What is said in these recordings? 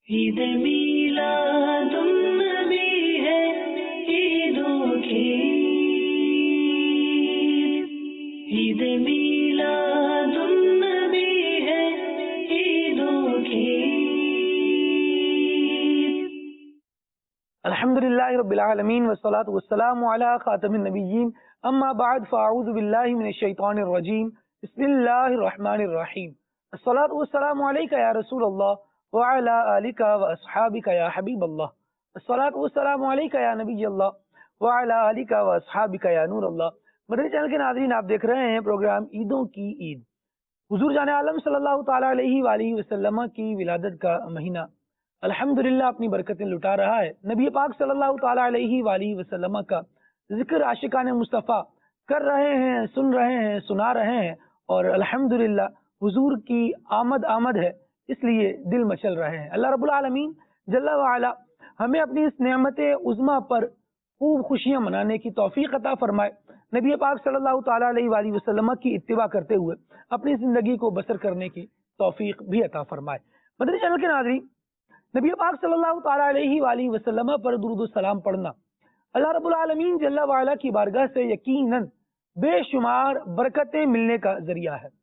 عید میلاد النبی ہے عیدوں کی، عید میلاد النبی ہے عیدوں کی۔ الحمدللہ رب العالمین والصلاة والسلام علی خاتم النبیین، اما بعد فاعوذ باللہ من الشیطان الرجیم، بسم اللہ الرحمن الرحیم۔ الصلاة والسلام علیک یا رسول اللہ وعلی آلک واصحابک یا حبیب اللہ، الصلاة والسلام علیک یا نبی اللہ وعلی آلک واصحابک یا نور اللہ۔ مدنی چینل کے ناظرین، آپ دیکھ رہے ہیں پروگرام عیدوں کی عید۔ حضور جان عالم صلی اللہ تعالی علیہ وآلہ وسلم کی ولادت کا مہینہ الحمدللہ اپنی برکتیں لٹا رہا ہے۔ نبی پاک صلی اللہ تعالی علیہ وآلہ وسلم کا ذکر عاشقان مصطفیٰ کر رہے ہیں، سن رہے ہیں، سنا رہے ہیں، اور الحمدللہ حضور کی آمد ہے، اس لیے دل مچل رہے ہیں۔ اللہ رب العالمین جل وعلا ہمیں اپنی اس نعمت عظمیٰ پر خوب خوشیاں منانے کی توفیق عطا فرمائے، نبی پاک صلی اللہ تعالی علیہ وآلہ وسلم کی اتباع کرتے ہوئے اپنی زندگی کو بسر کرنے کی توفیق بھی عطا فرمائے۔ مدنی چینل کے ناظرین، نبی پاک صلی اللہ تعالی علیہ وآلہ وسلم پر درود و سلام پڑھنا اللہ رب العالمین جل وعلا کی بارگاہ سے یقیناً بے شمار برکتیں ملنے کا ذریعہ ہے۔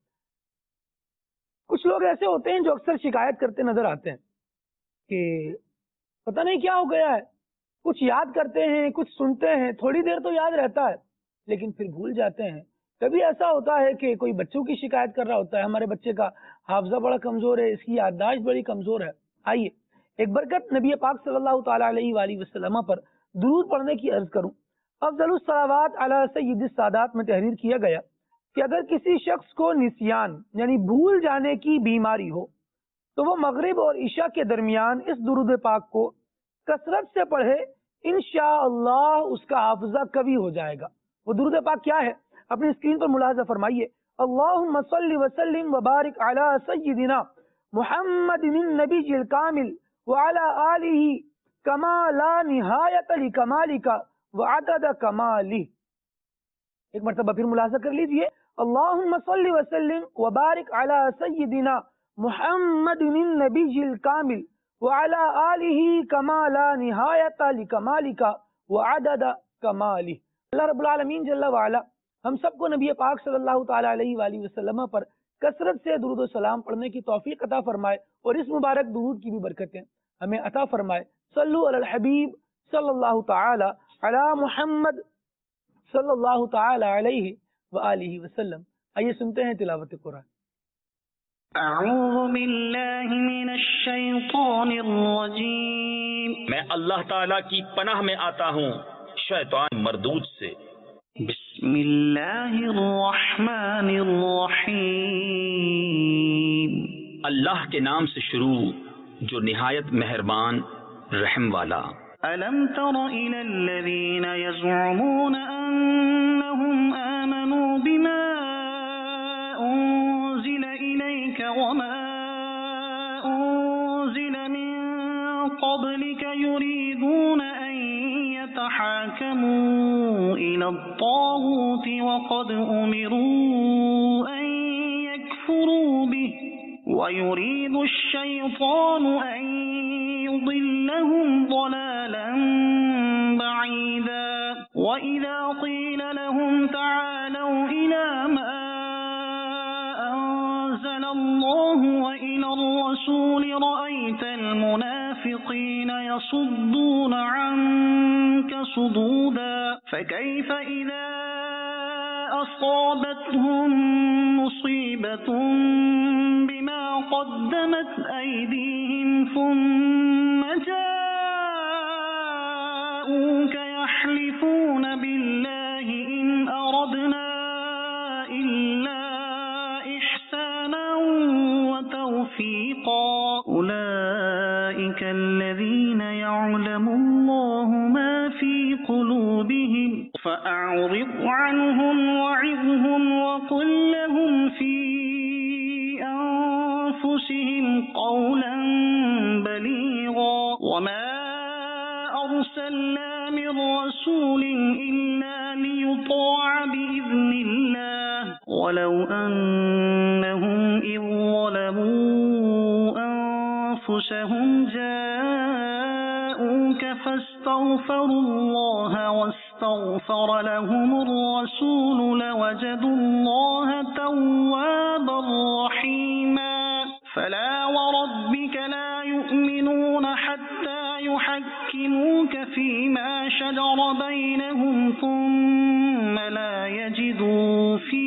کچھ لوگ ایسے ہوتے ہیں جو اکثر شکایت کرتے نظر آتے ہیں کہ پتہ نہیں کیا ہو گیا ہے، کچھ یاد کرتے ہیں، کچھ سنتے ہیں، تھوڑی دیر تو یاد رہتا ہے لیکن پھر بھول جاتے ہیں۔ کبھی ایسا ہوتا ہے کہ کوئی بچوں کی شکایت کر رہا ہوتا ہے، ہمارے بچے کا حافظہ بڑا کمزور ہے، اس کی یادداشت بڑی کمزور ہے۔ آئیے ایک برکت نبی پاک صلی اللہ تعالی علیہ وآلہ وسلم پر درود پڑھنے کی عرض کروں۔ افضل الصلوات علی سید السادات میں تحریر کیا گیا کہ اگر کسی شخص کو نسیان یعنی بھول جانے کی بیماری ہو تو وہ مغرب اور عشاء کے درمیان اس درود پاک کو کثرت سے پڑھے، انشاءاللہ اس کا حافظہ قوی ہو جائے گا۔ وہ درود پاک کیا ہے؟ اپنی اسکرین پر ملاحظہ فرمائیے۔ اللہم صلی وسلم وبارک علی سیدنا محمد النبی الکامل وعلی آلہ کما لا نہایت لکمالک وعدد کمالہ۔ ایک مرتبہ پھر ملاحظہ کر لیجئے۔ اللہم صلی وسلم وبارک علی سیدنا محمد النبی الکامل وعلی آلہ کما لا نہایت لکمالک وعدد کمالہ۔ اللہ رب العالمین جل وعلا ہم سب کو نبی پاک صلی اللہ تعالی علیہ وآلہ وسلم پر کثرت سے درود و سلام پڑھنے کی توفیق عطا فرمائے، اور اس مبارک درود کی بھی برکتیں ہمیں عطا فرمائے۔ صلو علی الحبیب صلی اللہ تعالی علی محمد صلی اللہ تعالی علیہ وآلہ وسلم۔ آئیے سنتے ہیں تلاوت قرآن۔ اعوذ باللہ من الشیطان الرجیم، میں اللہ تعالیٰ کی پناہ میں آتا ہوں شیطان مردود سے۔ بسم اللہ الرحمن الرحیم، اللہ کے نام سے شروع جو نہایت مہربان رحم والا۔ ألم تر إلى الذين يزعمون أنهم آمنوا بما أنزل إليك وما أنزل من قبلك يريدون أن يتحاكموا إلى الطاغوت وقد أمروا أن يكفروا به ويريد الشيطان أن يضلهم ضلالا بعيدا وإذا قيل لهم تعالوا إلى ما أنزل الله وإلى الرسول رأيت المنافقين يصدون عنك صدودا فكيف إذا أصابتهم مصيبة بما قدمت أيديهم ثم جاءوك يحلفون بالله إن أردنا إلا إحسانا وتوفيقا أولئك الذين يعلم الله ما في قلوبهم فأعرض عنهم وعظهم وقل لهم في أنفسهم قولا بليغا وما أرسلنا من رسول إلا ليطاع بإذن الله ولو أنهم إذ ظلموا أنفسهم جاءوك فاستغفروا الله واستغفر لهم الرسول لوجدوا الله توابا رحيما فلا وربك لا يؤمنون حتى يحكموك فيما شجر بينهم ثم لا يجدوا في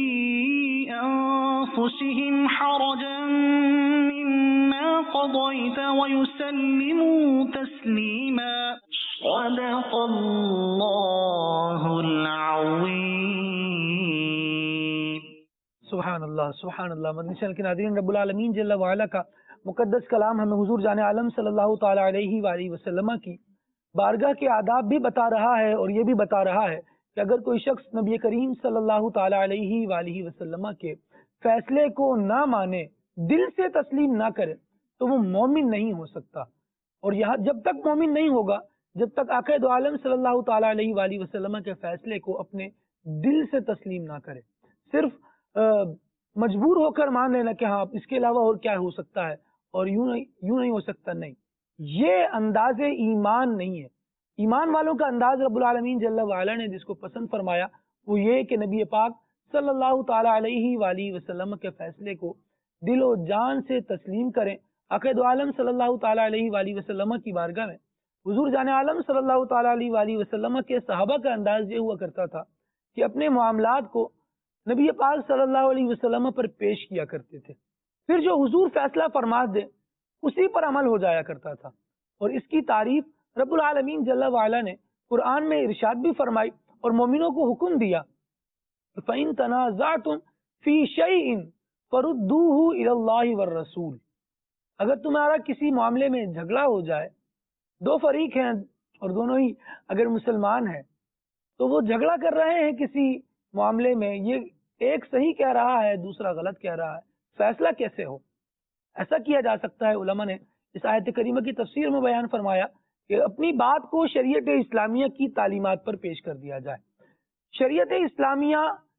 أنفسهم حرجا مما قضيت ويسلموا تسليما صدق الله العظيم. سبحان اللہ سبحان اللہ. مدنی چینل کے ناظرین، رب العالمین جل وعلا کا مقدس کلام ہمیں حضور جان عالم صلی اللہ تعالی علیہ وآلہ وسلم کی بارگاہ کے آداب بھی بتا رہا ہے، اور یہ بھی بتا رہا ہے کہ اگر کوئی شخص نبی کریم صلی اللہ تعالی علیہ وآلہ وسلم کے فیصلے کو نہ مانے، دل سے تسلیم نہ کرے، تو وہ مومن نہیں ہو سکتا. اور یہاں جب تک مومن نہیں ہوگا جب تک آقا دو عالم صلی اللہ تعالی علیہ وآلہ وسلم کے فیصلے کو اپنے دل سے تسلیم نہ کرے، صرف مجبور ہو کر مان لینا کہ ہاں اس کے علاوہ اور کیا ہو سکتا ہے اور یوں نہیں ہو سکتا، نہیں، یہ انداز ایمان نہیں ہے. ایمان والوں کا انداز رب العالمین جل وعلا نے جس کو پسند فرمایا وہ یہ کہ نبی پاک صلی اللہ تعالی علیہ وآلہ وسلم کے فیصلے کو دل و جان سے تسلیم کریں. آقا دو عالم صلی اللہ تعالی علیہ وآلہ وسلم کی بارگاہ میں حضور جان عالم صلی اللہ تعالی علیہ وآلہ وسلم کے صحابہ کا انداز یہ ہوا کرتا تھا کہ اپنے معاملات کو نبی پاک صلی اللہ علیہ وسلم پر پیش کیا کرتے تھے، پھر جو حضور فیصلہ فرما دے اسی پر عمل ہو جایا کرتا تھا. اور اس کی تعریف رب العالمین جل وعلا نے قرآن میں ارشاد بھی فرمائی اور مومنوں کو حکم دیا، فَإِن تَنَازَعْتُمْ فِي شَيْءٍ فَرُدُّوهُ إِلَى اللَّهِ وَالرَّسُولِ. اگر تمہارا کسی معاملے میں جھگڑا ہو جائے، دو فریق ہیں اور دونوں ہی اگر مسلمان ہیں تو وہ جھگڑا کر رہے ہیں کسی معاملے میں، یہ ایک صحیح کہہ رہا ہے دوسرا غلط کہہ رہا ہے، فیصلہ کیسے ہو؟ ایسا کیا جا سکتا ہے. علماء نے اس آیت کریمہ کی تفسیر میں بیان فرمایا کہ اپنی بات کو شریعت اسلامیہ کی تعلیمات پر پیش کر دیا جائے. شریعت اسلامیہ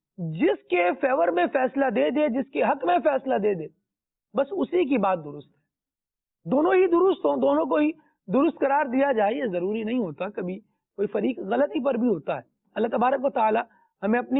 جس کے فیور میں فیصلہ دے دے، جس کے حق میں فیصلہ دے دے، بس اسی کی بات درست ہے. دونوں ہی درست ہوں، دونوں کو ہی درست قرار دیا جائے، یہ ضروری نہیں ہوتا. کبھی کوئی فریق غلطی پر بھی ہوتا ہے. اللہ تبارک و تعالی ہمیں اپنی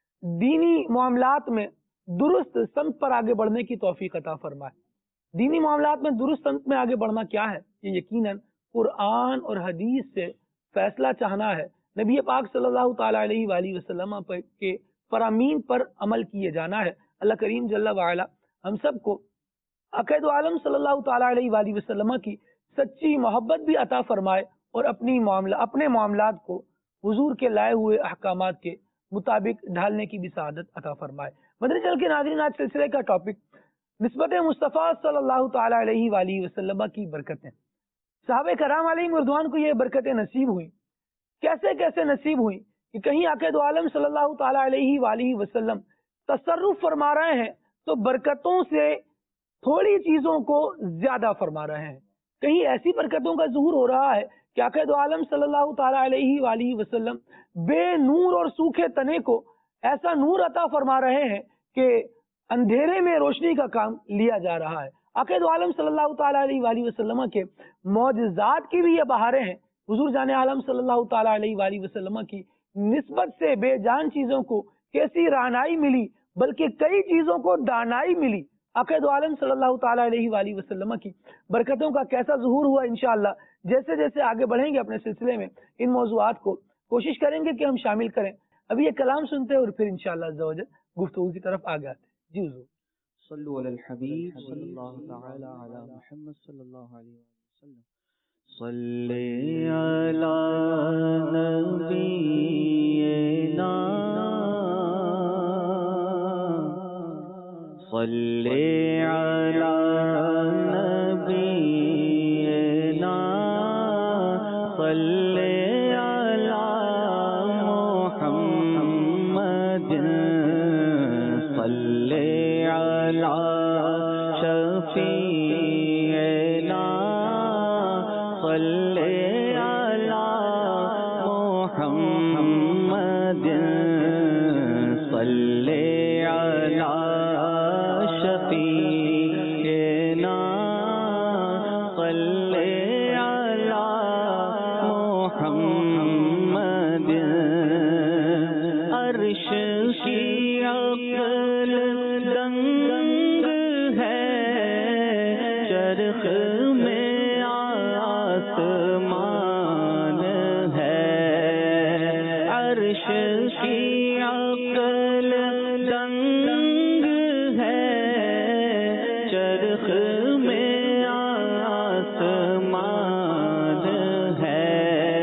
دینی معاملات میں درست سمت پر آگے بڑھنے کی توفیق عطا فرمائے. دینی معاملات میں درست سمت میں آگے بڑھنا کیا ہے؟ یہ یقیناً قرآن اور حدیث سے فیصلہ چاہنا ہے، نبی پاک صلی اللہ تعالی علیہ وآلہ وسلم کے فرامین پر عمل کیے جانا ہے. اللہ کریم جل وعلا ہم سب کو آقا دو عالم صلی اللہ تعالی علیہ وآلہ وسلم کی سچی محبت بھی عطا فرمائے اور اپنے معاملات کو حضور کے لائے ہوئے احکامات کے مطابق ڈھالنے کی بھی سعادت عطا فرمائے. مدنی چینل کے ناظرین، آج سلسلے کا ٹاپک نسبت مصطفیٰ صلی اللہ تعالی علیہ وآلہ وسلم کی برکتیں. صحابہ کرام علیہ رضوان کو یہ برکتیں نصیب ہوئیں. کیسے نصیب ہوئیں کہ کہیں آقا دو عالم صلی اللہ تعالی علیہ وآلہ وسلم تصرف فرما رہے ہیں تو برکتوں سے تھوڑی چیزوں کو زیادہ فرما رہے ہیں. کہیں ایسی برکتوں کا ظہور ہو رہا ہے کہ آقا دو عالم صلی اللہ تعالی علیہ وآلہ وسلم بے نور اور سوکھے تنے کو ایسا نور عطا فرما رہے ہیں کہ اندھیرے میں روشنی کا کام لیا جا رہا ہے. آقا دو عالم صلی اللہ تعالی علیہ وآلہ وسلم کے معجزات کی بھی یہ بہاریں ہیں. حضور جان عالم صلی اللہ تعالی علیہ وآلہ وسلم کی نسبت سے بے جان چیزوں کو کیسی رعنائی ملی، بلکہ کئی چیزوں کو دانائی ملی. آقا دو عالم صلی اللہ تعالی علیہ وآلہ وسلم کی برکتوں کا کیسا ظہور ہوا، انشاءاللہ جیسے جیسے آگے بڑھیں گے اپنے سلسلے میں ان موضوعات کو کوشش کریں گے کہ ہم شامل کریں. ابھی یہ کلام سنتے ہیں اور پھر انشاءاللہ عز و جل گفتگو کی طرف آگے آتے ہیں. جی حضور. صلو علی الحبیب صلی اللہ تعالی علی محمد صلی اللہ علیہ وسلم. صلی علی نبینا صلی علی نبینا صلی علی محمد صلی علی شفیعنا صلی علی محمد صلی علی شفیعنا کی عقل دنگ ہے، چرخ میں آسمان ہے،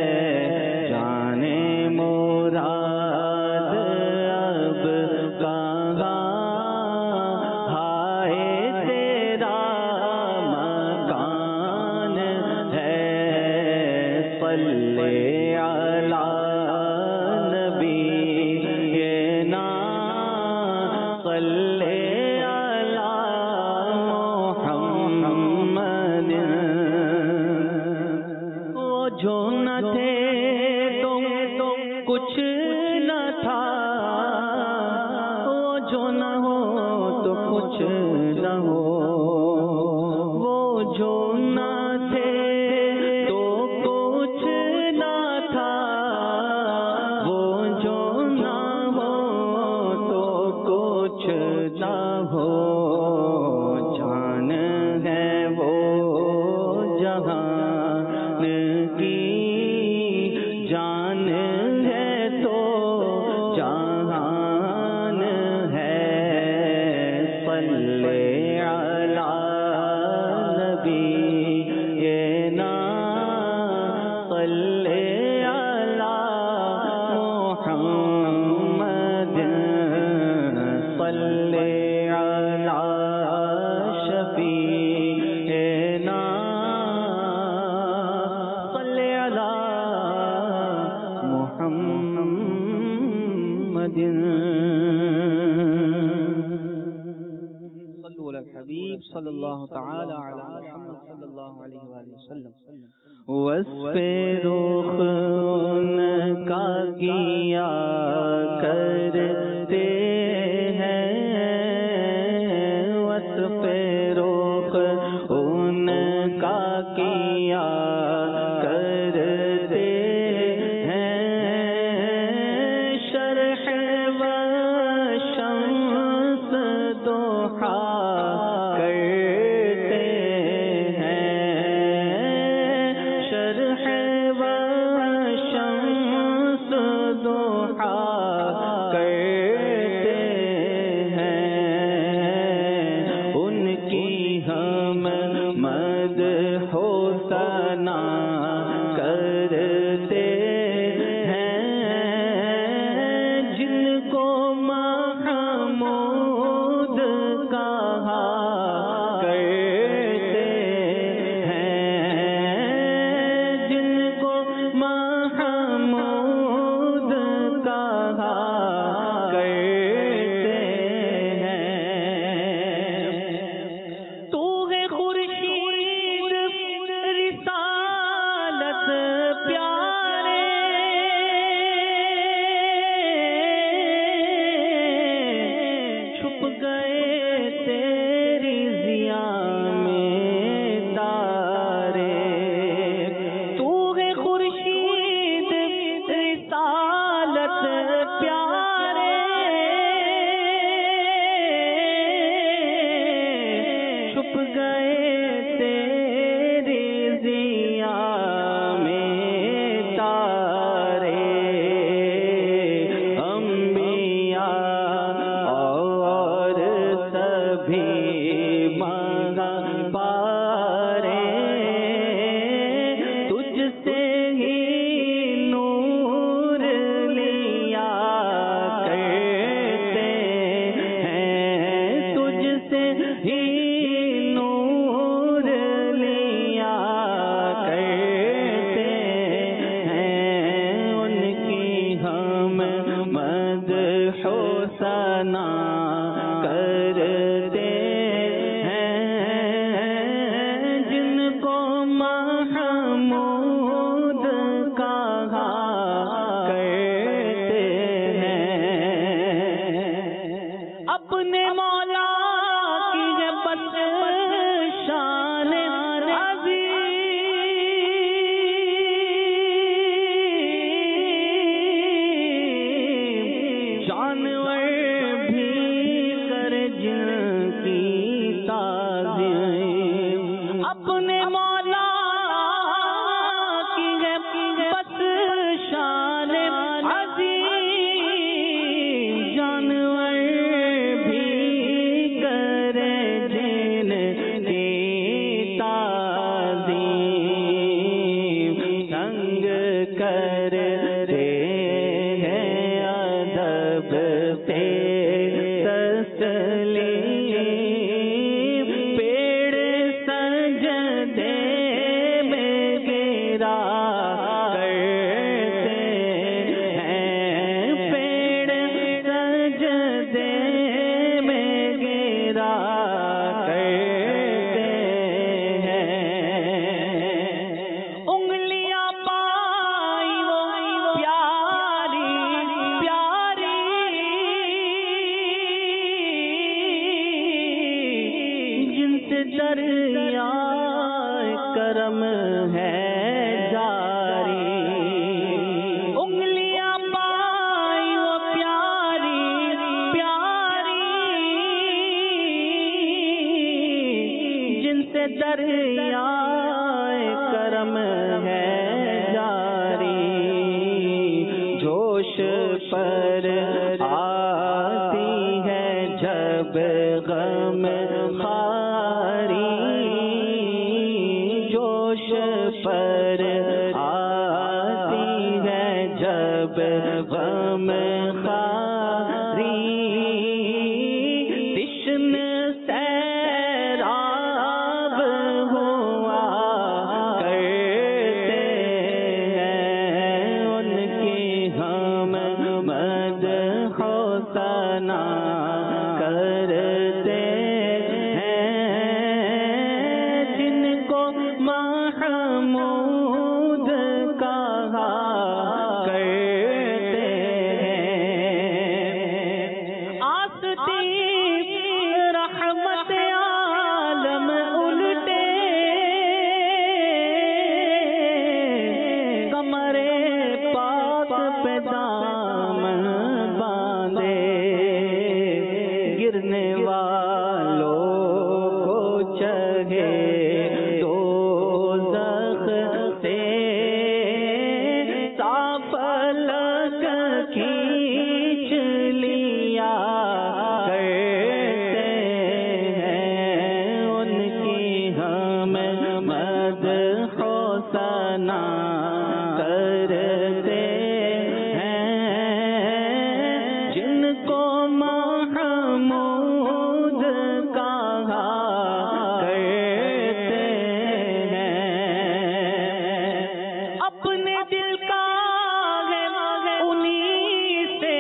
جانے مراد اب کہاں، ہائے تیرا مکان ہے، صلی علی نبینا صلی علی محمد۔ وہ جو نہ تھے تو کچھ نہ تھا، وہ جو نہ ہو تو کچھ نہ ہو، وہ جو نہ تھے تو کچھ نہ تھا، وہ جو نہ ہو تو کچھ نہ ہو، جان ہے وہ جہان کی، جان ہے تو جہان ہے، صلی علی نبینا صلی علی محمد، صلی علی شفیعنا صلی علی محمد۔ صلو علی الحبیب صلی اللہ تعالی علی محمد صلی اللہ علیہ وآلہ وسلم۔ وصف رخ ان کا کیا کرتے ہیں، وصف رخ ان کا کیا کرتے ہیں، شرح و شمس دوحا کرتے ہیں، شرح و شمس دوحا کرتے ہیں، ان کی ہم مدح و ثنا کرتے ہیں، جن کو محمود کہا کرتے ہیں، جن کو محمود کہا کرتے ہیں، تو ہے خورشید رسالت پیارے، چھپ گئے تیری ضیا میں تارے، تو ہے خورشید رسالت پیارے، چھپ گئے تیری ضیا میں تارے، انبیاء اور سبھی مانگا پارے، تجھ سے ہی نور لیا کرتے ہیں، تجھ سے ہی نور لیا کرتے ہیں، ان کی ہم مدح و ثنا کرتے ہیں، جن کو محمود کہا کرتے ہیں، اپنے مولا کی ہے بس شان عظیم، جانور بھی گرا کرتے ہیں، پیڑ سجدے میں گرا کرتے ہیں، انگلیاں پائی وہ پیاری پیاری، جن سے دریا کرم ہے جاری، انگلیاں پائی وہ پیاری پیاری، جن سے دریا کرم ہے جاری، جوش پر آتی ہے جب غم خاری، جوش پر آتی ہے جب غم خاری، تشن سیراب ہوا کرتے ہیں، ان کی ہم مدح و ثنا کرتے ہیں، جن کو محمود کہا کرتے ہیں، آستی رحمت عالم الٹے، کمرے پاک پہ دامن باندھے، گرنے والوں کو چہے دوزخ سے، صاف الگ کھینچ لیا کرتے ہیں، ان کی ہم مدح و ثنا کرتے ہیں، جن کو محمود کہا کرتے ہیں، اپنے دل کا ہے انہی سے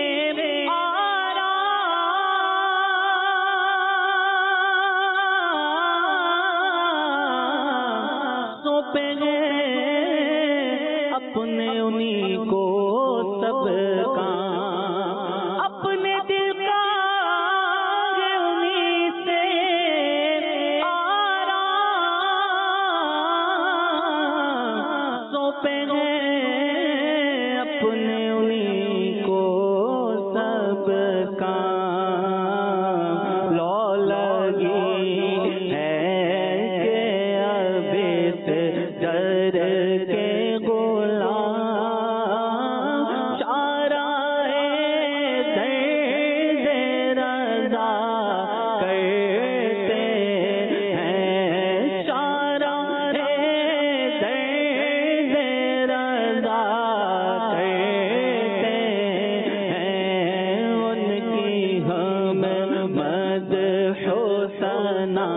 آرام، سونپے ہیں اپنے انہی کو سب کام، اپنے دل کا ہے انہی سے آرام، سونپے ہیں اپنے انہی کو سب کام، لو لگی ہے کہ اب اس در کے غلام، چارہ درد رضا کرتے ہیں، چارہ درد رضا کرتے ہیں، ان کی ہم مدح و ثنا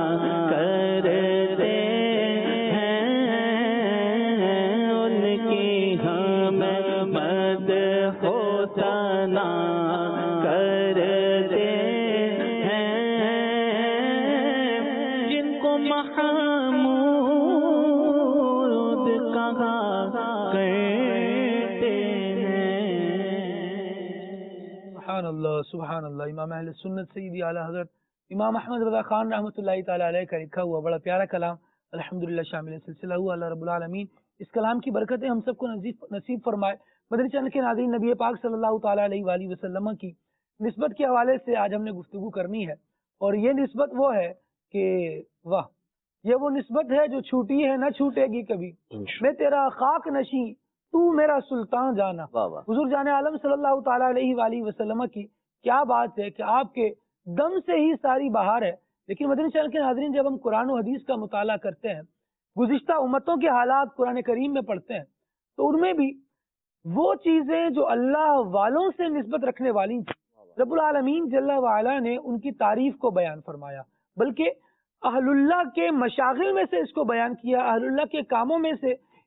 کرتے ہیں، ان کی ہم مدح و ثنا کرتے ہیں، جن کو محمود کہا کرتے ہیں۔ سبحان اللہ سبحان اللہ۔ امام اہل سنت سیدی اعلیٰ حضرت امام احمد رضا خان رحمۃ اللہ تعالی علیہ کا لکھا ہوا بڑا پیارا کلام الحمدللہ شامل سلسلہ ہوا، اللہ رب العالمین اس کلام کی برکتیں ہم سب کو نصیب فرمائے۔ مدنی چینل کے ناظرین، نبی پاک صلی اللہ تعالی علیہ وآلہ وسلم کی نسبت کے حوالے سے آج ہم نے گفتگو کرنی ہے، اور یہ نسبت وہ ہے کہ واہ، یہ وہ نسبت ہے جو چھوٹی ہے نہ چھوٹے گی کبھی، میں تیرا خاک نشیں تو میرا سلطان جانا۔ حضور جان عالم صلی اللہ تعالی علیہ وآلہ وسلم کی کیا بات ہے کہ آپ کے دم سے ہی ساری بہار ہے۔ لیکن مدنی چینل کے ناظرین، جب ہم قرآن و حدیث کا مطالعہ کرتے ہیں، گزشتہ امتوں کے حالات قرآن کریم میں پڑھتے ہیں، تو ان میں بھی وہ چیزیں جو اللہ والوں سے نسبت رکھنے والی تھیں، رب العالمین جل وعلا نے ان کی تعریف کو بیان فرمایا، بلکہ اہل اللہ کے مشاغل میں سے اس کو بیان کیا، اہل اللہ کے کاموں میں سے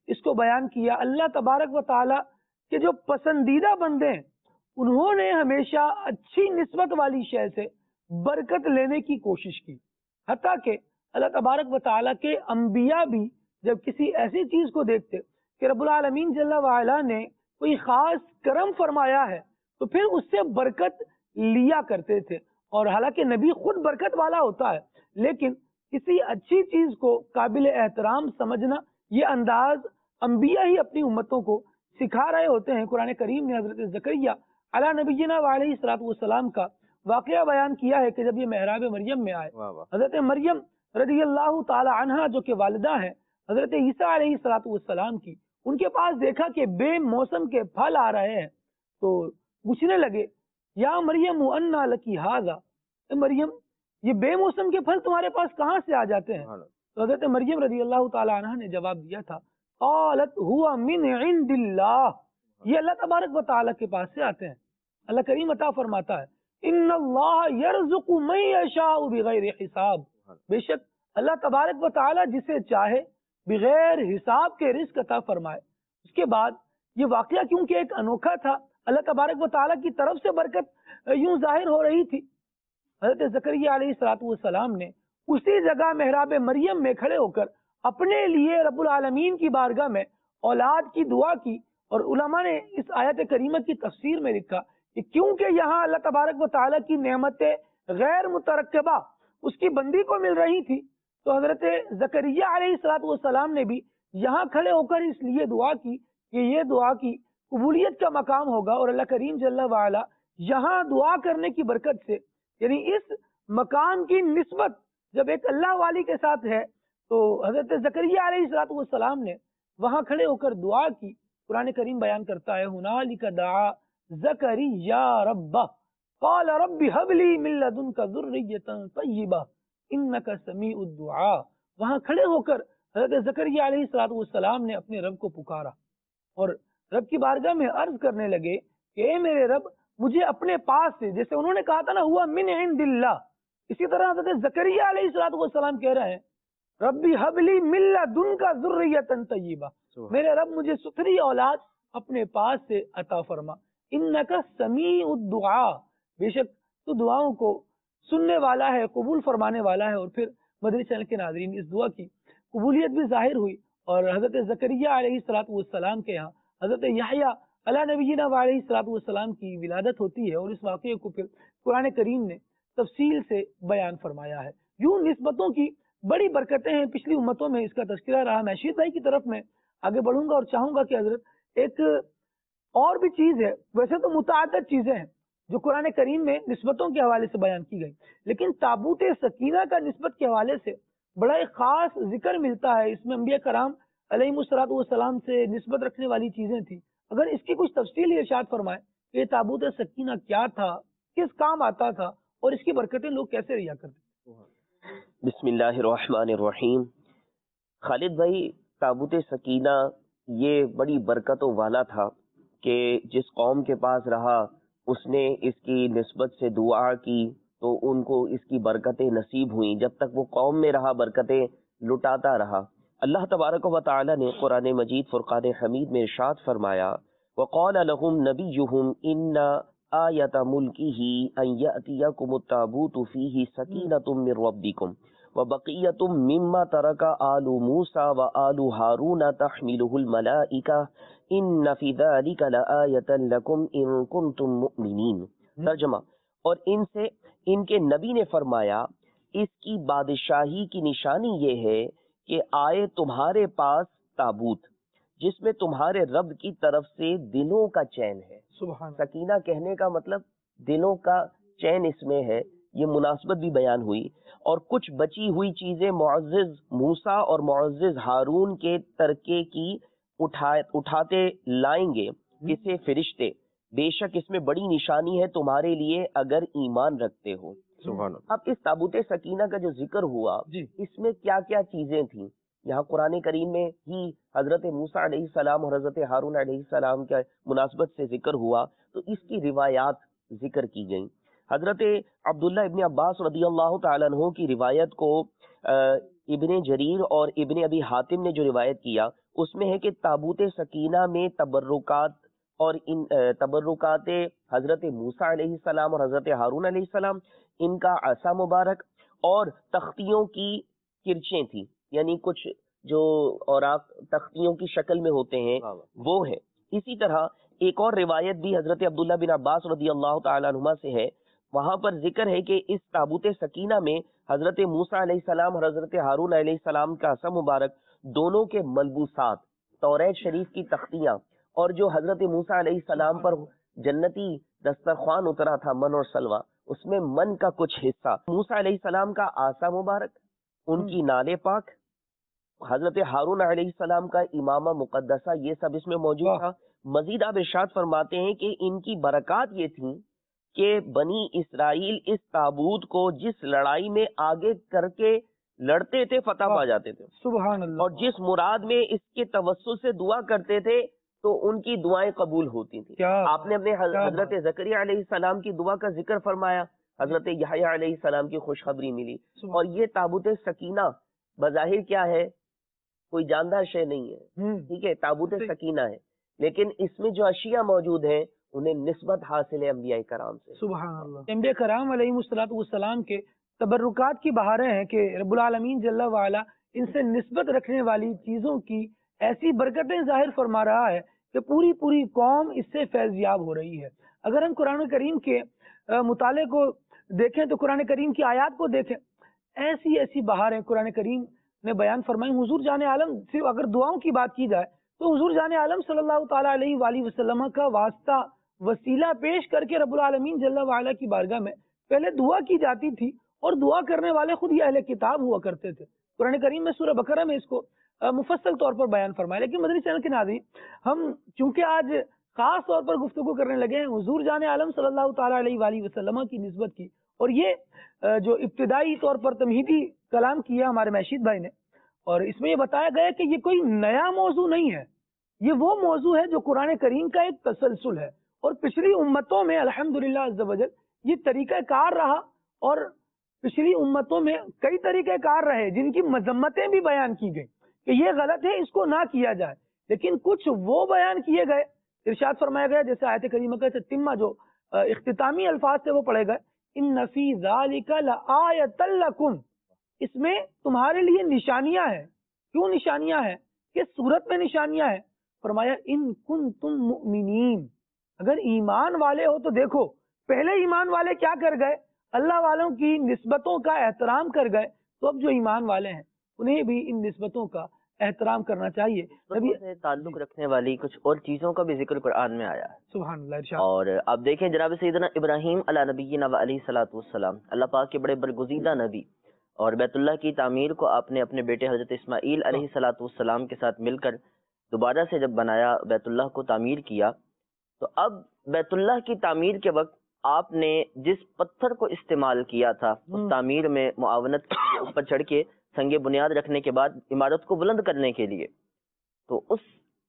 اس کو بیان کیا. اللہ تبارک و تعالی کے جو پسندیدہ بندے ہیں انہوں نے ہمیشہ اچھی نسبت والی شے سے برکت لینے کی کوشش کی، حتیٰ کہ اللہ تبارک و تعالیٰ کے انبیاء بھی جب کسی ایسی چیز کو دیکھتے کہ رب العالمین جل وعلا نے کوئی خاص کرم فرمایا ہے تو پھر اس سے برکت لیا کرتے تھے. اور حالانکہ نبی خود برکت والا ہوتا ہے، لیکن کسی اچھی چیز کو قابل احترام سمجھنا یہ انداز انبیاء ہی اپنی امتوں کو سکھا رہے ہوتے ہیں. قرآن کریم نے حضرت زکریا علی نبینا وعلیہ الصلوۃ والسلام کا واقعہ بیان کیا ہے کہ جب یہ محراب مریم میں آئے، حضرت مریم رضی اللہ تعالی عنہا جو کہ والدہ ہیں حضرت عیسیٰ علیہ الصلوۃ والسلام کی، ان کے پاس دیکھا کہ بے موسم کے پھل آ رہے ہیں تو پوچھنے لگے یا مریم انا لکی ھذا، مریم یہ بے موسم کے پھل تمہارے پاس کہاں سے آ جاتے ہیں؟ تو حضرت مریم رضی اللہ تعالی عنہا نے جواب دیا تھا قالت هو من عند اللہ، یہ اللہ تبارک و تعالی کے پاس سے آتے ہیں. اللہ کریم عطا فرماتا ہے ان اللہ یرزق من یشاء بغیر حساب، بے شک اللہ تبارک و تعالی جسے چاہے بغیر حساب کے رزق عطا فرمائے. اس کے بعد یہ واقعہ کیونکہ ایک انوکھا تھا، اللہ تبارک و تعالی کی طرف سے برکت یوں ظاہر ہو رہی تھی، حضرت زکریا علیہ الصلوۃ والسلام نے اسی جگہ محراب مریم میں کھڑے ہو کر اپنے لیے رب العالمین کی بارگاہ میں اولاد کی دعا کی. اور علماء نے اس آیت کریمہ کی تفسیر میں لکھا کہ کیونکہ یہاں اللہ تبارک و تعالیٰ کی نعمتیں غیر مترکبہ اس کی بندی کو مل رہی تھی تو حضرت زکریا علیہ الصلوۃ والسلام نے بھی یہاں کھڑے ہو کر اس لیے دعا کی کہ یہ دعا کی قبولیت کا مقام ہوگا. اور اللہ کریم جل وعلا یہاں دعا کرنے کی برکت سے، یعنی اس مقام کی نسبت جب ایک اللہ والی کے ساتھ ہے تو حضرت زکریا علیہ الصلوۃ والسلام نے وہاں کھڑے ہو کر دعا کی. قرآن کریم بیان کرتا ہے ہنالک دعا زکریا ربہ قال رب هب لي من لدنك ذرية طیبہ انک سمیع الدعاء. وہاں کھڑے ہو کر حضرت زکریا علیہ الصلوۃ والسلام نے اپنے رب کو پکارا اور رب کی بارگاہ میں عرض کرنے لگے کہ اے میرے رب مجھے اپنے پاس سے، جیسے انہوں نے کہا تھا نا ہوا من عند اللہ، اسی طرح حضرت زکریا علیہ الصلوۃ والسلام کہہ رہے ہیں ربی حب لی من لدنک ذریۃ طیبہ، میرے رب مجھے ستھری اولاد اپنے پاس سے عطا فرما. انک سمیع الدعاء، بے شک تو دعاؤں کو سننے والا ہے، قبول فرمانے والا ہے. اور پھر مدنی چینل کے ناظرین اس دعا کی قبولیت بھی ظاہر ہوئی اور حضرت زکریا علیہ الصلوۃ والسلام کے یہاں حضرت یحییٰ علی نبینا علیہ الصلوۃ والسلام کی ولادت ہوتی ہے اور اس واقعے کو پھر قرآن کریم نے تفصیل سے بیان فرمایا ہے. یوں نسبتوں کی بڑی برکتیں ہیں، پچھلی امتوں میں اس کا تذکرہ رہا. میں شید بھائی کی طرف میں آگے بڑھوں گا اور چاہوں گا کہ حضرت ایک اور بھی چیز ہے، ویسے تو متعدد چیزیں ہیں جو قرآن کریم میں نسبتوں کے حوالے سے بیان کی گئی، لیکن تابوت سکینہ کا نسبت کے حوالے سے بڑا ایک خاص ذکر ملتا ہے. اس میں انبیاء کرام علیہ الصلوۃ والسلام سے نسبت رکھنے والی چیزیں تھیں. اگر اس کی کچھ تفصیل ارشاد فرمائے کہ یہ تابوت سکینہ کیا تھا، کس کام آتا تھا اور اس کی برکتیں لوگ کیسے ریا کرتے. بسم اللہ الرحمن الرحیم. خالد بھائی، تابوت سکینہ یہ بڑی برکتوں والا تھا کہ جس قوم کے پاس رہا اس نے اس کی نسبت سے دعا کی تو ان کو اس کی برکتیں نصیب ہوئیں. جب تک وہ قوم میں رہا برکتیں لٹاتا رہا. اللہ تبارک و تعالی نے قرآن مجید فرقان حمید میں ارشاد فرمایا وقال لهم نبیہم ان آیت ملکہ ان یأتیکم التابوت فیہ سکینۃ من ربکم وبقیۃ مما ترک آل موسیٰ وآل ہارون تحملہ الملائکہ ان فی ذلک لآیۃ لکم ان کنتم مؤمنین. ترجمہ، اور ان سے ان کے نبی نے فرمایا اس کی بادشاہی کی نشانی یہ ہے کہ آئے تمہارے پاس تابوت جس میں تمہارے رب کی طرف سے دلوں کا چین ہے. سبحان سکینہ کہنے کا مطلب دلوں کا چین اس میں ہے. یہ مناسبت بھی بیان ہوئی اور کچھ بچی ہوئی چیزیں معزز موسیٰ اور معزز ہارون کے ترکے کی اٹھاتے لائیں گے اسے فرشتے. بے شک اس میں بڑی نشانی ہے تمہارے لیے اگر ایمان رکھتے ہو. سبحان اب اس تابوت سکینہ کا جو ذکر ہوا اس میں کیا کیا چیزیں تھیں، یہاں قرآن کریم میں ہی حضرت موسیٰ علیہ السلام اور حضرت ہارون علیہ السلام کے مناسبت سے ذکر ہوا تو اس کی روایات ذکر کی گئیں. حضرت عبداللہ ابن عباس رضی اللہ تعالیٰ عنہ کی روایت کو ابن جریر اور ابن ابی حاتم نے جو روایت کیا اس میں ہے کہ تابوت سکینہ میں تبرکات اور ان تبرکات حضرت موسیٰ علیہ السلام اور حضرت ہارون علیہ السلام، ان کا عصا مبارک اور تختیوں کی کرچیں تھیں، یعنی کچھ جو اوراق تختیوں کی شکل میں ہوتے ہیں وہ ہے۔ اسی طرح ایک اور روایت بھی حضرت عبداللہ بن عباس رضی اللہ تعالیٰ عنہما سے ہے، وہاں پر ذکر ہے کہ اس تابوت سکینہ میں حضرت موسیٰ علیہ السلام اور حضرت ہارون علیہ السلام کا عصا مبارک دونوں کے ملبوسات، توریت شریف کی تختیاں، اور جو حضرت موسیٰ علیہ السلام پر جنتی دسترخوان اترا تھا من اور سلوہ، اس میں من کا کچھ حصہ، موسیٰ علیہ السلام کا عصا مبارک، ان کی نال پاک، حضرت ہارون علیہ السلام کا امامہ مقدسہ، یہ سب اس میں موجود تھا۔ مزید آپ ارشاد فرماتے ہیں کہ ان کی برکات یہ تھیں کہ بنی اسرائیل اس تابوت کو جس لڑائی میں آگے کر کے لڑتے تھے فتح پا جاتے تھے، سبحان اللہ، اور جس مراد میں اس کے توسل سے دعا کرتے تھے تو ان کی دعائیں قبول ہوتی تھیں۔ آپ نے اپنے حضرت زکریا علیہ السلام کی دعا کا ذکر فرمایا، حضرت یحییٰ علیہ السلام کی خوشخبری ملی، اور یہ تابوت سکینہ بظاہر کیا ہے، کوئی جاندار شے نہیں ہے، ٹھیک ہے، تابوت سکینہ ہے، لیکن اس میں جو اشیاء موجود ہیں انہیں نسبت حاصل ہے انبیاء کرام سے۔ سبحان اللہ، انبیاء کرام علیہ السلام کے تبرکات کی بہاریں ہیں کہ رب العالمین جل وعلا ان سے نسبت رکھنے والی چیزوں کی ایسی برکتیں ظاہر فرما رہا ہے کہ پوری پوری قوم اس سے فیض یاب ہو رہی ہے۔ اگر ہم قرآن کریم کے مطالعے کو دیکھیں تو قرآن کریم کی آیات کو دیکھیں، ایسی ایسی بہاریں قرآن کریم نے بیان فرمائی۔ حضور جان عالم، صرف اگر دعاؤں کی بات کی جائے تو حضور جان عالم صلی اللہ تعالیٰ علیہ وآلہ وسلم کا واسطہ وسیلہ پیش کر کے رب العالمین جل وعلا کی بارگاہ میں پہلے دعا کی جاتی تھی، اور دعا کرنے والے خود یہ اہل کتاب ہوا کرتے تھے۔ قرآن کریم میں سورہ بقرہ میں اس کو مفصل طور پر بیان فرمایا۔ لیکن مدنی چینل کے ناظرین، ہم چونکہ آج خاص طور پر گفتگو کرنے لگے ہیں حضور جان عالم صلی اللہ تعالیٰ علیہ وآلہ وسلم کی نسبت کی، اور یہ جو ابتدائی طور پر تمہیدی کلام کیا ہمارے محشید بھائی نے، اور اس میں یہ بتایا گیا کہ یہ کوئی نیا موضوع نہیں ہے، یہ وہ موضوع ہے جو قرآن کریم کا ایک تسلسل ہے، اور پچھلی امتوں میں الحمدللہ عز و جل یہ طریقہ کار رہا، اور پچھلی امتوں میں کئی طریقہ کار رہے جن کی مذمتیں بھی بیان کی گئی کہ یہ غلط ہے، اس کو نہ کیا جائے، لیکن کچھ وہ بیان کیے گئے، ارشاد فرمایا گیا جیسے آیت کریمہ کا تتمہ جو اختتامی الفاظ سے وہ پڑھے گئے، ان فی ذالک لآیۃ لکم، اس میں تمہارے لیے نشانیاں ہیں۔ کیوں نشانیاں ہیں؟ کہ صورت میں نشانیاں ہیں۔ فرمایا ان کنتم مؤمنین، اگر ایمان والے ہو تو دیکھو، پہلے ایمان والے کیا کر گئے، اللہ والوں کی نسبتوں کا احترام کر گئے، تو اب جو ایمان والے ہیں انہیں بھی ان نسبتوں کا احترام کرنا چاہیے۔ نبی سے تعلق رکھنے والی کچھ اور چیزوں کا بھی ذکر قرآن میں آیا ہے، سبحان اللہ، ارشاد۔ اور آپ دیکھیں جناب سیدنا ابراہیم علیہ نبینا و علیہ الصلوۃ والسلام، اللہ پاک کے بڑے برگزیدہ نبی، اور بیت اللہ کی تعمیر کو آپ نے اپنے بیٹے حضرت اسماعیل علیہ الصلوۃ والسلام کے ساتھ مل کر دوبارہ سے جب بنایا، بیت اللہ کو تعمیر کیا، تو اب بیت اللہ کی تعمیر کے وقت آپ نے جس پتھر کو استعمال کیا تھا اس تعمیر میں معاونت کے لیے، اوپر چڑھ کے سنگ بنیاد رکھنے کے بعد عمارت کو بلند کرنے کے لیے، تو اس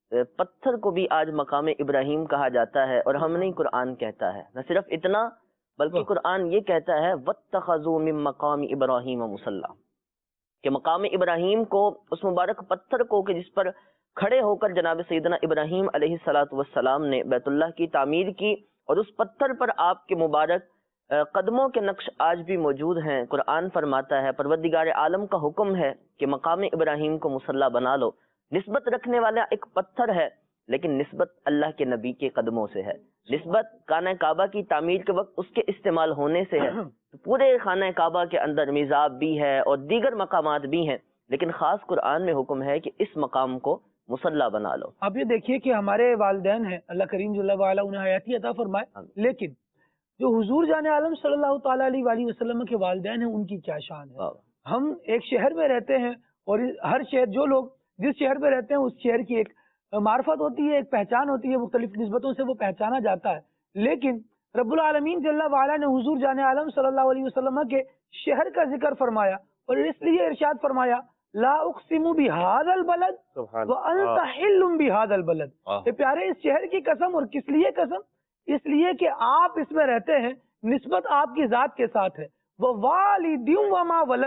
پتھر کو بھی آج مقام ابراہیم کہا جاتا ہے، اور ہم نہیں، قرآن کہتا ہے۔ نہ صرف اتنا بلکہ قرآن یہ کہتا ہے وَاتَّخَذُوا مِن مَّقَامِ إِبْرَاهِيمَ مُصَلًّى، کہ مقام ابراہیم کو، اس مبارک پتھر کو کہ جس پر کھڑے ہو کر جناب سیدنا ابراہیم علیہ الصلوۃ والسلام نے بیت اللہ کی تعمیر کی، اور اس پتھر پر آپ کے مبارک قدموں کے نقش آج بھی موجود ہیں۔ قرآن فرماتا ہے، پروردگار عالم کا حکم ہے کہ مقام ابراہیم کو مصلی بنا لو۔ نسبت رکھنے والا ایک پتھر ہے، لیکن نسبت اللہ کے نبی کے قدموں سے ہے، نسبت خانہ کعبہ کی تعمیر کے وقت اس کے استعمال ہونے سے ہے۔ پورے خانہ کعبہ کے اندر میزاب بھی ہے اور دیگر مقامات بھی ہیں، لیکن خاص قرآن میں حکم ہے کہ اس مقام کو مصلی بنا لو۔ آپ یہ دیکھیے کہ ہمارے والدین ہیں، اللہ کریم جل وعلا انہیں حیاتی عطا فرمائے، لیکن جو حضور جان عالم صلی اللہ تعالیٰ علیہ وآلہ وسلم کے والدین ہیں ان کی کیا شان ہے۔ ہم ایک شہر میں رہتے ہیں، اور ہر شہر، جو لوگ جس شہر میں رہتے ہیں اس شہر کی ایک معرفت ہوتی ہے، ایک پہچان ہوتی ہے، مختلف نسبتوں سے وہ پہچانا جاتا ہے، لیکن رب العالمین جل وعلا نے حضور جان عالم صلی اللہ علیہ وسلم کے شہر کا ذکر فرمایا، اور اس لیے ارشاد فرمایا لا اقسم بهذا البلد وانت حل بهذا البلد، کہ پیارے اس شہر کی قسم، اور کس لیے قسم؟ اس لیے کہ آپ اس میں رہتے ہیں، نسبت آپ کی ذات کے ساتھ ہے، ووالد وما ولد،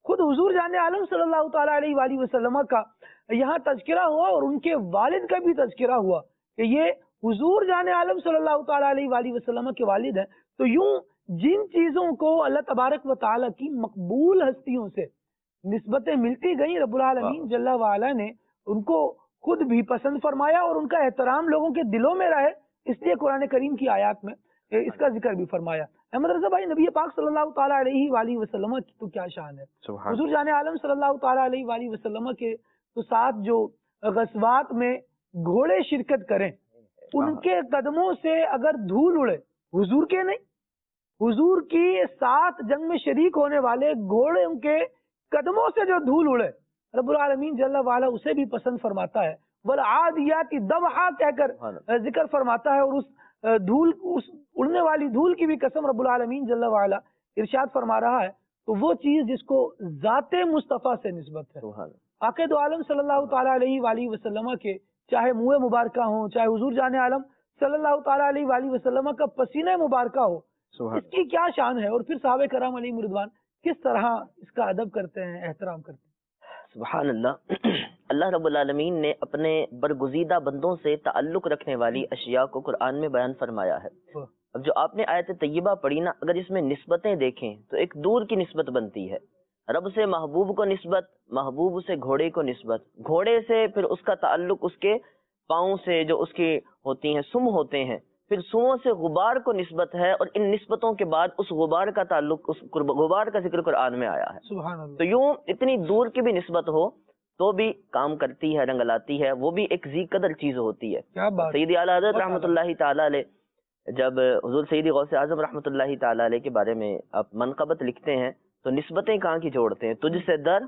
خود حضور جان عالم صلی اللہ تعالیٰ علیہ وآلہ وسلم کا یہاں تذکرہ ہوا اور ان کے والد کا بھی تذکرہ ہوا کہ یہ حضور جان عالم صلی اللہ تعالیٰ علیہ وآلہ وسلم کے والد ہیں. تو یوں جن چیزوں کو اللہ تبارک و تعالیٰ کی مقبول ہستیوں سے نسبتیں ملتی گئیں، رب العالمین جل وعلا نے ان کو خود بھی پسند فرمایا اور ان کا احترام لوگوں کے دلوں میں رہے، اس لیے قرآن کریم کی آیات میں اس کا ذکر بھی فرمایا. احمد رضا بھائی، نبی پاک صلی اللہ تعالیٰ علیہ وآلہ وسلم کی تو کیا شان ہے. حضور جان عالم صلی اللہ تعالیٰ علیہ وآلہ وسلم کے تو ساتھ جو غزوات میں گھوڑے شرکت کریں، ان کے قدموں سے اگر دھول اڑے، حضور کے نہیں، حضور کی ساتھ جنگ میں شریک ہونے والے گھوڑے ان کے قدموں سے جو دھول اڑے، رب العالمین جل وعلا اسے بھی پسند فرماتا ہے. والعادیات ضبحا کہہ کر ذکر فرماتا ہے، اور اس دھول، اس اڑنے والی دھول کی بھی قسم رب العالمین جل وعلا ارشاد فرما رہا ہے. تو وہ چیز جس کو ذات مصطفیٰ سے نسبت ہے، آقا دو عالم صلی اللہ تعالیٰ علیہ وآلہ وسلم کے چاہے منہ مبارکہ ہوں، چاہے حضور جان عالم صلی اللہ تعالیٰ علیہ وآلہ وسلم کا پسینہ مبارکہ ہو، اس کی کیا شان ہے. اور پھر صحابہ کرام علیہم رضوان کس طرح اس کا ادب کرتے ہیں، احترام کرتے ہیں. سبحان اللہ. اللہ رب العالمین نے اپنے برگزیدہ بندوں سے تعلق رکھنے والی اشیاء کو قرآن میں بیان فرمایا ہے. اب جو آپ نے آیت طیبہ پڑھی نا، اگر اس میں نسبتیں دیکھیں تو ایک دور کی نسبت بنتی ہے. رب سے محبوب کو نسبت، محبوب سے گھوڑے کو نسبت، گھوڑے سے پھر اس کا تعلق اس کے پاؤں سے جو اس کی ہوتی ہیں سم ہوتے ہیں، پھر سموں سے غبار کو نسبت ہے، اور ان نسبتوں کے بعد اس غبار کا تعلق، اس غبار کا ذکر قرآن میں آیا ہے. سبحان اللہ. تو یوں اتنی دور کی بھی نسبت ہو تو بھی کام کرتی ہے، رنگ لاتی ہے، وہ بھی ایک ذی قدر چیز ہوتی ہے. سیدی اعلیٰ حضرت رحمۃ اللہ تعالیٰ علیہ جب حضور سیدی غوث اعظم رحمۃ اللہ تعالیٰ علیہ کے بارے میں آپ منقبت لکھتے ہیں تو نسبتیں کہاں کی جوڑتے ہیں؟ تجھ سے در،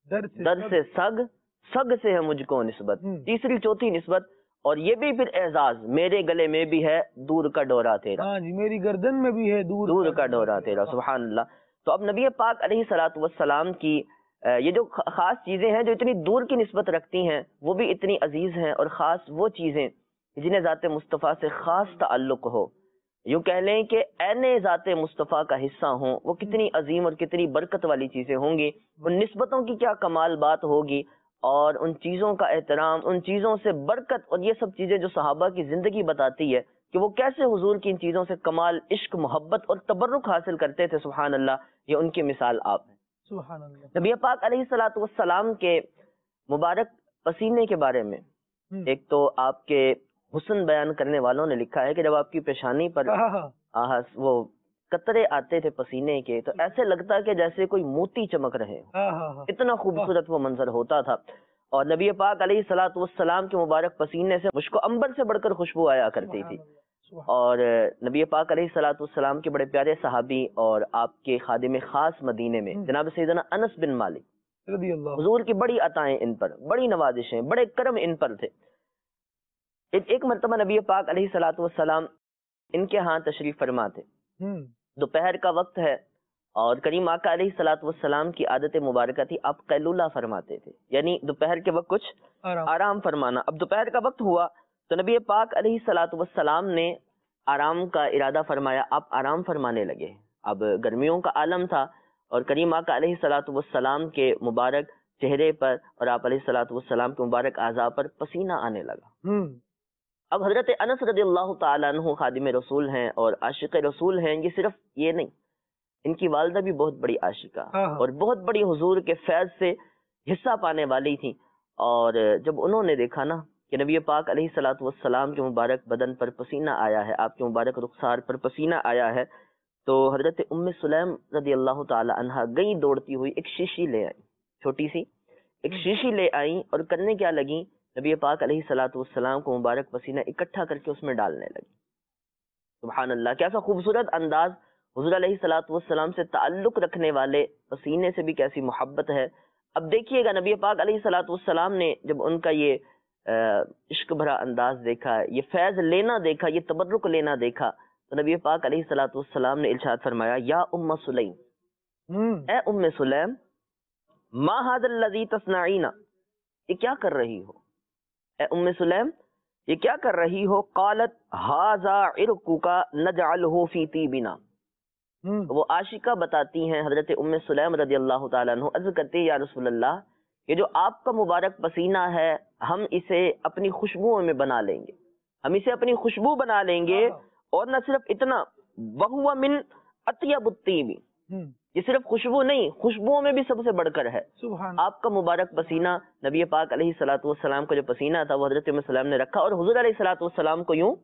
در سے سگ، سگ سے ہے مجھ کو نسبت، تیسری چوتھی نسبت. اور یہ بھی پھر اعزاز، میرے گلے میں بھی ہے دور کا ڈورا تیرا، ہاں جی، میری گردن میں بھی ہے دور کا ڈورا تیرا. سبحان اللہ. تو اب نبی پاک علیہ الصلوۃ والسلام کی یہ جو خاص چیزیں ہیں جو اتنی دور کی نسبت رکھتی ہیں، وہ بھی اتنی عزیز ہیں. اور خاص وہ چیزیں جنہیں ذات مصطفیٰ سے خاص تعلق ہو، یوں کہہ لیں کہ عین ذات مصطفیٰ کا حصہ ہوں، وہ کتنی عظیم اور کتنی برکت والی چیزیں ہوں گی. ان نسبتوں کی کیا کمال بات ہوگی، اور ان چیزوں کا احترام، ان چیزوں سے برکت، اور یہ سب چیزیں جو صحابہ کی زندگی بتاتی ہے کہ وہ کیسے حضور کی ان چیزوں سے کمال عشق، محبت اور تبرک حاصل کرتے تھے. سبحان اللہ. یہ ان کی مثال آپ ہیں. سبحان اللہ. نبی پاک علیہ الصلوۃ والسلام کے مبارک پسینے کے بارے میں ایک تو آپ کے حسن بیان کرنے والوں نے لکھا ہے کہ جب آپ کی پیشانی پر وہ قطرے آتے تھے پسینے کے تو ایسے لگتا کہ جیسے کوئی موتی چمک رہے ہوں، اتنا خوبصورت وہ منظر ہوتا تھا. اور نبی پاک علیہ الصلوۃ والسلام کے مبارک پسینے سے مشک عنبر سے بڑھ کر خوشبو آیا کرتی تھی. اور نبی پاک علیہ الصلوۃ والسلام کے بڑے پیارے صحابی اور آپ کے خادم خاص مدینے میں جناب سیدنا انس بن مالک رضی اللہ، حضور کی بڑی عطائیں ان پر، بڑی نوازشیں، بڑے کرم ان پر تھے. ایک مرتبہ نبی پاک علیہ الصلوۃ والسلام ان کے ہاں تشریف فرما تھے. دوپہر کا وقت ہے اور کریم آقا علیہ الصلوۃ والسلام کی عادت مبارکہ تھی، آپ قیلولہ فرماتے تھے، یعنی دوپہر کے وقت کچھ آرام فرمانا. اب دوپہر کا وقت ہوا تو نبی پاک علیہ الصلوۃ والسلام نے آرام کا ارادہ فرمایا، آپ آرام فرمانے لگے. اب گرمیوں کا عالم تھا اور کریم آقا علیہ الصلوۃ والسلام کے مبارک چہرے پر اور آپ علیہ الصلوۃ والسلام کے مبارک اعضاء پر پسینہ آنے لگا. اب حضرت انس رضی اللہ تعالیٰ عنہ خادم رسول ہیں اور عاشق رسول ہیں. یہ صرف یہ نہیں، ان کی والدہ بھی بہت بڑی عاشقہ اور بہت بڑی حضور کے فیض سے حصہ پانے والی تھی. اور جب انہوں نے دیکھا نا کہ نبی پاک علیہ الصلوۃ والسلام کے مبارک بدن پر پسینہ آیا ہے، آپ کے مبارک رخسار پر پسینہ آیا ہے، تو حضرت ام سلیم رضی اللہ تعالی عنہا گئی دوڑتی ہوئی ایک شیشی لے آئی، چھوٹی سی ایک شیشی لے آئی اور کرنے کیا لگی، نبی پاک علیہ الصلوۃ والسلام کو مبارک پسینہ اکٹھا کر کے اس میں ڈالنے لگی. سبحان اللہ. کیسا خوبصورت انداز. حضور علیہ الصلوۃ والسلام سے تعلق رکھنے والے پسینے سے بھی کیسی محبت ہے. اب دیکھیے گا نبی پاک علیہ الصلوۃ والسلام نے جب ان کا یہ عشق بھرا انداز دیکھا، یہ فیض لینا دیکھا، یہ تبرک لینا دیکھا، تو نبی پاک علیہ الصلوۃ والسلام نے ارشاد فرمایا، یا ام سلیم، اے ام سلیم، ما ھذا الذی تصنعین، یہ کیا کر رہی ہو؟ اے ام سلیم یہ کیا کر رہی ہو؟ قالت ھذا عرقک نجعلہ فی طیبنا، وہ عاشقہ بتاتی ہیں حضرت ام سلیم رضی اللہ تعالیٰ عنہ، عرض کرتی ہے یا رسول اللہ یہ جو آپ کا مبارک پسینہ ہے ہم اسے اپنی خوشبوؤں میں بنا لیں گے، ہم اسے اپنی خوشبو بنا لیں گے، اور نہ صرف اتنا وَهُوَ مِنْ أَطْيَبِ الطِّيبِ، یہ صرف خوشبو نہیں، خوشبوؤں میں بھی سب سے بڑھ کر ہے۔ آپ کا مبارک پسینہ، نبی پاک علیہ الصلوۃ والسلام کا جو پسینہ تھا وہ حضرت ام سلیم نے رکھا، اور حضور علیہ الصلوۃ والسلام کو یوں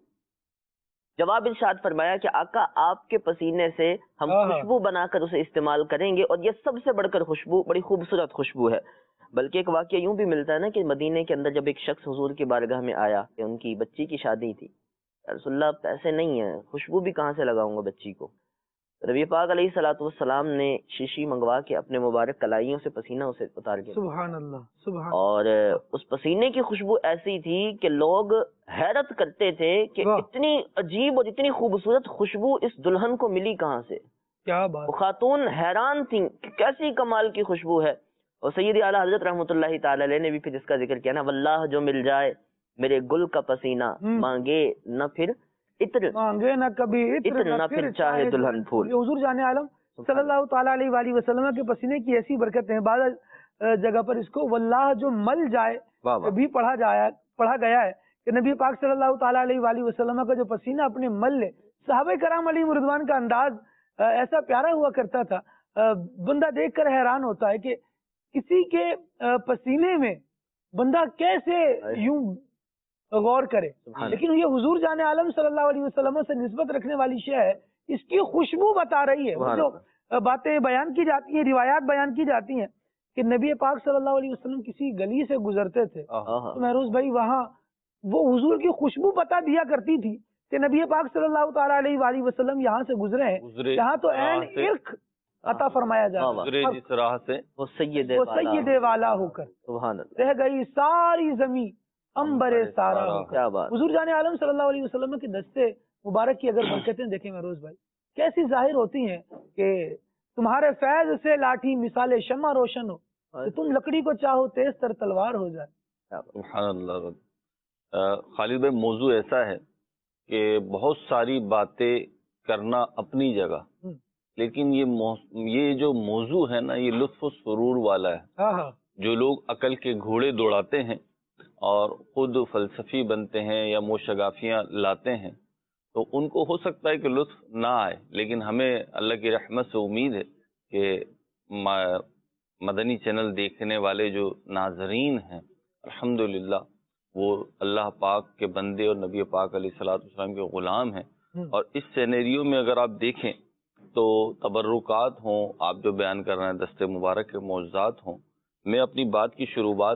جواب ارشاد فرمایا کہ آقا آپ کے پسینے سے ہم خوشبو بنا کر اسے استعمال کریں گے، اور یہ سب سے بڑھ کر خوشبو بڑی خوبصورت خوشبو ہے۔ بلکہ ایک واقعہ یوں بھی ملتا ہے نا کہ مدینے کے اندر جب ایک شخص حضور کی بارگاہ میں آیا کہ ان کی بچی کی شادی تھی، رسول اللہ پیسے نہیں ہیں، خوشبو بھی کہاں سے لگاؤں گا بچی کو؟ نبی پاک علیہ الصلوۃ والسلام نے شیشی منگوا کے اپنے مبارک کلائیوں سے پسینہ اسے اتار کے، سبحان اللہ، سبحان، اور اس پسینے کی خوشبو ایسی تھی کہ لوگ حیرت کرتے تھے کہ اتنی عجیب اور اتنی خوبصورت خوشبو اس دلہن کو ملی کہاں سے؟ کیا بات! وہ خاتون حیران تھیں کہ کیسی کمال کی خوشبو ہے۔ اور سید اعلیٰ حضرت رحمۃ اللہ تعالی علیہ نے بھی پھر اس کا ذکر کیا نا، واللہ جو مل جائے میرے گل کا پسینہ، مانگے نہ پھر عطر، مانگے نہ کبھی عطر نہ پھر چاہے دلہن پھول۔ یہ حضور جان عالم صلی اللہ تعالیٰ علیہ وآلہ وسلم کے پسینے کی ایسی برکتیں ہیں، بعض جگہ پر اس کو واللہ جو مل جائے بھی پڑھا گیا ہے کہ نبی پاک صلی اللہ تعالیٰ علیہ وآلہ وسلم کا جو پسینہ اپنے مل لے۔ صحابہ کرام علیہ رضوان کا انداز ایسا پیارا ہوا کرتا تھا، بندہ دیکھ کر حیران ہوتا ہے کہ کسی کے پسینے میں بندہ کیسے یوں غور کرے، لیکن یہ حضور جان عالم صلی اللہ علیہ وسلم سے نسبت رکھنے والی شے ہے، اس کی خوشبو بتا رہی ہے۔ جو باتیں بیان کی جاتی ہیں، روایات بیان کی جاتی ہیں کہ نبی پاک صلی اللہ علیہ وسلم کسی گلی سے گزرتے تھے تو مہروز بھائی وہاں وہ حضور کی خوشبو بتا دیا کرتی تھی کہ نبی پاک صلی اللہ تعالیٰ علیہ وآلہ وسلم یہاں سے گزرے ہیں، یہاں تو عین عرق عطا فرمایا جائے، جس راہ سے وہ سید والا ہو کر رہ گئی ساری زمین امبر سارا ہو کر۔ حضور جان عالم صلی اللہ علیہ وسلم کے دستے مبارک کی اگر برکتیں دیکھیں مہروز بھائی کیسی ظاہر ہوتی ہیں کہ تمہارے فیض سے لاٹھی مثال شمع روشن ہو کہ تم لکڑی کو چاہو تیز تر تلوار ہو جائے۔ سبحان اللہ۔ خالد بھائی موضوع ایسا ہے کہ بہت ساری باتیں کرنا اپنی جگہ، لیکن یہ جو موضوع ہے نا یہ لطف و سرور والا ہے۔ جو لوگ عقل کے گھوڑے دوڑاتے ہیں اور خود فلسفی بنتے ہیں یا موشگافیاں لاتے ہیں تو ان کو ہو سکتا ہے کہ لطف نہ آئے، لیکن ہمیں اللہ کی رحمت سے امید ہے کہ مدنی چینل دیکھنے والے جو ناظرین ہیں الحمدللہ وہ اللہ پاک کے بندے اور نبی پاک علیہ الصلوۃ والسلام کے غلام ہیں، اور اس سینیریو میں اگر آپ دیکھیں تو تبرکات ہوں، آپ جو بیان کر رہے ہیں دستے مبارک کے معجزات ہوں، میں اپنی بات کی شروعات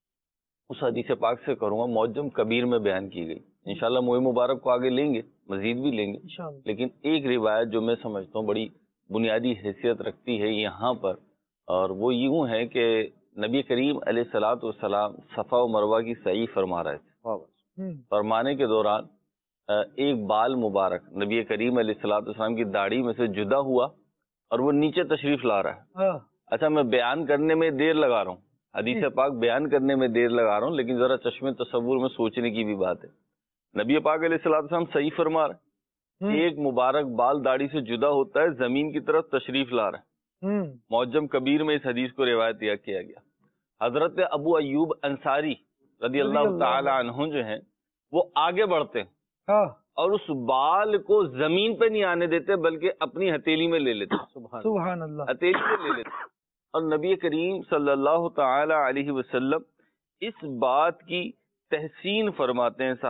اس حدیث پاک سے کروں گا معجم کبیر میں بیان کی گئی، انشاءاللہ موئے مبارک کو آگے لیں گے، مزید بھی لیں گے، لیکن ایک روایت جو میں سمجھتا ہوں بڑی بنیادی حیثیت رکھتی ہے یہاں پر، اور وہ یوں ہے کہ نبی کریم علیہ الصلوۃ والسلام صفا و مروہ کی سعی فرما رہے تھے، فرمانے کے دوران ایک بال مبارک نبی کریم علیہ الصلوۃ والسلام کی داڑھی میں سے جدا ہوا اور وہ نیچے تشریف لا رہا ہے۔ اچھا میں بیان کرنے میں دیر لگا رہا ہوں، حدیث پاک بیان کرنے میں دیر لگا رہا ہوں، لیکن ذرا چشم تصور میں سوچنے کی بھی بات ہے۔ نبی پاک علیہ الصلوۃ والسلام صحیح فرما رہے ہیں، ایک مبارک بال داڑھی سے جدا ہوتا ہے، زمین کی طرف تشریف لا رہا ہے۔ معجم کبیر میں اس حدیث کو روایت کیا گیا۔ حضرت ابو ایوب انصاری رضی اللہ تعالی عنہ جو ہیں وہ آگے بڑھتے ہیں اور اس بال کو زمین پہ نہیں آنے دیتے بلکہ اپنی ہتھیلی میں لے لیتے، سبحان اللہ، ہتھیلی میں لے لیتے، اور نبی کریم صلی اللہ تعالی علیہ وسلم اس بات کی تحسین فرماتے ہیں،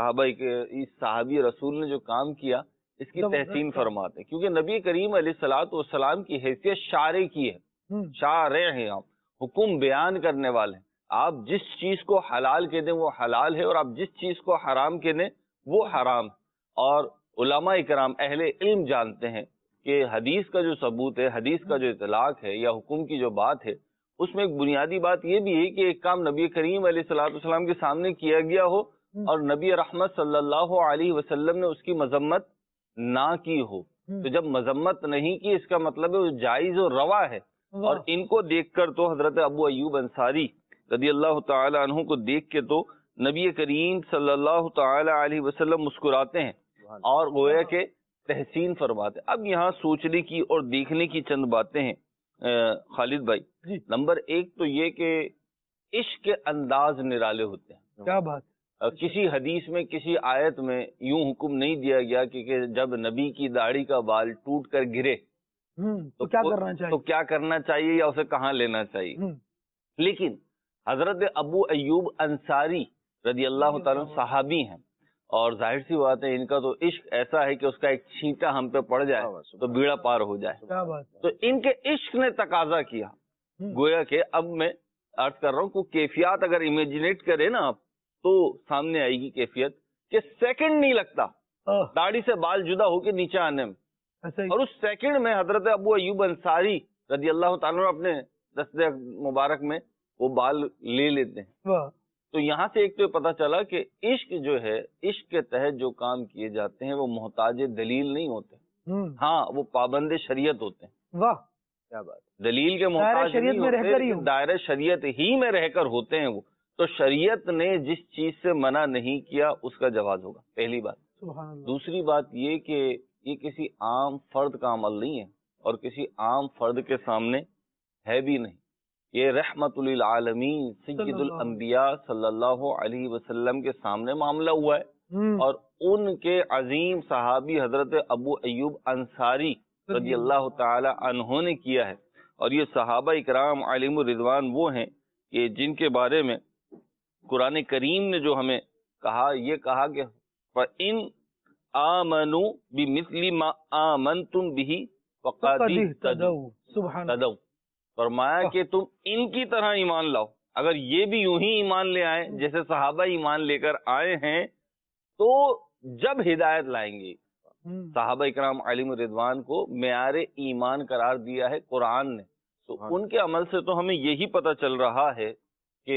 صحابی رسول نے جو کام کیا اس کی تحسین فرماتے ہیں، کیونکہ نبی کریم علیہ الصلوۃ والسلام کی حیثیت شارع کی ہے، شارع ہیں، آپ حکم بیان کرنے والے ہیں، آپ جس چیز کو حلال کہہ دیں وہ حلال ہے اور آپ جس چیز کو حرام کہہ دیں وہ حرام ہے۔ اور علماء اکرام اہل علم جانتے ہیں کہ حدیث کا جو ثبوت ہے، حدیث کا جو اطلاق ہے یا حکم کی جو بات ہے، اس میں ایک بنیادی بات یہ بھی ہے کہ ایک کام نبی کریم علیہ الصلوۃ والسلام کے سامنے کیا گیا ہو اور نبی رحمت صلی اللہ علیہ وسلم نے اس کی مذمت نہ کی ہو، تو جب مذمت نہیں کی اس کا مطلب ہے وہ جائز و روا ہے۔ اور ان کو دیکھ کر تو حضرت ابو ایوب انصاری رضی اللہ تعالی عنہ کو دیکھ کے تو نبی کریم صلی اللہ تعالی علیہ وسلم مسکراتے ہیں اور گویا کہ تحسین فرماتے ہیں. اب یہاں سوچنے کی اور دیکھنے کی چند باتیں ہیں خالد بھائی. نمبر ایک تو یہ کہ عشق کے انداز نرالے ہوتے ہیں. کیا بات. کسی حدیث میں کسی آیت میں یوں حکم نہیں دیا گیا کہ جب نبی کی داڑھی کا بال ٹوٹ کر گرے تو کیا کرنا چاہیے, تو کیا کرنا چاہیے یا اسے کہاں لینا چاہیے. لیکن حضرت ابو ایوب انصاری رضی اللہ تعالیٰ صحابی ہیں, اور ظاہر سی بات ہے ان کا تو عشق ایسا ہے کہ اس کا ایک چھینٹا ہم پہ پڑ جائے تو بیڑا پار ہو جائے. تو ان کے عشق نے تقاضا کیا, گویا کہ اب میں عرض کر رہا ہوں کہ کیفیات اگر امیجنیٹ کرے نا آپ تو سامنے آئے گی کیفیت کہ سیکنڈ نہیں لگتا داڑھی سے بال جدا ہو کے نیچے آنے میں, اور اس سیکنڈ میں حضرت ابو ایوب انصاری رضی اللہ تعالیٰ اپنے دستے مبارک میں وہ بال لے لیتے ہیں. تو یہاں سے ایک تو پتہ چلا کہ عشق جو ہے, عشق کے تحت جو کام کیے جاتے ہیں وہ محتاج دلیل نہیں ہوتے, ہاں وہ پابند شریعت ہوتے ہیں. واہ کیا بات. دلیل کے محتاج نہیں ہوتے, دائرہ شریعت ہی میں رہ کر ہوتے ہیں وہ. تو شریعت نے جس چیز سے منع نہیں کیا اس کا جواز ہوگا, پہلی بات. دوسری بات یہ کہ یہ کسی عام فرد کا عمل نہیں ہے, اور کسی عام فرد کے سامنے ہے بھی نہیں. یہ رحمت للعالمین سید الانبیاء صلی اللہ علیہ وسلم کے سامنے معاملہ ہوا ہے, اور ان کے عظیم صحابی حضرت ابو ایوب انصاری رضی اللہ تعالی عنہ نے کیا ہے. اور یہ صحابہ اکرام علیہم الرضوان وہ ہیں کہ جن کے بارے میں قرآن کریم نے جو ہمیں کہا, یہ کہا کہ فَإِنْ آمَنُوا بِمِثْلِ مَا آمَنْتُمْ بِهِ فَقَدِ اهْتَدَوْا. فرمایا کہ تم ان کی طرح ایمان لاؤ. اگر یہ بھی یوں ہی ایمان لے آئے جیسے صحابہ ایمان لے کر آئے ہیں تو جب ہدایت لائیں گے. صحابہ اکرام علیہم الرضوان کو معیار ایمان قرار دیا ہے قرآن نے, تو ان کے عمل سے تو ہمیں یہی پتہ چل رہا ہے کہ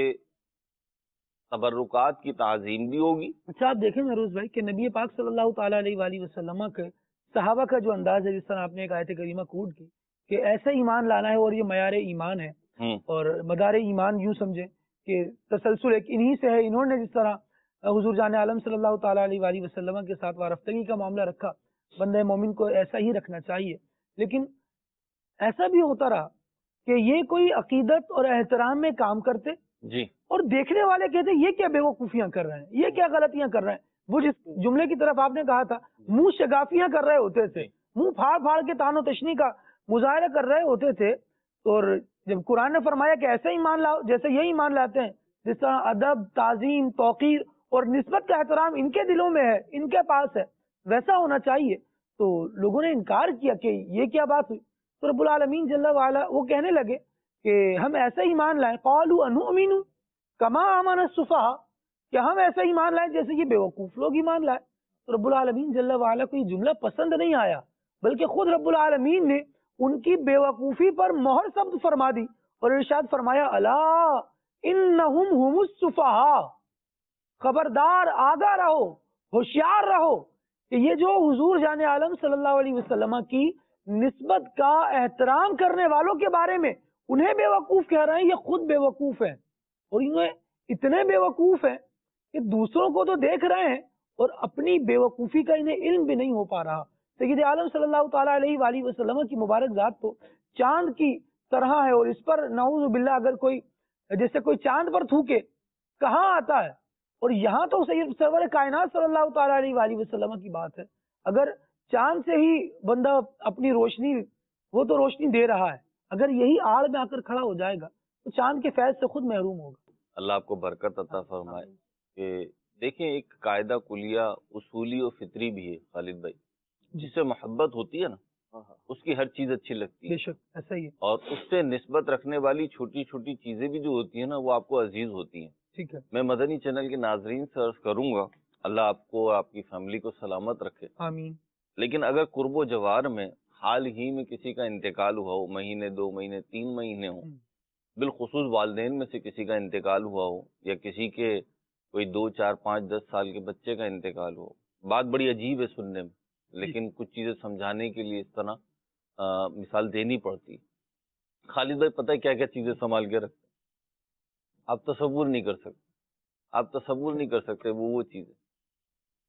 تبرکات کی تعظیم بھی ہوگی. اچھا آپ دیکھیں نروز بھائی کہ نبی پاک صلی اللہ تعالیٰ علیہ وآلہ وسلم کے صحابہ کا جو انداز ہے, جس طرح آپ نے ایک آیت کریمہ کوٹ کی کہ ایسا ایمان لانا ہے اور یہ معیار ایمان ہے, اور مدار ایمان یوں سمجھیں کہ تسلسل ایک انہی سے ہے. انہوں نے جس طرح حضور جان عالم صلی اللہ تعالیٰ علیہ وآلہ وسلم کے ساتھ وارفتگی کا معاملہ رکھا, بندہ مومن کو ایسا ہی رکھنا چاہیے. لیکن ایسا بھی ہوتا رہا کہ یہ کوئی عقیدت اور احترام میں کام کرتے جی, اور دیکھنے والے کہتے یہ کیا بے وقوفیاں کر رہے ہیں, یہ کیا غلطیاں کر رہے ہیں. وہ جس جملے کی طرف آپ نے کہا تھا, منہ شگافیاں کر رہے ہوتے تھے, منہ پھاڑ پھاڑ کے تان و تشنی کا مظاہرہ کر رہے ہوتے تھے. اور جب قرآن نے فرمایا کہ ایسے ایمان لاؤ جیسے یہ ایمان لاتے ہیں, جس طرح ادب, تعظیم, توقیر اور نسبت کا احترام ان کے دلوں میں ہے, ان کے پاس ہے, ویسا ہونا چاہیے, تو لوگوں نے انکار کیا کہ یہ کیا بات ہوئی. تو رب العالمین جل وعلا وہ کہنے لگے کہ ہم ایسے ایمان لائیں, قالوا انؤمن کما آمن السفہاء, کہ ہم ایسا ایمان لائیں جیسے یہ بے وقوف لوگ ایمان لائیں. تو رب العالمین جل وعلا کو یہ جملہ پسند نہیں آیا, بلکہ خود رب العالمین نے ان کی بے وقوفی پر مہر ثبت فرما دی اور ارشاد فرمایا الا انہم هم السفہاء, خبردار, آگاہ رہو, ہوشیار رہو کہ یہ جو حضور جان عالم صلی اللہ علیہ وسلم کی نسبت کا احترام کرنے والوں کے بارے میں انہیں بے وقوف کہہ رہے ہیں, یہ خود بے وقوف ہیں, اور انہیں اتنے بے وقوف ہیں کہ دوسروں کو تو دیکھ رہے ہیں اور اپنی بے وقوفی کا انہیں علم بھی نہیں ہو پا رہا. سید عالم صلی اللہ تعالیٰ علیہ وآلہ وسلم کی مبارک ذات تو چاند کی طرح ہے, اور اس پر نعوذ باللہ اگر کوئی جیسے کوئی چاند پر تھوکے کہاں آتا ہے. اور یہاں تو سید سرور کائنات صلی اللہ تعالیٰ علیہ وآلہ وسلم کی بات ہے, اگر چاند سے ہی بندہ اپنی روشنی, وہ تو روشنی دے رہا ہے, اگر یہی آڑ میں آ کر کھڑا ہو جائے گا تو چاند کے فیض سے خود محروم ہوگا. اللہ آپ کو برکت عطا فرمائے. کہ دیکھیں ایک قاعدہ کلیہ اصولی و فطری بھی ہے خالد بھائی, جس سے محبت ہوتی ہے نا اس کی ہر چیز اچھی لگتی ہے. بے شک ایسا ہی ہے. اور اس سے نسبت رکھنے والی چھوٹی چھوٹی چیزیں بھی جو ہوتی ہیں نا وہ آپ کو عزیز ہوتی ہیں. ٹھیک ہے, میں مدنی چینل کے ناظرین سے عرض کروں گا اللہ آپ کو آپ کی فیملی کو سلامت رکھے, آمین. لیکن اگر قرب و جوار میں حال ہی میں کسی کا انتقال ہوا ہو, مہینے 2 مہینے 3 مہینے ہوں, بالخصوص والدین میں سے کسی کا انتقال ہوا ہو, یا کسی کے کوئی 2 4 5 10 سال کے بچے کا انتقال ہو, بات بڑی عجیب ہے سننے میں, لیکن کچھ چیزیں سمجھانے کے لیے اس طرح مثال دینی پڑتی ہے. خالد بھائی پتہ ہے کیا کیا چیزیں سنبھال کے رکھتے ہیں, آپ تصور نہیں کر سکتے, آپ تصور نہیں کر سکتے وہ چیزیں.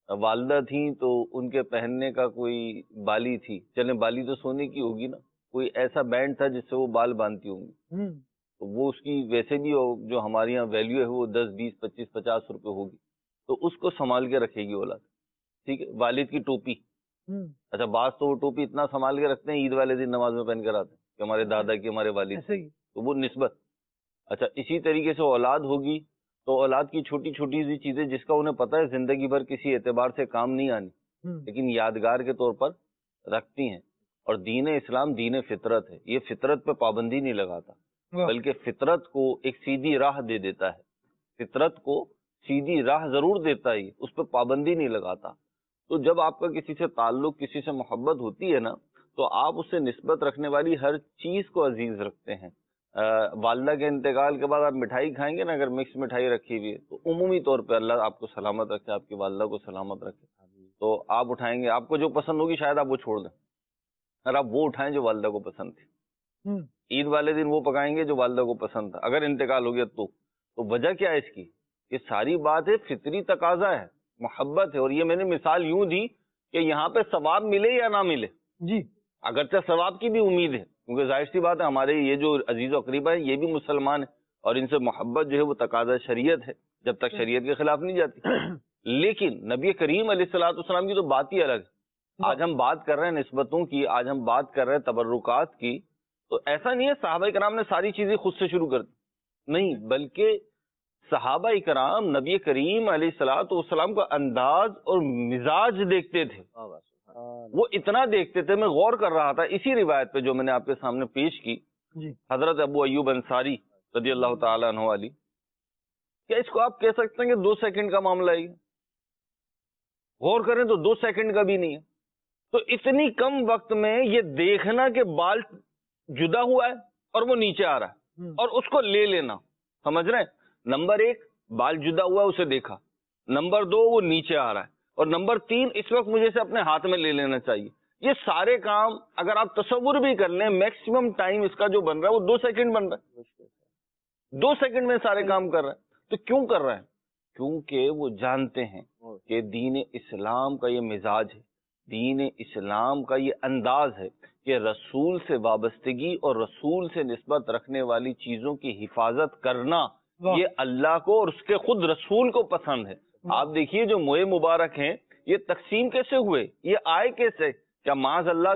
والدہ تھیں تو ان کے پہننے کا کوئی بالی تھی، چلیں بالی تو سونے کی ہوگی نا، کوئی ایسا بینڈ تھا جس سے وہ بال باندھتی ہوں گی، تو وہ اس کی ویسے بھی جو ہمارے یہاں ویلیو ہے وہ 10 20 25 50 روپے ہوگی، تو اس کو سنبھال کے رکھے گی اولاد. ٹھیک ہے. والد کی ٹوپی، اچھا بعض تو وہ ٹوپی اتنا سنبھال کے رکھتے ہیں عید والے دن نماز میں پہن کر آتے ہیں کہ ہمارے دادا کی ہمارے والد کی، تو وہ نسبت. اچھا اسی طریقے سے اولاد ہوگی تو اولاد کی چھوٹی چھوٹی سی چیزیں جس کا انہیں پتہ ہے زندگی بھر کسی اعتبار سے کام نہیں آنی، لیکن یادگار کے طور پر رکھتی ہیں. اور دین اسلام دین فطرت ہے، یہ فطرت پہ پابندی نہیں لگاتا بلکہ فطرت کو ایک سیدھی راہ دے دیتا ہے، فطرت کو سیدھی راہ ضرور دیتا ہے، اس پہ پابندی نہیں لگاتا. تو جب آپ کا کسی سے تعلق، کسی سے محبت ہوتی ہے نا، تو آپ اس سے نسبت رکھنے والی ہر چیز کو عزیز رکھتے ہیں. والدہ کے انتقال کے بعد آپ مٹھائی کھائیں گے نا، اگر مکس مٹھائی رکھی ہوئی ہے تو عمومی طور پہ اللہ آپ کو سلامت رکھے، آپ کی والدہ کو سلامت رکھے، تو آپ اٹھائیں گے. آپ کو جو پسند ہوگی شاید آپ وہ چھوڑ دیں، اور آپ وہ اٹھائیں جو والدہ کو پسند تھی. عید والے دن وہ پکائیں گے جو والدہ کو پسند تھا، اگر انتقال ہو گیا تو وجہ کیا ہے اس کی؟ یہ ساری بات ہے فطری تقاضا ہے، محبت ہے. اور یہ میں نے مثال یوں دی کہ یہاں پہ ثواب ملے یا نہ ملے، جی اگرچہ ثواب کی بھی امید ہے، کیونکہ ظاہر سی بات ہے ہمارے یہ جو عزیز و اقریبا ہیں یہ بھی مسلمان ہیں اور ان سے محبت جو ہے وہ تقاضا شریعت ہے، جب تک شریعت کے خلاف نہیں جاتی. لیکن نبی کریم علیہ الصلوۃ والسلام کی تو بات ہی الگ ہے. آج ہم بات کر رہے ہیں نسبتوں کی، آج ہم بات کر رہے ہیں تبرکات کی، تو ایسا نہیں ہے صحابہ کرام نے ساری چیزیں خود سے شروع کر دی، نہیں، بلکہ صحابہ کرام نبی کریم علیہ الصلوۃ والسلام کا انداز اور مزاج دیکھتے تھے. وہ اتنا دیکھتے تھے، میں غور کر رہا تھا اسی روایت پہ جو میں نے آپ کے سامنے پیش کی، حضرت ابو ایوب انصاری رضی اللہ تعالیٰ عنہ والی. کیا اس کو آپ کہہ سکتے ہیں کہ 2 سیکنڈ کا معاملہ ہے؟ غور کریں تو 2 سیکنڈ کا بھی نہیں ہے. تو اتنی کم وقت میں یہ دیکھنا کہ بال جدا ہوا ہے اور وہ نیچے آ رہا ہے اور اس کو لے لینا، سمجھ رہے ہیں؟ نمبر 1 بال جدا ہوا ہے، اسے دیکھا. نمبر 2 وہ نیچے آ رہا ہے. اور نمبر 3 اس وقت مجھے اسے اپنے ہاتھ میں لے لینا چاہیے. یہ سارے کام اگر آپ تصور بھی کر لیں، میکسیمم ٹائم اس کا جو بن رہا ہے وہ 2 سیکنڈ بن رہا ہے. 2 سیکنڈ میں سارے کام کر رہا ہے. تو کیوں کر رہا ہے؟ کیونکہ وہ جانتے ہیں کہ دین اسلام کا یہ مزاج ہے، دین اسلام کا یہ انداز ہے کہ رسول سے وابستگی اور رسول سے نسبت رکھنے والی چیزوں کی حفاظت کرنا یہ اللہ کو اور اس کے خود رسول کو پسند ہے. آپ دیکھیے جو موئے مبارک ہیں یہ تقسیم کیسے ہوئے، یہ آئے کیسے؟ کیا معاذ اللہ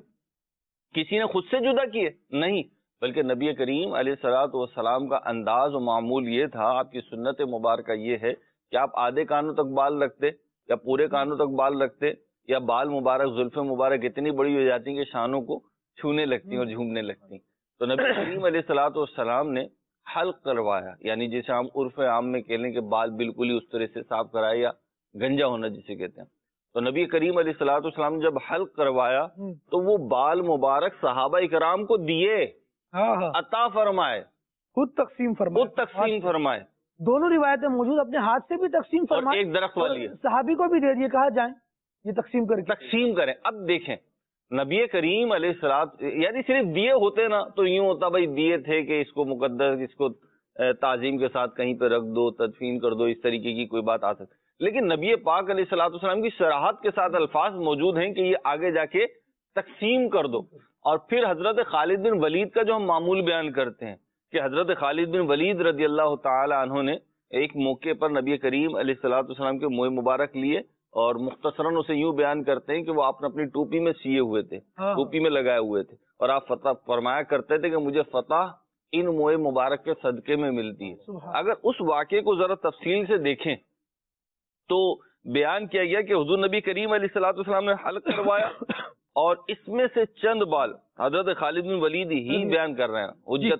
کسی نے خود سے جدا کیے؟ نہیں، بلکہ نبی کریم علیہ الصلوۃ والسلام کا انداز و معمول یہ تھا، آپ کی سنت مبارکہ یہ ہے کہ آپ آدھے کانوں تک بال رکھتے یا پورے کانوں تک بال رکھتے، یا بال مبارک زلف مبارک اتنی بڑی ہو جاتی کہ شانوں کو چھونے لگتی اور جھومنے لگتی. تو نبی کریم علیہ الصلوۃ والسلام نے حلق کروایا، یعنی جیسے ہم عرف عام میں کہہ لیں کہ بال بالکل ہی اس طرح سے صاف کرائے یا گنجا ہونا جسے کہتے ہیں. تو نبی کریم علیہ الصلوۃ والسلام نے جب حلق کروایا تو وہ بال مبارک صحابہ کرام کو دیے، عطا فرمائے، خود تقسیم فرمائے. دونوں روایتیں موجود، اپنے ہاتھ سے بھی تقسیم فرمائے، ایک درخت والی ہے، صحابی کو بھی دے دیے، کہا جائیں یہ تقسیم کریں. اب دیکھیں نبی کریم علیہ الصلوۃ، یعنی صرف دیے ہوتے نا تو یوں ہوتا بھائی دیے تھے کہ اس کو مقدس، اس کو تعظیم کے ساتھ کہیں پہ رکھ دو، تدفین کر دو، اس طریقے کی کوئی بات آ سکتی. لیکن نبی پاک علیہ الصلوۃ والسلام کی صراحت کے ساتھ الفاظ موجود ہیں کہ یہ آگے جا کے تقسیم کر دو. اور پھر حضرت خالد بن ولید کا جو ہم معمول بیان کرتے ہیں کہ حضرت خالد بن ولید رضی اللہ تعالی عنہ نے ایک موقع پر نبی کریم علیہ الصلوۃ والسلام کے موئے مبارک لیے اور مختصراً اسے یوں بیان کرتے ہیں کہ وہ آپ نے اپنی ٹوپی میں سیے ہوئے تھے، ٹوپی میں لگائے ہوئے تھے، اور آپ فتح فرمایا کرتے تھے کہ مجھے فتح ان موئے مبارک کے صدقے میں ملتی ہے. اگر اس واقعے کو ذرا تفصیل سے دیکھیں تو بیان کیا گیا کہ حضور نبی کریم علیہ الصلوۃ والسلام نے حلق کروایا اور اس میں سے چند بال حضرت خالد بن ولید ہی بیان کر رہے ہیں،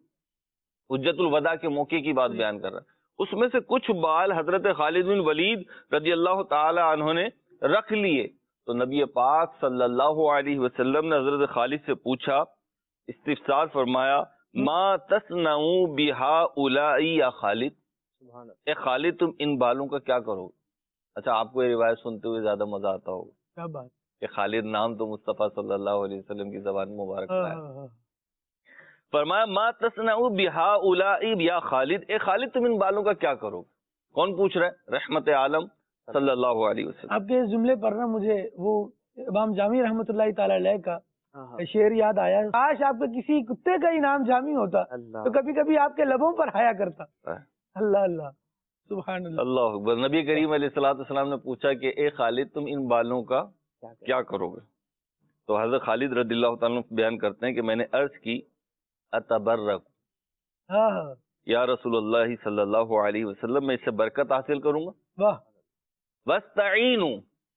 حجت الوداع کے موقع کی بات بیان کر رہے ہیں. اس میں سے کچھ بال حضرت خالد بن ولید رضی اللہ تعالی عنہ نے رکھ لیے. تو نبی پاک صلی اللہ علیہ وسلم نے حضرت خالد سے پوچھا، استفسار فرمایا، ما تصنع بہؤلاء یا خالد، اے خالد تم ان بالوں کا کیا کرو؟ اچھا آپ کو یہ روایت سنتے ہوئے زیادہ مزہ آتا ہوگا، کیا بات کہ خالد نام تو مصطفیٰ صلی اللہ علیہ وسلم کی زبان مبارک ہے. فرمایا ما تصنع بہؤلاء یا خالد، اے خالد تم ان بالوں کا کیا کرو؟ کون پوچھ رہا ہے؟ رحمت عالم صلی اللہ علیہ وسلم. آپ کے اس جملے پر نا مجھے وہ امام جامی رحمۃ اللہ تعالی علیہ کا شعر یاد آیا. کاش آپ کے کسی کتے کا ہی نام جامی ہوتا تو کبھی کبھی آپ کے لبوں پر آیا کرتا. اللہ اللہ سبحان اللہ. اللہ اکبر. نبی کریم علیہ الصلوۃ والسلام نے پوچھا کہ اے خالد تم ان بالوں کا کیا کرو گے؟ تو حضرت خالد رضی اللہ تعالیٰ بیان کرتے ہیں کہ میں نے عرض کی اتبرک یا رسول اللہ صلی اللہ علیہ وسلم، میں اس سے برکت حاصل کروں گا. واہ. واستعینوا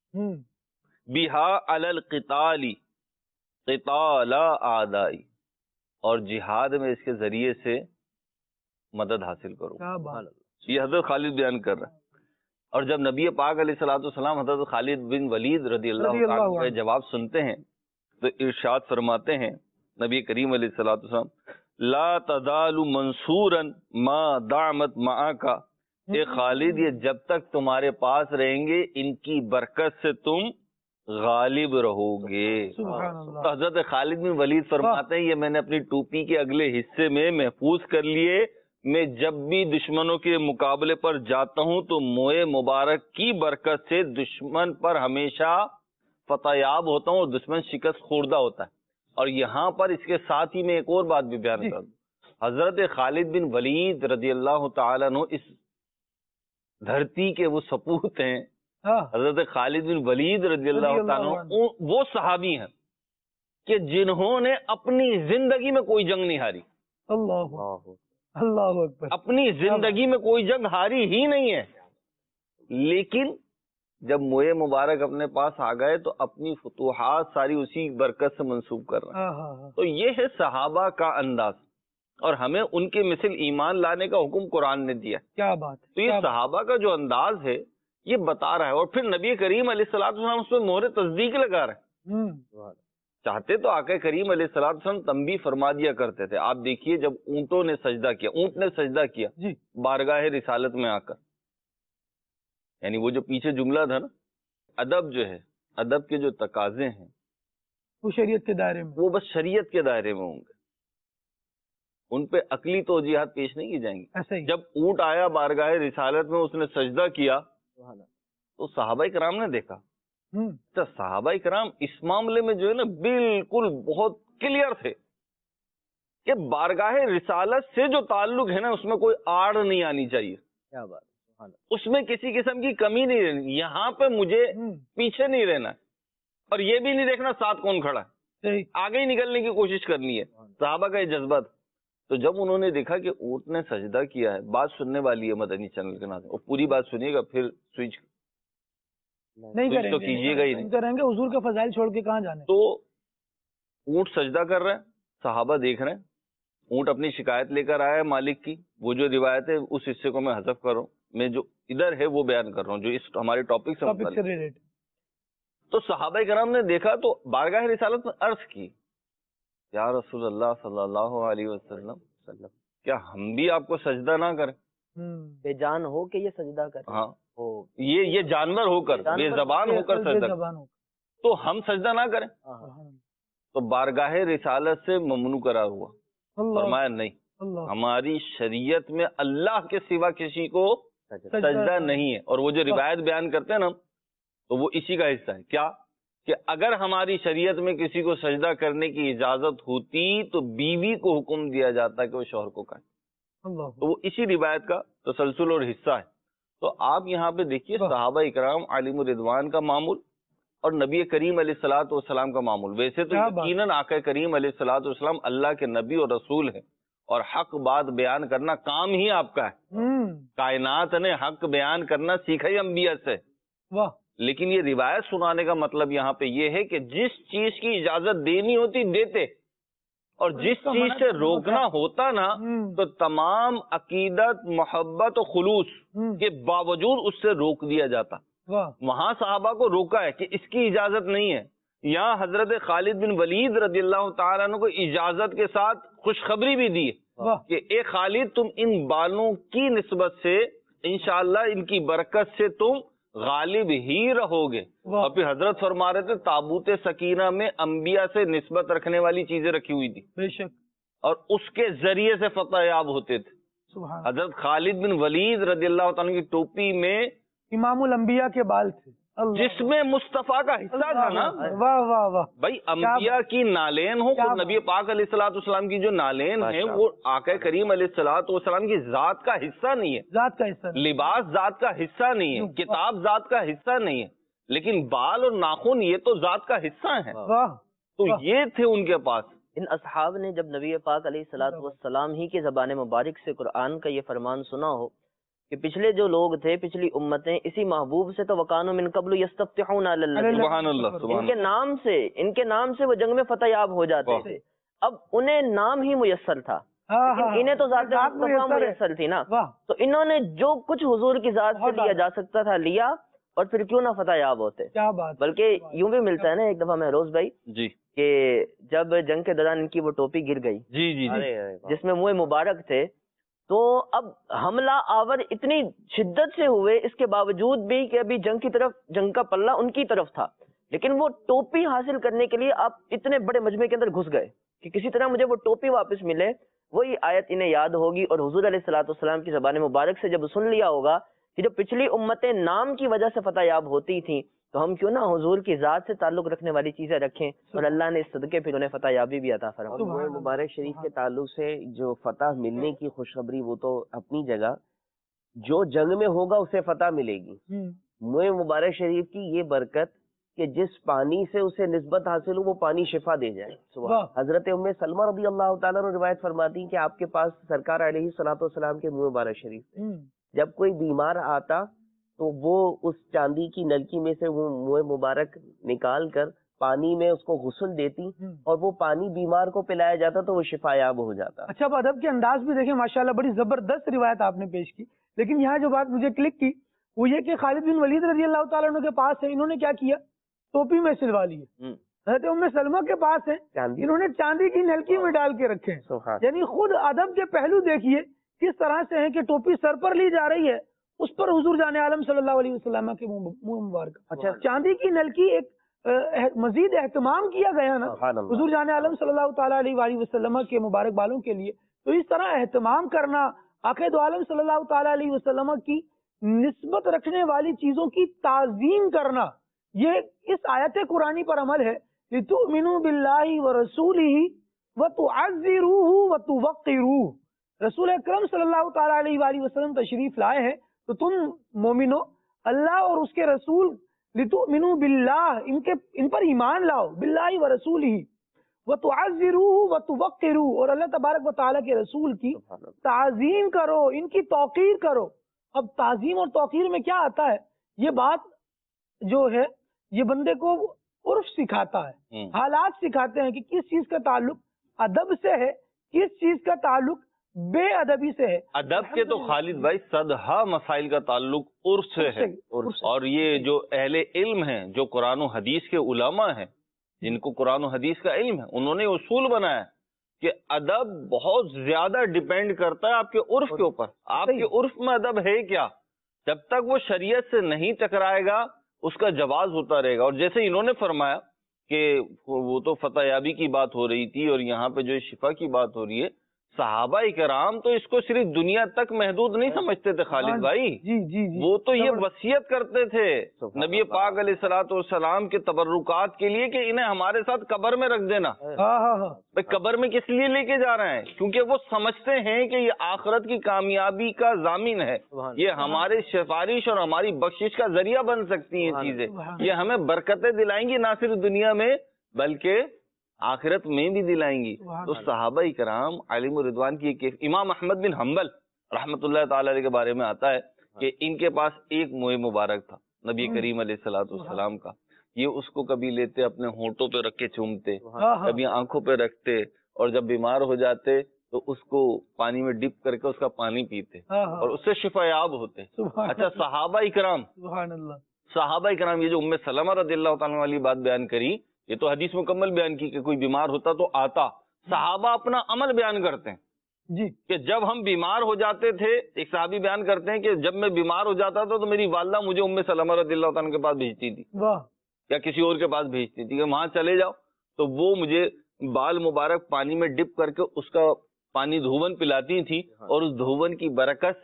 بها علی القتال قتال اعدائی، اور جہاد میں اس کے ذریعے سے مدد حاصل کروں. کیا بات. یہ حضرت خالد بیان کر رہا ہے. اور جب نبی پاک علیہ الصلوۃ والسلام حضرت خالد بن ولید رضی اللہ عنہ کا جواب سنتے ہیں تو ارشاد فرماتے ہیں نبی کریم علیہ الصلوۃ والسلام، لا تزال منصورا ما دامت معک، اے خالد یہ جب تک تمہارے پاس رہیں گے ان کی برکت سے تم غالب رہو گے. تو حضرت خالد بن ولید فرماتے ہیں یہ میں نے اپنی ٹوپی کے اگلے حصے میں محفوظ کر لیے. میں جب بھی دشمنوں کے مقابلے پر جاتا ہوں تو موئے مبارک کی برکت سے دشمن پر ہمیشہ فتح یاب ہوتا ہوں اور دشمن شکست خوردہ ہوتا ہے. اور یہاں پر اس کے ساتھ ہی میں ایک اور بات بھی بیان کر دوں. حضرت خالد بن ولید رضی اللہ تعالیٰ عنہ اس دھرتی کے وہ سپوت ہیں. حضرت خالد بن ولید رضی اللہ تعالیٰ عنہ وہ صحابی ہیں کہ جنہوں نے اپنی زندگی میں کوئی جنگ نہیں ہاری. اللہ اکبر. اپنی زندگی میں کوئی جنگ ہاری ہی نہیں ہے، لیکن جب موئے مبارک اپنے پاس آ گئے تو اپنی فتوحات ساری اسی برکت سے منسوب کر رہے ہیں. تو یہ ہے صحابہ کا انداز، اور ہمیں ان کے مثل ایمان لانے کا حکم قرآن نے دیا. کیا بات. تو یہ صحابہ کا جو انداز ہے یہ بتا رہا ہے، اور پھر نبی کریم علیہ الصلوۃ والسلام اس پہ مہر تصدیق لگا رہے ہیں. چاہتے تو آقا کریم علیہ الصلوۃ والسلام تنبیہ فرما دیا کرتے تھے. آپ دیکھیے جب اونٹوں نے سجدہ کیا، اونٹ نے سجدہ کیا بارگاہ رسالت میں آ کر، یعنی وہ جو پیچھے جملہ تھا نا، ادب جو ہے، ادب کے جو تقاضے ہیں وہ شریعت کے دائرے میں، وہ بس شریعت کے دائرے میں ہوں گے، ان پہ عقلی توجیہات پیش نہیں کی جائیں گی. ایسا ہی. جب اونٹ آیا بارگاہ رسالت میں، اس نے سجدہ کیا تو صحابہ کرام نے دیکھا. صحابہ کرام اس معاملے میں جو ہے نا بالکل بہت کلیئر تھے کہ بارگاہ رسالت سے جو تعلق ہے نا اس میں کوئی آڑ نہیں آنی چاہیے. کیا بات. اس میں کسی قسم کی کمی نہیں رہنی. یہاں پہ مجھے پیچھے نہیں رہنا ہے، اور یہ بھی نہیں دیکھنا ساتھ کون کھڑا ہے، آگے ہی نکلنے کی کوشش کرنی ہے. صحابہ کا یہ جذبہ تھا. تو جب انہوں نے دیکھا کہ اونٹ نے سجدہ کیا ہے، بات سننے والی ہے مدنی چینل کے ناظرین، اور پوری بات سنیے گا، پھر سوئچ نہیں کریں تو کیجیے گا ہی نہیں. کریں گے حضور کے فضائل چھوڑ کے کہاں جانے. تو اونٹ سجدہ کر رہے ہیں، صحابہ دیکھ رہے ہیں. اونٹ اپنی شکایت لے کر آیا ہے مالک کی. وہ جو روایت ہے اس حصے کو میں حذف کر رہا ہوں، میں جو ادھر ہے وہ بیان کر رہا ہوں جو اس ہمارے ٹاپک سے ریلیٹڈ. تو صحابہ کرام نے دیکھا تو بارگاہ رسالت میں عرض کی، یا رسول اللہ صلی اللہ علیہ وسلم کیا ہم بھی آپ کو سجدہ نہ کریں؟ بے جان ہو کہ یہ سجدہ کریں. ہاں، یہ جانور ہو کر، بے زبان ہو کر سجدہ، تو ہم سجدہ نہ کریں؟ تو بارگاہ رسالت سے ممنوع قرار ہوا. فرمایا نہیں، ہماری شریعت میں اللہ کے سوا کسی کو سجدہ نہیں ہے. اور وہ جو روایت بیان کرتے ہیں نا تو وہ اسی کا حصہ ہے. کیا کہ اگر ہماری شریعت میں کسی کو سجدہ کرنے کی اجازت ہوتی تو بیوی کو حکم دیا جاتا کہ وہ شوہر کو کرے. تو وہ اسی روایت کا تسلسل اور حصہ ہے. تو آپ یہاں پہ دیکھیے صحابہ اکرام علیہم الرضوان کا معمول اور نبی کریم علیہ الصلوۃ والسلام کا معمول. ویسے تو یقیناً آقا کریم علیہ الصلوۃ والسلام اللہ کے نبی اور رسول ہیں، اور حق بات بیان کرنا کام ہی آپ کا ہے. کائنات نے حق بیان کرنا سیکھا ہی انبیاء سے. لیکن یہ روایت سنانے کا مطلب یہاں پہ یہ ہے کہ جس چیز کی اجازت دینی ہوتی دیتے، اور جس چیز سے روکنا ہوتا نا تو تمام عقیدت، محبت و خلوص کے باوجود اس سے روک دیا جاتا. وہاں صحابہ کو روکا ہے کہ اس کی اجازت نہیں ہے. یہاں حضرت خالد بن ولید رضی اللہ تعالیٰ عنہ کو اجازت کے ساتھ خوشخبری بھی دی کہ اے خالد تم ان بالوں کی نسبت سے انشاءاللہ ان کی برکت سے تم غالب ہی رہو گے. اور پھر حضرت فرما رہے تھے تابوت سکینہ میں انبیاء سے نسبت رکھنے والی چیزیں رکھی ہوئی تھی، بے شک، اور اس کے ذریعے سے فتح یاب ہوتے تھے. حضرت خالد بن ولید رضی اللہ تعالیٰ کی ٹوپی میں इमाम उल अंबिया के बाल थे, अल्लाह। जिसमें मुस्तफा का हिस्सा था ना। वाह वाह वाह। भाई अंबिया की नालेन हो, खुद नबी पाक अलैहिस्सलाम की जो नालेन है वो आका करीम अलैहिस्सलाम की जात का हिस्सा नहीं है, जात का हिस्सा, लिबास जात का हिस्सा नहीं है, किताब जात का हिस्सा नहीं है, लेकिन बाल और नाखून ये तो जात का हिस्सा है। वाह। तो ये थे उनके पास। इन असहाब ने जब नबी पाक अलैहिस्सलाम ही के ज़बान मुबारक से कुरान का ये फरमान सुना हो कि पिछले जो लोग थे, पिछली उम्मतें इसी महबूब से तो वकानो मिन कब्लु यस्तफ्तिहून अलल्लाह, सुभान अल्लाह, सुभान इनके नाम से वो जंग में फतह याब हो जाते थे। अब उन्हें नाम ही मुयस्सर था, लेकिन इन्हें तो ज़ात मुस्तफा मुयस्सर थी ना, तो इन्होंने जो कुछ हुजूर की जात से लिया जा सकता था लिया, और फिर क्यों ना फतह याब होते। क्या बात। बल्कि यूं भी मिलता है ना, एक दफा महरोज भाई जी कि जब जंग के दौरान इनकी वो टोपी गिर गई, जी जी, जिसमें मुँह मुबारक थे, तो अब हमला आवर इतनी शिद्दत से हुए, इसके बावजूद भी कि अभी जंग का पल्ला उनकी तरफ था, लेकिन वो टोपी हासिल करने के लिए आप इतने बड़े मजमे के अंदर घुस गए कि किसी तरह मुझे वो टोपी वापस मिले। वही आयत इन्हें याद होगी और हुजूर अलैहिस्सलाम की ज़बान मुबारक से जब सुन लिया होगा कि जो पिछली उम्मतें नाम की वजह से फतह याब होती थी, तो हम क्यों ना हुजूर की जात से ताल्लुक रखने वाली चीजें रखें, और अल्लाह ने इस सदके फिर उन्हें फतह याबी भी अता फरमाई। मुए मुबारक शरीफ के ताल्लुक से जो फतह मिलने की खुशखबरी वो तो अपनी जगह, जो जंग में होगा उसे फतह मिलेगी। मुए मुबारक शरीफ की ये बरकत कि जिस पानी से उसे निस्बत हासिल हो वो पानी शिफा दे जाए। हजरत उम्मे सलमा रज़ी अल्लाह ताला अन्हा रिवायत फरमाती कि आपके पास सरकार अलैहिस्सलातु वस्सलाम के मुए मुबारक शरीफ थे, जब कोई बीमार आता तो वो उस चांदी की नलकी में से वो मुए मुबारक निकाल कर पानी में उसको गुस्ल देती और वो पानी बीमार को पिलाया जाता तो वो शिफायाब हो जाता। अच्छा, अब अदब के अंदाज भी देखें, माशाल्लाह बड़ी जबरदस्त रिवायत आपने पेश की, लेकिन यहाँ जो बात मुझे क्लिक की वो ये कि खालिद बिन वलीद रजी अल्लाह ताला अन्हु के पास है, इन्होंने क्या किया, टोपी में सिलवा ली है। हज़रत उम्मे सलमा के पास है, इन्होंने चांदी की नलकी में डाल के रखे हैं। यानी खुद अदब के पहलू देखिए किस तरह से है कि टोपी सर पर ली जा रही है, उस पर हुजूर जाने आलम सल्लल्लाहु अलैहि वसल्लम के मुंह मुबारक। अच्छा, चांदी की नलकी एक मजीद एहतमाम किया गया ना हुजूर जाने आलम सल्लल्लाहु ताला अलैहि वसल्लम के मुबारक बालों के लिए। तो इस तरह एहतमाम करना, आक़िद दो आलम सल्लल्लाहु ताला अलैहि वसल्लम की निस्बत रखने वाली चीजों की ताज़ीम करना, ये इस आयत कुरानी पर अमल है। लितुमिनु बिल्लाहि व रसूलिही व तुअज़्ज़िरूहु व तुवक़्क़िरूहु। रसूल अकरम सल्लल्लाहु ताला अलैहि वसल्लम तशरीफ लाए हैं, तो तुम मोमिनो अल्लाह और उसके रसूल, लितुमिनु बिल्लाह, इन पर ईमान लाओ, बिल्लाहि व रसूलिही व तुअज़्ज़िरूहु व तुवक़्क़िरूहु, और अल्लाह तबारक व तआला के रसूल की ताज़ीम करो, इनकी तौक़ीर करो। अब ताज़ीम और तौक़ीर में क्या आता है, ये बात जो है ये बंदे को उर्फ सिखाता है, हालात सिखाते हैं कि किस चीज का ताल्लुक अदब से है, किस चीज का ताल्लुक बेअदबी से है। अदब के तो खालिद भाई सदहा मसाइल का ताल्लुक उर्फ से है, और ये जो अहले इल्म हैं, जो कुरान और हदीस के उलमा हैं, जिनको कुरान और हदीस का इल्म है, उन्होंने उसूल बनाया कि अदब बहुत ज्यादा डिपेंड करता है आपके उर्फ के ऊपर। आपके उर्फ में अदब है क्या, जब तक वो शरीयत से नहीं टकराएगा उसका जवाज होता रहेगा। और जैसे इन्होंने फरमाया कि वो तो फतह याबी की बात हो रही थी और यहाँ पे जो शिफा की बात हो रही है, सहाबा इकराम तो इसको सिर्फ दुनिया तक महदूद नहीं समझते थे खालिद भाई। जी। वो तो ये वसीयत करते थे नबी पाक अलैहिस्सलातु वस्सलाम के तबर्रुकात के लिए कि इन्हें हमारे साथ कब्र में रख देना। भाई कब्र में किस लिए लेके जा रहे हैं, क्योंकि वो समझते हैं कि ये आखिरत की कामयाबी का जामिन है, ये हमारे सिफारिश और हमारी बख्शिश का जरिया बन सकती हैं चीजें, ये हमें बरकतें दिलाएंगी ना सिर्फ दुनिया में बल्कि आखिरत में भी दिलाएंगी। तो सहाबा इकराम अलैहिम रिदवान की एक इमाम अहमद बिन हम्बल रहमतुल्लाह ताला अलैहि के बारे में आता है कि इनके पास एक मुए मुबारक था नबी करीम अलैहिस्सलातु वस्सलाम का। ये उसको कभी लेते अपने होंठों पे रख के चूमते, कभी आंखों पे रखते, और जब बीमार हो जाते तो उसको पानी में डिप करके उसका पानी पीते और उससे शिफायाब होते। अच्छा, सहाबा इकराम ये जो उम्मे सलमा रज़ियल्लाहु ताला वाली बात बयान करी, ये तो हदीस मुकम्मल बयान की कि कोई बीमार होता तो आता। सहाबा अपना अमल बयान करते हैं जी कि जब हम बीमार हो जाते थे, एक सहाबी बयान करते हैं कि जब मैं बीमार हो जाता था तो मेरी वालिदा मुझे उम्मे सलमा रज़ियल्लाहु ताला के पास भेजती थी या किसी और के पास भेजती थी कि वहां चले जाओ, तो वो मुझे बाल मुबारक पानी में डिप करके उसका पानी धोवन पिलाती थी और उस धोवन की बरकत से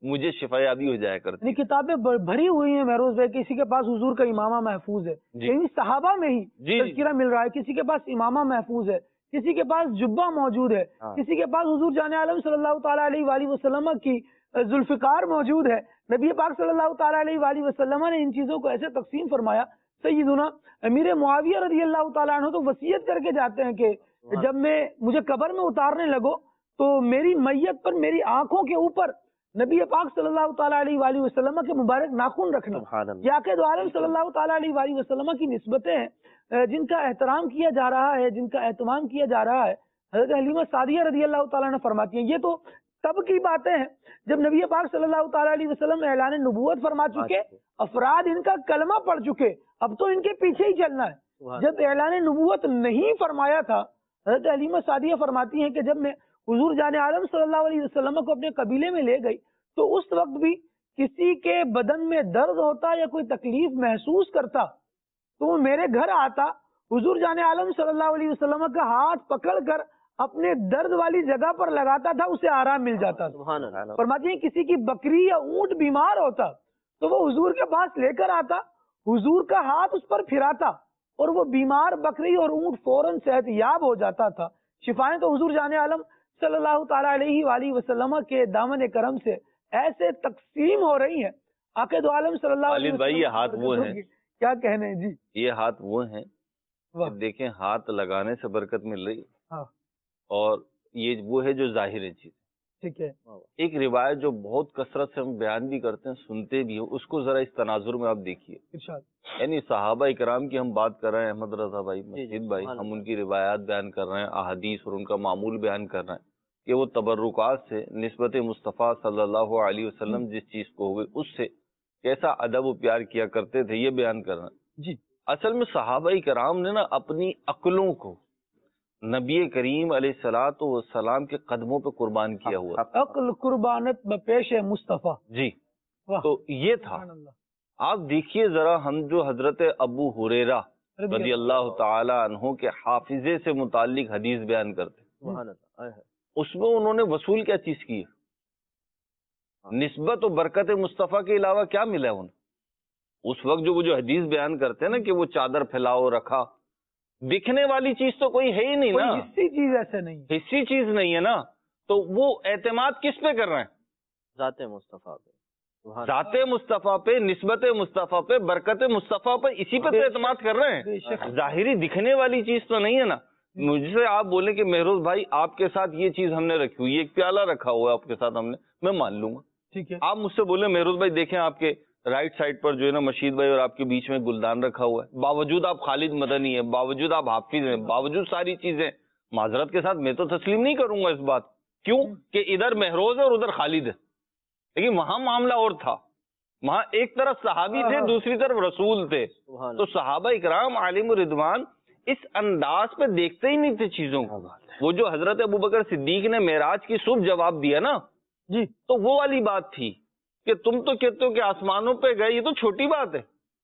مجھے شفا یابی ہو جایا کرتی. یعنی کتابیں بھری ہوئی ہیں مہروز بھائی، کسی کے پاس حضور کا امامہ محفوظ ہے، یعنی صحابہ میں ہی تذکرہ مل رہا ہے، کسی کے پاس امامہ محفوظ ہے، کسی کے پاس جبہ موجود ہے، کسی کے پاس حضور جان عالم صلی اللہ تعالیٰ علیہ وآلہ وسلم کی ذوالفقار موجود ہے. نبی پاک صلی اللہ تعالیٰ علیہ وآلہ وسلم نے ان چیزوں کو ایسے تقسیم فرمایا. سیدنا امیر معاویہ رضی اللہ تعالیٰ عنہ تو وصیت کر کے جاتے ہیں کہ جب مجھے قبر میں اتارنے لگو تو میری میت پر میری آنکھوں کے اوپر نبی پاک صلی اللہ تعالیٰ علیہ وآلہ وسلم کے مبارک ناخن رکھنا. یہ عقید عالم صلی اللہ تعالیٰ علیہ وآلہ وسلم کی نسبتیں ہیں جن کا احترام کیا جا رہا ہے، جن کا اہتمام کیا جا رہا ہے. حضرت حلیمہ سعدیہ رضی اللہ تعالیٰ نے فرماتی ہیں، یہ تو تب کی باتیں ہیں جب نبی پاک صلی اللہ تعالیٰ علیہ وسلم اعلان نبوت فرما چکے، افراد ان کا کلمہ پڑھ چکے، اب تو ان کے پیچھے ہی چلنا ہے. جب اعلان نبوت نہیں فرمایا تھا، حضرت حلیمہ سعدیہ فرماتی ہیں کہ جب میں حضور جان عالم صلی اللہ علیہ وسلم کو اپنے قبیلے میں لے گئی تو اس وقت بھی کسی کے بدن میں درد ہوتا یا کوئی تکلیف محسوس کرتا تو وہ میرے گھر آتا، حضور جان عالم صلی اللہ علیہ وسلم کا ہاتھ پکڑ کر اپنے درد والی جگہ پر لگاتا تھا، اسے آرام مل جاتا تھا. فرماتے ہیں کسی کی بکری یا اونٹ بیمار ہوتا تو وہ حضور کے پاس لے کر آتا، حضور کا ہاتھ اس پر پھراتا اور وہ بیمار بکری اور اونٹ فوراً صحت یاب ہو جاتا تھا. شفائیں تو حضور جان عالم صلی اللہ تعالیٰ علیہ وآلہ وسلم کے دامن کرم سے ایسے تقسیم ہو رہی ہیں. عقید عالم صلی اللہ علیہ وسلم یہ ہاتھ وہ ہیں، کیا کہنے ہیں جی، یہ ہاتھ وہ ہیں دیکھیں ہاتھ لگانے سے برکت مل رہی، اور یہ وہ ہے جو ظاہر چیز. ٹھیک ہے. ایک روایت جو بہت کثرت سے ہم بیان بھی کرتے ہیں، سنتے بھی ہیں، اس کو ذرا اس تناظر میں آپ دیکھیے. یعنی صحابہ اکرام کی ہم بات کر رہے ہیں، احمد رضا بھائی، مسجد بھائی، ہم ان کی روایات بیان کر رہے ہیں، احادیث اور ان کا معمول بیان کر رہے ہیں کہ وہ تبرکات سے نسبت مصطفیٰ صلی اللہ علیہ وسلم جس چیز کو ہوئے اس سے کیسا ادب و پیار کیا کرتے تھے، یہ بیان کر رہے ہیں. جی اصل میں صحابہ کرام نے نا اپنی عقلوں کو نبی کریم علیہ الصلوۃ والسلام کے قدموں پہ قربان کیا ہوا. عقل قربانت بپیش مصطفیٰ. جی تو یہ تھا. آپ دیکھیے ذرا، ہم جو حضرت ابو ہریرہ رضی اللہ تعالی عنہ کے حافظے سے متعلق حدیث بیان کرتے، اس میں انہوں نے وصول کیا چیز کی ہے؟ نسبت و برکت مصطفیٰ کے علاوہ کیا ملا ہے انہیں؟ اس وقت جو وہ جو حدیث بیان کرتے ہیں نا کہ وہ چادر پھیلاؤ رکھا، دکھنے والی چیز تو کوئی ہے ہی نہیں نا، حصی چیز ایسے نہیں، حصی چیز نہیں ہے نا. تو وہ اعتماد کس پہ کر رہے ہیں؟ ذات مصطفیٰ پہ، ذات مصطفیٰ پہ، نسبت مصطفیٰ پہ، برکت مصطفیٰ پہ، اسی پہ تو اعتماد کر رہے ہیں. ظاہری دکھنے والی چیز تو نہیں ہے نا. مجھ سے آپ بولیں کہ مہروز بھائی آپ کے ساتھ یہ چیز ہم نے رکھی ہوئی، ایک پیالہ رکھا ہوا ہے آپ کے ساتھ ہم نے، میں مان لوں گا. ٹھیک ہے. آپ مجھ سے بولیں مہروز بھائی دیکھیں آپ کے رائٹ سائڈ پر جو ہے نا مشید بھائی اور آپ کے بیچ میں گلدان رکھا ہوا ہے، باوجود آپ خالد مدنی ہیں، باوجود آپ حافظ ہیں، باوجود ساری چیزیں، معذرت کے ساتھ میں تو تسلیم نہیں کروں گا اس بات. کیوں کہ ادھر مہروز ہے اور ادھر خالد ہے. لیکن وہاں معاملہ اور تھا، وہاں ایک طرف صحابی تھے، دوسری طرف رسول تھے. تو صحابہ اکرام علیہم الرضوان اس انداز پہ دیکھتے ہی نہیں تھے چیزوں کو. وہ جو حضرت ابوبکر صدیق نے معراج کی صبح جواب دیا نا جی، تو وہ والی بات تھی کہ تم تو کہتے ہو کہ آسمانوں پہ گئے، یہ تو چھوٹی بات ہے،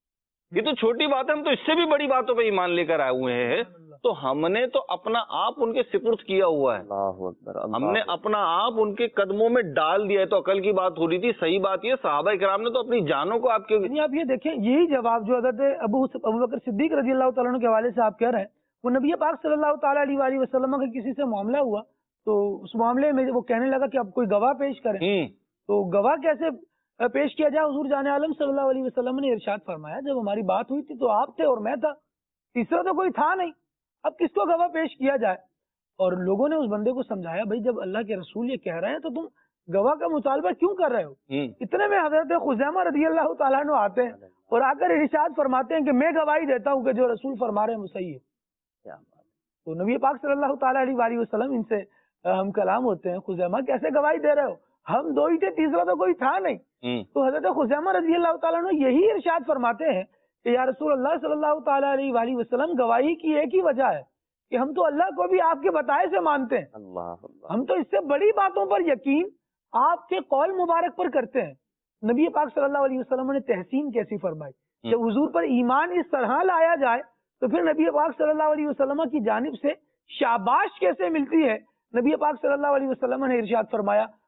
یہ تو چھوٹی بات ہے، ہم تو اس سے بھی بڑی باتوں پہ ایمان لے کر آئے ہوئے ہیں. تو ہم نے تو اپنا آپ ان کے سپرد کیا ہوا ہے، ہم نے اپنا آپ ان کے قدموں میں ڈال دیا ہے. تو عقل کی بات ہو رہی تھی، صحیح بات یہ صحابہ کرام نے تو اپنی جانوں کو آپ کے، آپ یہ دیکھیں یہی جواب جو حضرت ابوبکر صدیق رضی اللہ تعالیٰ عنہ کے حوالے سے آپ کہہ رہے ہیں، وہ نبی پاک صلی اللہ تعالیٰ علیہ وآلہ وسلم کا کسی سے معاملہ ہوا تو اس معاملے میں وہ کہنے لگا کہ اب کوئی گواہ پیش کریں. تو گواہ کیسے پیش کیا جائے؟ حضور جان عالم صلی اللہ علیہ وسلم نے ارشاد فرمایا جب ہماری بات ہوئی تھی تو آپ تھے اور میں تھا، تیسرا تو کوئی تھا نہیں، اب کس کو گواہ پیش کیا جائے؟ اور لوگوں نے اس بندے کو سمجھایا بھائی جب اللہ کے رسول یہ کہہ رہے ہیں تو تم گواہ کا مطالبہ کیوں کر رہے ہو؟ اتنے میں حضرت خزیمہ رضی اللہ تعالیٰ عنہ آتے ہیں اور آ کر ارشاد فرماتے ہیں کہ میں گواہی دیتا ہوں کہ جو رسول فرما رہے ہیں وہ صحیح ہے. تو نبی پاک صلی اللہ تعالیٰ علیہ وآلہ وسلم ان سے ہم کلام ہوتے ہیں، خزیمہ کیسے گواہی دے رہے ہو؟ ہم دو ہی تھے، تیسرا تو کوئی تھا نہیں. تو حضرت خزیمہ رضی اللہ تعالیٰ عنہ یہی ارشاد فرماتے ہیں کہ یا رسول اللہ صلی اللہ تعالیٰ علیہ وآلہ وسلم گواہی کی ایک ہی وجہ ہے کہ ہم تو اللہ کو بھی آپ کے بتائے سے مانتے ہیں، ہم تو اس سے بڑی باتوں پر یقین آپ کے قول مبارک پر کرتے ہیں. نبی پاک صلی اللہ علیہ وسلم نے تحسین کیسی فرمائی، جب حضور پر ایمان اس طرح لایا جائے تو پھر نبی پاک صلی اللہ علیہ وسلم کی جانب سے شاباش کیسے ملتی ہے. نبی پاک صلی اللہ علیہ وسلم نے ارشاد فرمایا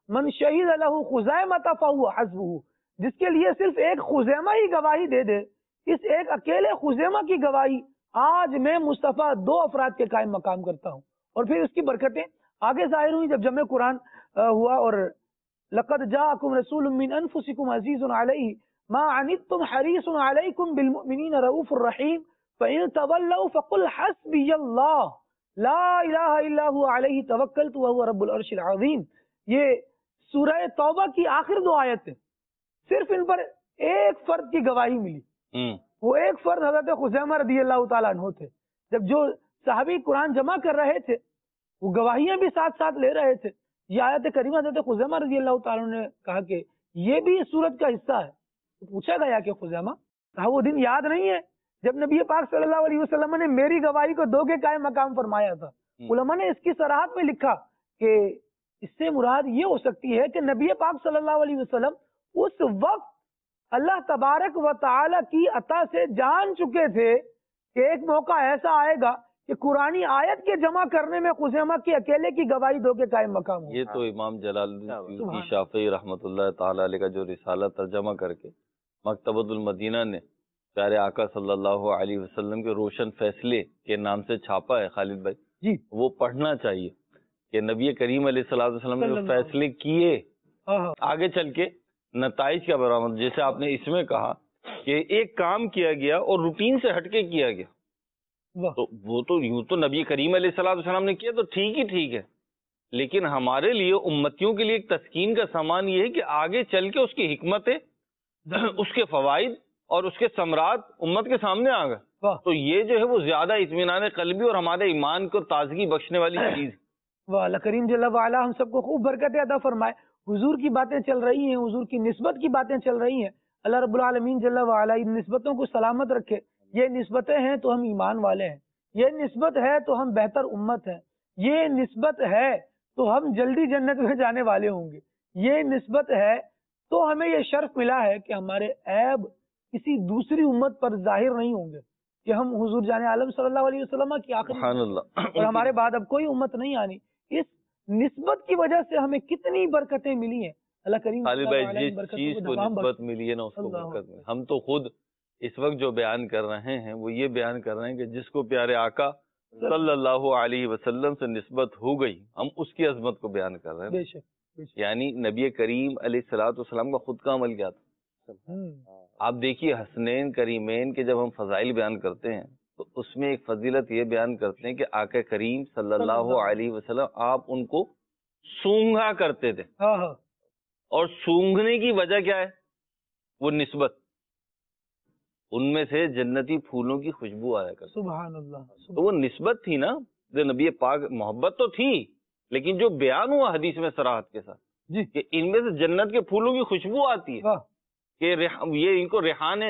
من شہید لہ خزیمۃ فہو حسبہ، جس کے لیے صرف ایک خزیمہ ہی گواہی دے دے، اس ایک اکیلے خزیمہ کی گواہی آج میں مصطفیٰ 2 افراد کے قائم مقام کرتا ہوں. اور پھر اس کی برکتیں آگے ظاہر ہوئی جب جمع قرآن ہوا. اور لقد جاءکم رسول من انفسکم عزیز علیہ ما عنتم حریص علیکم بالمؤمنین رؤوف الرحیم فإن تولوا فقل حسبی اللہ لا الہ الا هو علیہ توکلت وهو رب العرش العظیم. یہ سورہ توبہ کی آخر 2 آیتیں، صرف ان پر ایک فرد کی گواہی ملی. وہ ایک فرد حضرت خزیمہ رضی اللہ تعالیٰ عنہ تھے. جب جو صحابی قرآن جمع کر رہے تھے وہ گواہیاں بھی ساتھ ساتھ لے رہے تھے. یہ آیت کریمہ حضرت خزیمہ رضی اللہ تعالیٰ عنہ نے کہا کہ یہ بھی اس سورت کا حصہ ہے. پوچھا گیا کہ خزیمہ، کہا وہ دن یاد نہیں ہے جب نبی پاک صلی اللہ علیہ وسلم نے میری گواہی کو 2 کے قائم مقام فرمایا تھا. علماء نے اس کی صراحت میں لکھا کہ اس سے مراد یہ ہو سکتی ہے کہ نبی پاک صلی اللہ علیہ وسلم اس وقت اللہ تبارک و تعالی کی عطا سے جان چکے تھے کہ ایک موقع ایسا آئے گا کہ قرآنی آیت کے جمع کرنے میں خزیمہ کی اکیلے کی گواہی 2 کے قائم مقام ہو. یہ تو امام جلال الدین شافعی رحمۃ اللہ تعالی علیہ کا جو رسالہ ترجمہ کر کے مکتبۃ المدینہ نے پیارے آقا صلی اللہ علیہ وسلم کے روشن فیصلے کے نام سے چھاپا ہے خالد بھائی جی، وہ پڑھنا چاہیے کہ نبی کریم علیہ الصلوۃ والسلام نے جو فیصلے کیے آگے چل کے نتائج کا برآمد، جیسے آپ نے اس میں کہا کہ ایک کام کیا گیا اور روٹین سے ہٹ کے کیا گیا، تو وہ تو یوں تو نبی کریم علیہ الصلوۃ والسلام نے کیا تو ٹھیک ہے، لیکن ہمارے لیے امتیوں کے لیے ایک تسکین کا سامان یہ ہے کہ آگے چل کے اس کی حکمتیں، اس کے فوائد اور اس کے ثمرات امت کے سامنے آ گئے، تو یہ جو ہے وہ زیادہ اطمینان قلبی اور ہمارے ایمان کو تازگی بخشنے والی چیز. واہ، اللہ کریم جل وعلا ہم سب کو خوب برکتیں عطا فرمائے. حضور کی باتیں چل رہی ہیں، حضور کی نسبت کی باتیں چل رہی ہیں. اللہ رب العالمین جل وعلا ان نسبتوں کو سلامت رکھے. یہ نسبتیں ہیں تو ہم ایمان والے ہیں، یہ نسبت ہے تو ہم بہتر امت ہیں، یہ نسبت ہے تو ہم جلدی جنت میں جانے والے ہوں گے، یہ نسبت ہے تو ہمیں یہ شرف ملا ہے کہ ہمارے عیب کسی دوسری امت پر ظاہر نہیں ہوں گے، کہ ہم حضور جان عالم صلی اللہ علیہ وسلم کی آخری اور ہمارے بعد اب کوئی امت نہیں آنی. اس نسبت کی وجہ سے ہمیں کتنی برکتیں ملی ہیں. اللہ کریم جس چیز کو نسبت ملی ہے نا اس کو برکت ملی. ہم تو خود اس وقت جو بیان کر رہے ہیں وہ یہ بیان کر رہے ہیں کہ جس کو پیارے آقا صلی اللہ علیہ وسلم سے نسبت ہو گئی ہم اس کی عظمت کو بیان کر رہے ہیں. بے شک. یعنی نبی کریم علیہ الصلوۃ والسلام کا خود کا عمل کیا تھا. آپ دیکھیے حسنین کریمین کے جب ہم فضائل بیان کرتے ہیں تو اس میں ایک فضیلت یہ بیان کرتے ہیں کہ آقا کریم صلی اللہ علیہ وسلم آپ ان کو سونگھا کرتے تھے. اور سونگھنے کی وجہ کیا ہے؟ وہ نسبت. ان میں سے جنتی پھولوں کی خوشبو آیا کرتی. سبحان اللہ. تو وہ نسبت تھی نا جو نبی پاک، محبت تو تھی لیکن جو بیان ہوا حدیث میں صراحت کے ساتھ جی کہ ان میں سے جنت کے پھولوں کی خوشبو آتی ہے کہ یہ ان کو ریحان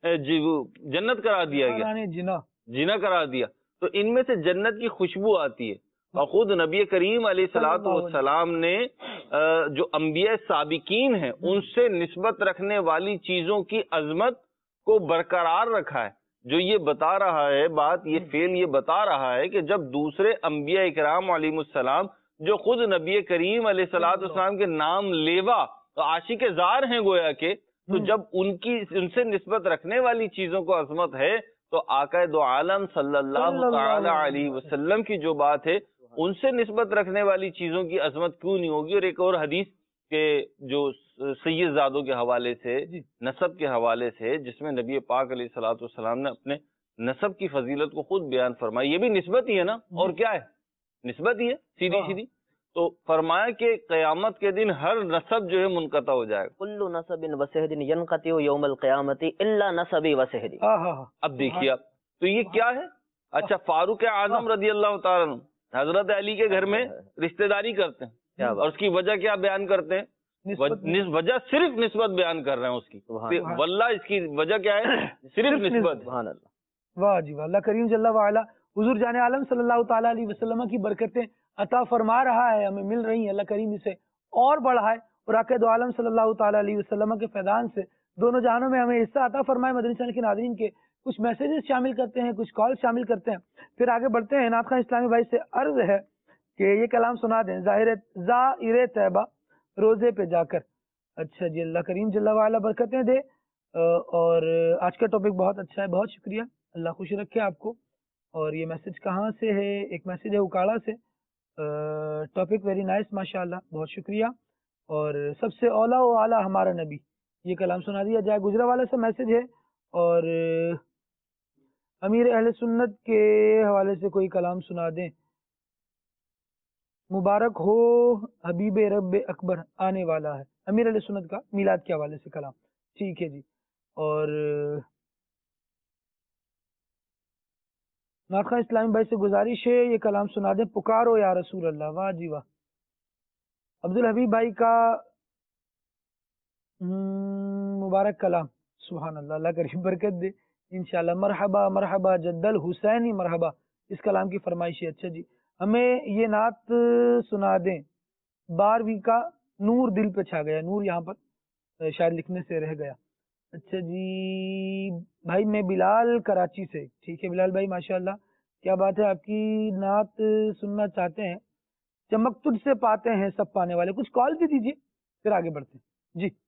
جنت کرا دیا گیا، جنا کرا دیا، تو ان میں سے جنت کی خوشبو آتی ہے. اور خود نبی کریم علیہ الصلوۃ والسلام نے جو انبیاء سابقین ہیں ان سے نسبت رکھنے والی چیزوں کی عظمت کو برقرار رکھا ہے. جو یہ بتا رہا ہے بات، یہ فعل یہ بتا رہا ہے کہ جب دوسرے انبیاء اکرام علیہ السلام جو خود نبی کریم علیہ الصلوۃ والسلام کے نام لیوا تو عاشق زار ہیں گویا کہ، تو جب ان سے نسبت رکھنے والی چیزوں کو عظمت ہے تو آقا دو عالم صلی اللہ تعالی علیہ وسلم کی جو بات ہے ان سے نسبت رکھنے والی چیزوں کی عظمت کیوں نہیں ہوگی. اور ایک اور حدیث کے جو سید زادوں کے حوالے سے، نسب کے حوالے سے، جس میں نبی پاک علیہ الصلوۃ والسلام نے اپنے نسب کی فضیلت کو خود بیان فرمایا. یہ بھی نسبت ہی ہے نا، اور کیا ہے؟ نسبت ہی ہے سیدھی سیدھی. تو فرمایا کہ قیامت کے دن ہر نسب جو ہے منقطع ہو جائے گا. کل نسب وسہد ینقطع یوم القیامت الا نسبی وسہدی. اب دیکھیے آپ تو یہ کیا ہے؟ اچھا، فاروق اعظم رضی اللہ تعالیٰ عنہ حضرت علی کے گھر میں رشتہ داری کرتے ہیں اور اس کی وجہ کیا بیان کرتے ہیں؟ وجہ صرف نسبت بیان کر رہے ہیں اس کی. واللہ اس کی وجہ کیا ہے؟ صرف نسبت. سبحان اللہ. واہ جی واہ. اللہ کریم جل وعلا حضور جان عالم صلی اللہ تعالیٰ علیہ وسلم کی برکتیں عطا فرما رہا ہے، ہمیں مل رہی ہیں. اللہ کریم اسے اور بڑھائے اور آقا دو عالم صلی اللہ تعالیٰ علیہ وسلم کے فیضان سے دونوں جہانوں میں ہمیں حصہ عطا فرمائے. مدنی چینل کے ناظرین کے کچھ میسیجز شامل کرتے ہیں، کچھ کال شامل کرتے ہیں، پھر آگے بڑھتے ہیں. عناد خان اسلامی بھائی سے عرض ہے کہ یہ کلام سنا دیں. ظاہر طیبہ روزے پہ جا کر. اچھا جی، اللہ کریم جل وعلا برکتیں دے. اور آج کا ٹاپک بہت اچھا ہے، بہت شکریہ، اللہ خوش رکھے آپ کو. اور یہ میسج کہاں سے ہے؟ ایک میسج ہے اکاڑا سے. ٹاپک ویری نائس، ماشاء اللہ، بہت شکریہ. اور سب سے اولا و اعلیٰ ہمارا نبی، یہ کلام سنا دیا جائے. گجرا والا سے میسج ہے. اور امیر اہل سنت کے حوالے سے کوئی کلام سنا دیں. مبارک ہو حبیب رب اکبر آنے والا ہے، امیر علیہ سنت کا میلاد کے حوالے سے کلام. ٹھیک ہے جی. اور ناخواں اسلامی بھائی سے گزارش ہے یہ کلام سنا دیں، پکارو یا رسول اللہ. واہ جی واہ. عبد الحبیب بھائی کا مبارک کلام، سبحان اللہ، اللہ کریم برکت دے انشاءاللہ. مرحبا مرحبا جد الحسینی مرحبا، اس کلام کی فرمائش ہے. اچھا جی، ہمیں یہ نعت سنا دیں. 12ویں کا نور دل پہ چھا گیا، نور یہاں پر شاید لکھنے سے رہ گیا. اچھا جی بھائی، میں بلال کراچی سے. ٹھیک ہے بلال بھائی، ماشاءاللہ، کیا بات ہے، آپ کی نعت سننا چاہتے ہیں. چمک تجھ سے پاتے ہیں سب پانے والے. کچھ کال بھی دیجیے پھر آگے بڑھتے ہیں جی.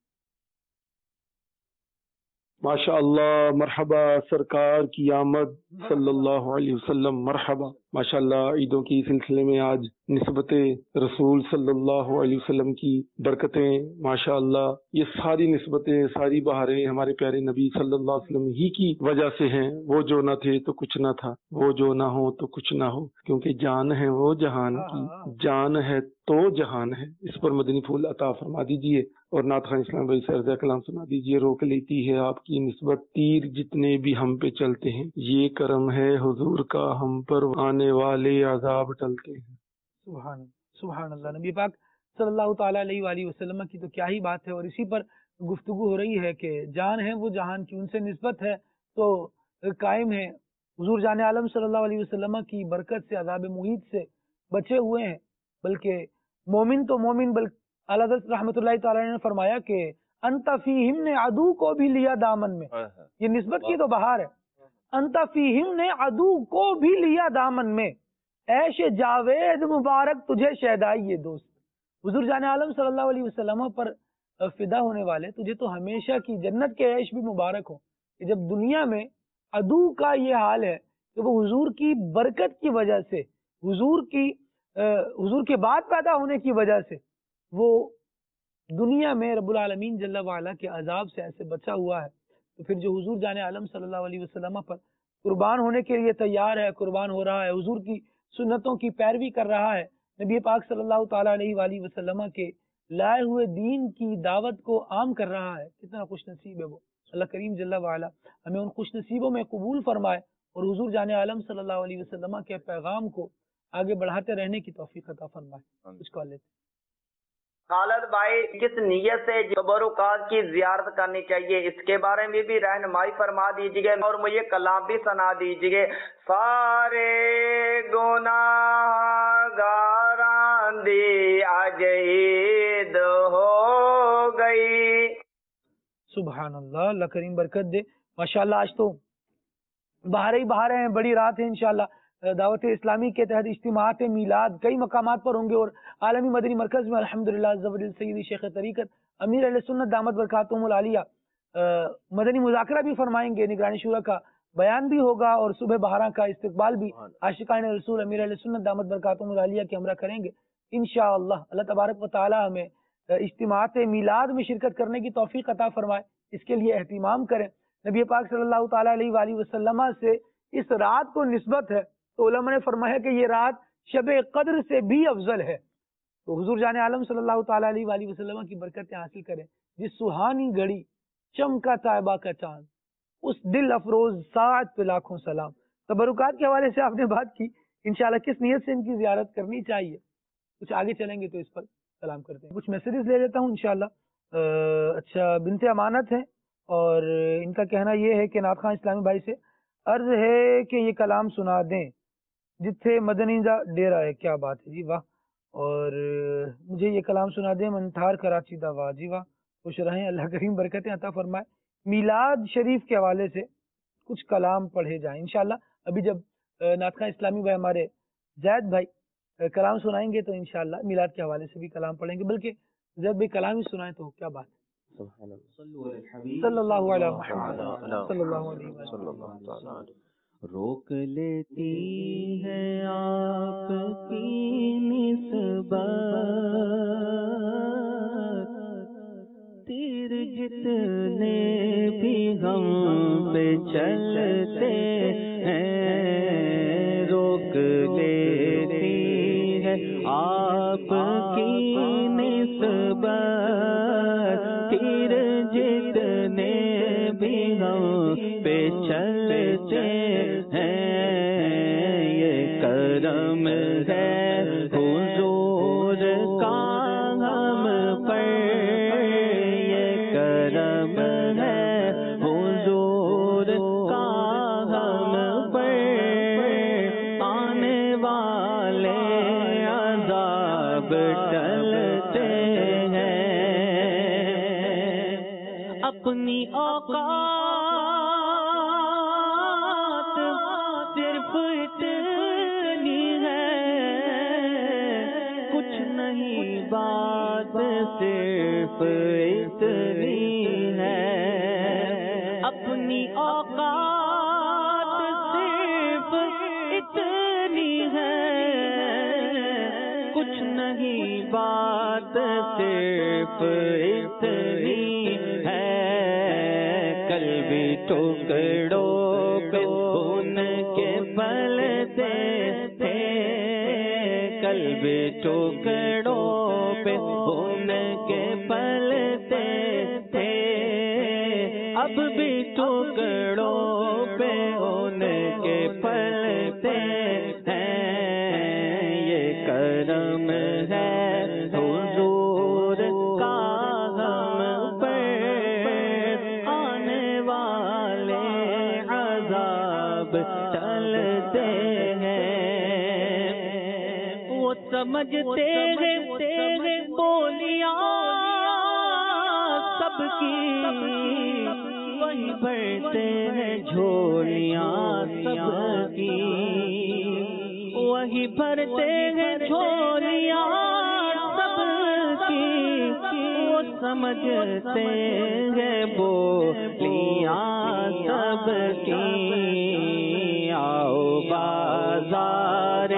ماشاء اللہ، مرحبا، سرکار کی آمد صلی اللہ علیہ وسلم. مرحبا، ماشاء اللہ. عیدوں کی سلسلے میں آج نسبت رسول صلی اللہ علیہ وسلم کی برکتیں، ماشاء اللہ، یہ ساری نسبتیں، ساری بہاریں ہمارے پیارے نبی صلی اللہ علیہ وسلم ہی کی وجہ سے ہیں. وہ جو نہ تھے تو کچھ نہ تھا، وہ جو نہ ہو تو کچھ نہ ہو، کیونکہ جان ہے وہ جہان کی، جان ہے تو جہان ہے. اس پر مدنی پھول عطا فرما دیجئے. اور نعت خواہ اسلام بھائی سے عرض کلام سنا دیجئے. روک لیتی ہے آپ کی نسبت تیر جتنے بھی ہم پہ چلتے ہیں، یہ کرم ہے حضور کا ہم پر، آنے والے عذاب ٹلتے ہیں. سبحان سبحان اللہ. نبی پاک صلی اللہ تعالیٰ علیہ وآلہ وسلم کی تو کیا ہی بات ہے. اور اسی پر گفتگو ہو رہی ہے کہ جان ہے وہ جہان کی، ان سے نسبت ہے تو قائم ہے. حضور جان عالم صلی اللہ علیہ وسلم کی برکت سے، عذاب محیط سے بچے ہوئے ہیں. بلکہ مومن تو مومن، بلکہ اعلیٰ حضرت رحمۃ اللہ تعالیٰ نے فرمایا کہ انت فیہم نے عدو کو بھی لیا دامن میں. یہ نسبت کی تو بہار ہے. انت فیہم نے عدو کو بھی لیا دامن میں، عیش جاوید مبارک تجھے شہدائی یہ دوست. حضور جان عالم صلی اللہ علیہ وسلم پر فدا ہونے والے، تجھے تو ہمیشہ کی جنت کے عیش بھی مبارک ہو. کہ جب دنیا میں عدو کا یہ حال ہے کہ وہ حضور کی برکت کی وجہ سے، حضور کے بعد پیدا ہونے کی وجہ سے وہ دنیا میں رب العالمین جل وعلا کے عذاب سے ایسے بچا ہوا ہے، تو پھر جو حضور جان عالم صلی اللہ علیہ وسلم پر قربان ہونے کے لیے تیار ہے، قربان ہو رہا ہے، حضور کی سنتوں کی پیروی کر رہا ہے، نبی پاک صلی اللہ تعالیٰ علیہ وآلہ وسلم کے لائے ہوئے دین کی دعوت کو عام کر رہا ہے، کتنا خوش نصیب ہے وہ. اللہ کریم جل وعلا ہمیں ان خوش نصیبوں میں قبول فرمائے اور حضور جان عالم صلی اللہ علیہ وسلم کے پیغام کو آگے بڑھاتے رہنے کی توفیق عطا فرمائے. کچھ کال لیتے. خالد بھائی، کس نیت سے تبرکات کی زیارت کرنی چاہیے، اس کے بارے میں بھی رہنمائی فرما دیجیے اور مجھے کلام بھی سنا دیجیے. سارے گناہ گاران دی آج عید ہو گئی. سبحان اللہ، اللہ کریم برکت دے. ماشاءاللہ آج تو بہاریں ہی بہاریں ہیں، بڑی رات ہے انشاءاللہ. دعوت اسلامی کے تحت اجتماعات میلاد کئی مقامات پر ہوں گے، اور عالمی مدنی مرکز میں الحمدللہ زبردل سیدی شیخ طریقت امیر اہل سنت دامت برکاتہم العالیہ مدنی مذاکرہ بھی فرمائیں گے، نگرانی شورا کا بیان بھی ہوگا، اور صبح بہاراں کا استقبال بھی عاشقان رسول امیر اہل سنت دامت برکاتہم العالیہ کے ہمراہ کریں گے انشاءاللہ. اللہ تبارک و تعالی ہمیں اجتماعات میلاد میں شرکت کرنے کی توفیق عطا فرمائے، اس کے لیے اہتمام کریں. نبی پاک صلی اللہ تعالیٰ علیہ وآلہ وسلم سے اس رات کو نسبت ہے تو علماء نے فرمایا کہ یہ رات شب قدر سے بھی افضل ہے. تو حضور جان عالم صلی اللہ تعالیٰ علیہ وآلہ وسلم کی برکتیں حاصل کریں. جس سہانی گھڑی چمکا طیبہ کا چاند، اس دل افروز ساعت پہ لاکھوں سلام. تبرکات کے حوالے سے آپ نے بات کی، انشاءاللہ کس نیت سے ان کی زیارت کرنی چاہیے، کچھ آگے چلیں گے تو اس پر کلام کرتے ہیں. کچھ میسیجز لے لیتا ہوں انشاءاللہ. اچھا، بنت امانت ہے اور ان کا کہنا یہ ہے کہ نعت خواں اسلامی بھائی سے عرض ہے کہ یہ کلام سنا دیں جتھے مدنی دا ڈیرا ہے. کیا بات ہے جی، واہ. اور مجھے یہ کلام سنا دیں منتھار کراچی دا. واہ جی واہ، خوش رہیں، اللہ کریم برکتیں عطا فرمائے. میلاد شریف کے حوالے سے کچھ کلام پڑھے جائیں انشاءاللہ. ابھی جب نعت خواں اسلامی بھائی ہمارے زید بھائی کلام سنائیں گے تو انشاءاللہ میلاد کے حوالے سے بھی کلام پڑھیں گے. بلکہ جب بھی کلامی سنائے تو کیا بات ہے. صلی اللہ علیہ محمد صلی اللہ علیہ وسلم. روک لیتی ہے آپ کی نسبت تیر جتنے بھی ہم پہ چلتے ہیں. روک لیتی ہے آپ کی نسبت تیر جتنے بھی ہم پہ چلتے ہیں. یہ کرم ہے حضور کا ہم پر, یہ کرم ہے حضور کا ہم پر. آنے والے عذاب ٹلتے ہیں. اپنی اوقات صرف اتنی ہے, کچھ نہیں بات صرف اتنی ہے. اپنی اوقات صرف اتنی ہے, کچھ نہیں بات صرف اتنی ہے. کل بھی ٹکڑوں پہ ان کے پلتے تھے, کل بھی ٹکڑوں پہ ان کے پلتے تھے, اب بھی ٹکڑوں پہ ان کے پلتے ہیں. یہ کرم ہے حضور کا ہم پر, آنے والے عذاب ٹلتے ہیں. وہ سمجھتے ہیں بولیاں سب کی, وہی بھرتے ہیں جھولیاں سب کی, وہی بھرتے ہیں جھولیاں سب کی. وہ سمجھتے ہیں بولیاں سب کی. آؤ بازار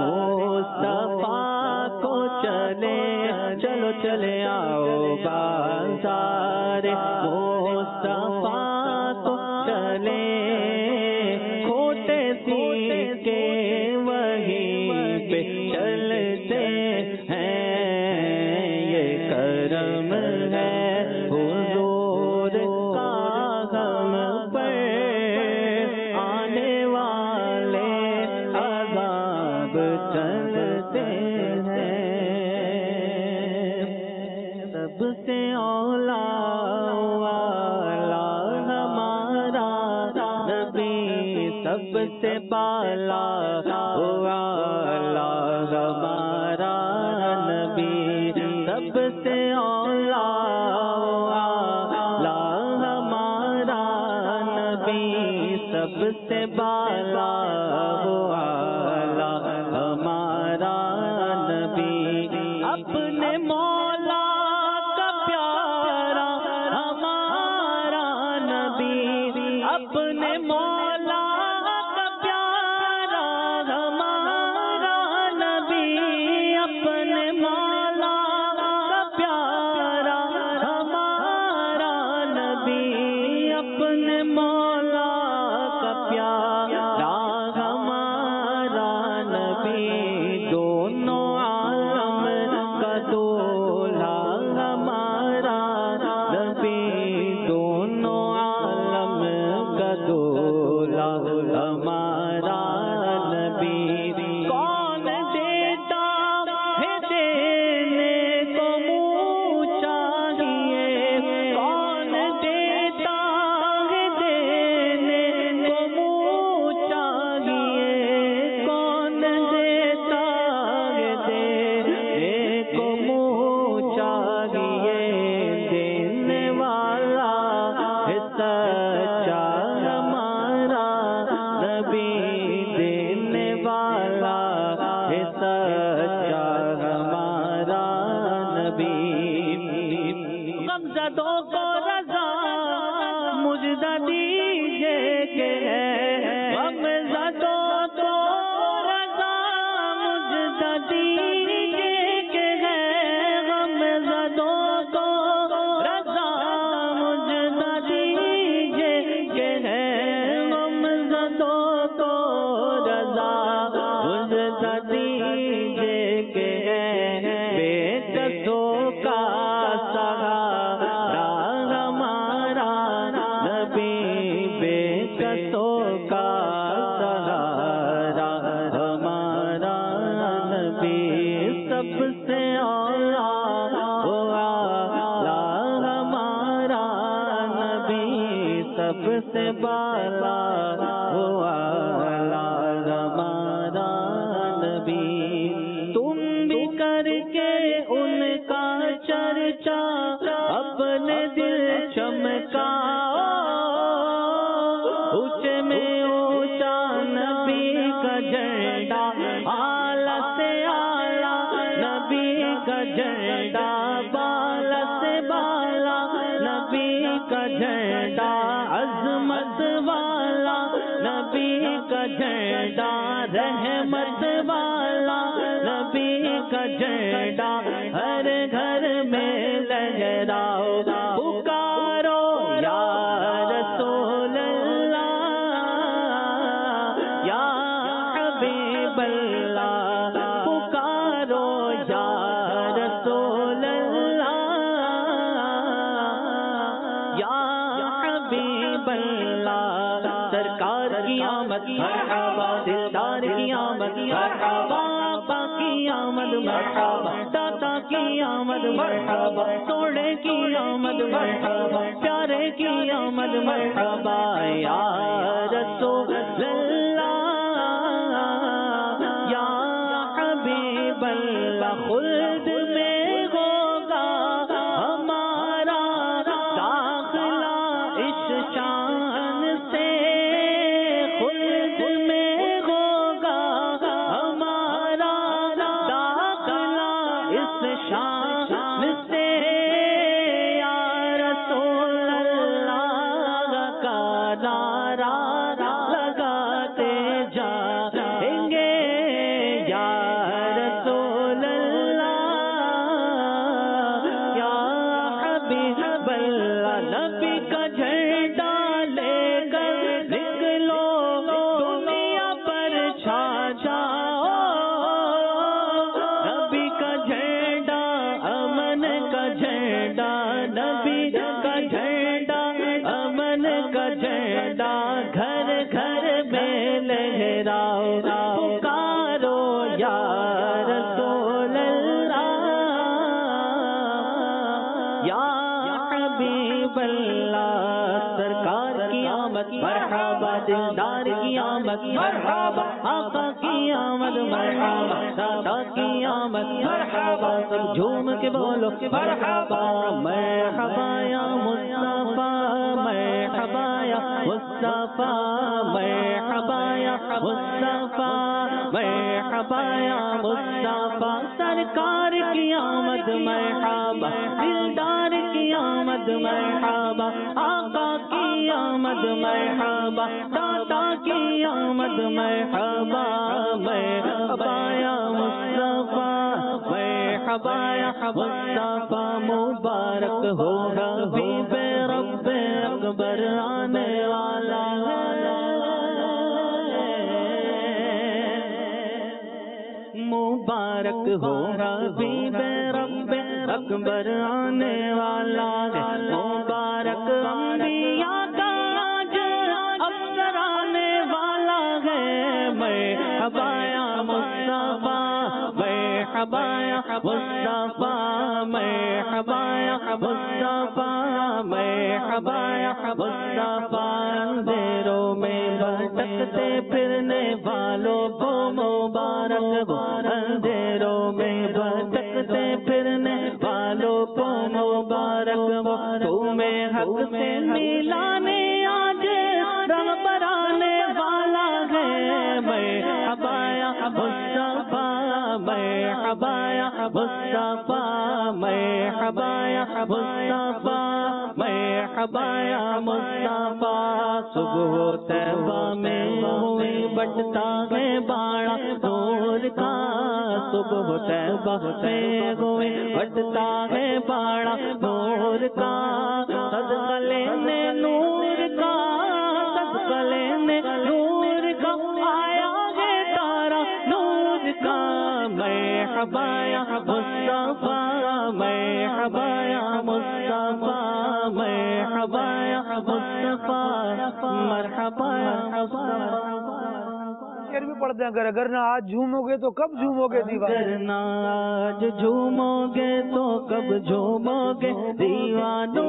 مصطفیٰ کو چلے, چلو چلے آؤ بازار مصطفیٰ کو چلے. کھوٹے سی کے وہیں پہ چلتے ہیں. یہ کرم ہے حضور کا ہم پر, آنے والے عذاب چلتے ہیں. سب سے اولا والا ہمارا نبی, سب سے بالا والا ہمارا نبی, سب سے اولا والا ہمارا نبی, سب سے بالا والا ہمارا نبی. اپنے مولا کا پیارا ہمارا نبی, اپنے مولا کا پیارا ہمارا نبی, اپنے مولا کا پیارا ہمارا نبی, اپنے مولا کا پیارا ہمارا نبی. دونوں عالم کا دولہا ہمارا نبی, دونوں عالم کا دولہا ہمارا نبی. کون دیتا ہے دینے کو منہ چاہیے, کون دیتا ہے دینے کو منہ چاہیے, کون دیتا ہے دینے کو منہ چاہیے. دینے والا ہے سچا ہمارا نبی, دیجیے کہ ہے غم زدوں کو رضا، مجدہ دیجیے کہ ہے غم زدوں کو رضا، مجدہ دیجیے کہ ہے بے کسوں کا سہارا ہمارا نبی، بے کسوں کا سہارا ہمارا نبی، سب سے اعلیٰ ہمارا نبی، سب سے بالا ہمارا نبی، تم بھی کر کے ان کا چرچا اپنے دل چمکاؤ، اونچے میں اونچا نبی کا جھنڈا، اعلیٰ سے اعلیٰ نبی کا جھنڈا، بالا سے بالا نبی کا جھنڈا، عظمت والا نبی کا جھنڈا، رحمت والا نبی کا جھنڈا، ہر گھر میں لہراؤ، پکارو یا رسول اللہ، یا حبیب اللہ، پکارو یا رسول اللہ، یا حبیب اللہ، سرکار کی آمد مرحبا، دلدار کی آمد مرحبا، آقا کی آمد مرحبا، داتا کی آمد مرحبا، سوڑے کی آمد مرحبا، پیارے کی آمد مرحبا، یا رسول اللہ، یا حبیب اللہ، خلد میں ہوگا ہمارا داخلہ اس شان سے، خلد میں ہوگا ہمارا داخلہ اس شان سے، یا رسول اللہ کا نعرہ لگاتے جائیں گے، یا رسول اللہ، یا حبیب اللہ، نبی کا جھنڈا لے کر نکلو، دنیا پر چھا جاؤ، نبی کا جھنڈا امن کا جھنڈا، نبی کا جھنڈا امن کا جھنڈا، گھر گھر میں لہراؤ، پکارو یا رسول اللہ، یا حبیب اللہ، سرکار کی آمد مرحبا، دلدار کی آمد مرحبا، آقا کی آمد مرحبا، دادا کی آمد مرحبا، سب جھوم کے بولو مرحبا، مرحبا یا مصطفیٰ، مرحبا یا مصطفیٰ، مرحبا یا مصطفیٰ، مرحبا یا مصطفیٰ، سرکار کی آمد مرحبا، دلدار کی آمد مرحبا، آقا کی آمد مرحبا، دادا کی آمد مرحبا، مرحبا یا مصطفیٰ، مرحبا یا مصطفیٰ، مبارک ہو حبیب رب اکبر آنے والا، مبارک ہو حبیب رب اکبر آنے والا، مبارک انبیاء کا آج افسر آنے والا ہے، مرحبا یا مصطفیٰ، مرحبا یا مصطفیٰ، مرحبا یا مصطفیٰ، مرحبا یا مصطفیٰ، اندھیروں میں بھٹکتے پھرنے والوں کو مبارک ہو، اندھیروں میں بھٹکتے پھرنے والوں کو مبارک ہو، تمہیں حق سے ملانے آج رنگ برانے والا ہے، مرحبا یا مصطفیٰ، مرحبا یا مصطفیٰ، مرحبا یا مصطفیٰ، مرحبا یا مصطفیٰ، صبح طیبہ میں ہوئی بٹتا ہے باڑا نور کا، صبح طیبہ میں ہوئے بٹتا ہے باڑا نور کا صدقہ لینے نور کا صدقہ لینے نور کا آیا ہے تارا نور کا مرحبا یا مصطفیٰ مرحبا یا مصطفیٰ مرحبا یا مصطفیٰ مرحبا یا مصطفیٰ بھی پڑھتے ہیں اگر نہ آج جھومو گے تو کب جھومو گے دیوانو، اگر نہ آج جھومو گے تو کب جھومو گے دیوانو،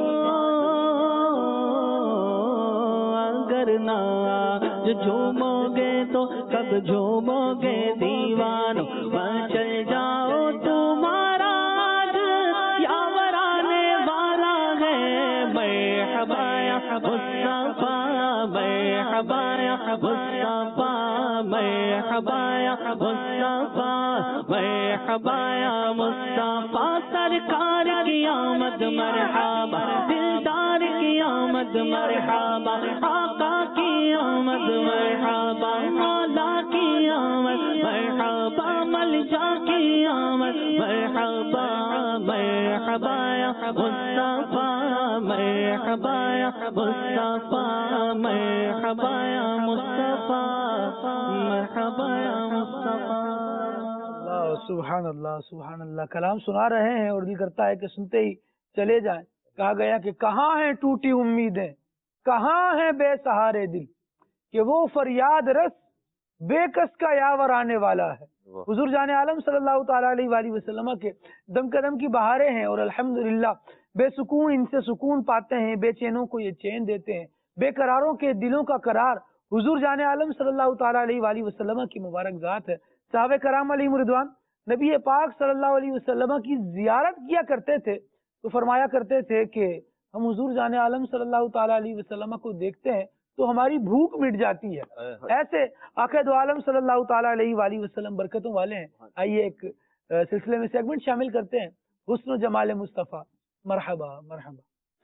اگر نہ آج جھومو گے تو کب جھومو گے دیوانو، چل جاؤ تمہارا آج یاور آنے والا ہے مرحبا یا مصطفیٰ مرحبا یا مصطفیٰ مرحبا یا مصطفیٰ مرحبا یا مصطفیٰ سرکار کی آمد مرحبا دلدار کی آمد مرحبا آقا کی آمد مرحبا مولا کی آمد مرحبا ملجا کی آمد مرحبا مرحبا یا مصطفیٰ مرحبا یا مصطفیٰ مرحبا یا مصطفیٰ مرحبا یا مصطفیٰ۔ سبحان اللہ سبحان اللہ، کلام سنا رہے ہیں اور دل کرتا ہے کہ سنتے ہی چلے جائیں۔ کہا گیا کہ کہاں ہیں ٹوٹی امیدیں، کہاں ہیں بے سہارے دل، کہ وہ فریاد رس بے کس کا یاور آنے والا ہے۔ حضور جان عالم صلی اللہ تعالیٰ علیہ وآلہ وسلم کے دم قدم کی بہاریں ہیں، اور الحمدللہ بے سکون ان سے سکون پاتے ہیں، بے چینوں کو یہ چین دیتے ہیں، بے قراروں کے دلوں کا قرار حضور جان عالم صلی اللہ تعالیٰ علیہ وآلہ وسلم کی مبارک ذات ہے۔ صحابہ کرام علیہم رضوان نبی پاک صلی اللہ علیہ وسلم کی زیارت کیا کرتے تھے تو فرمایا کرتے تھے کہ ہم حضور جان عالم صلی اللہ تعالیٰ علیہ وسلم کو دیکھتے ہیں تو ہماری بھوک مٹ جاتی ہے۔ ایسے آقا دو عالم صلی اللہ تعالیٰ علیہ وآلہ وسلم برکتوں والے ہیں۔ آئیے ایک سلسلے میں سیگمنٹ شامل کرتے ہیں، حسن و جمال مصطفیٰ۔ مرحبا مرحبا۔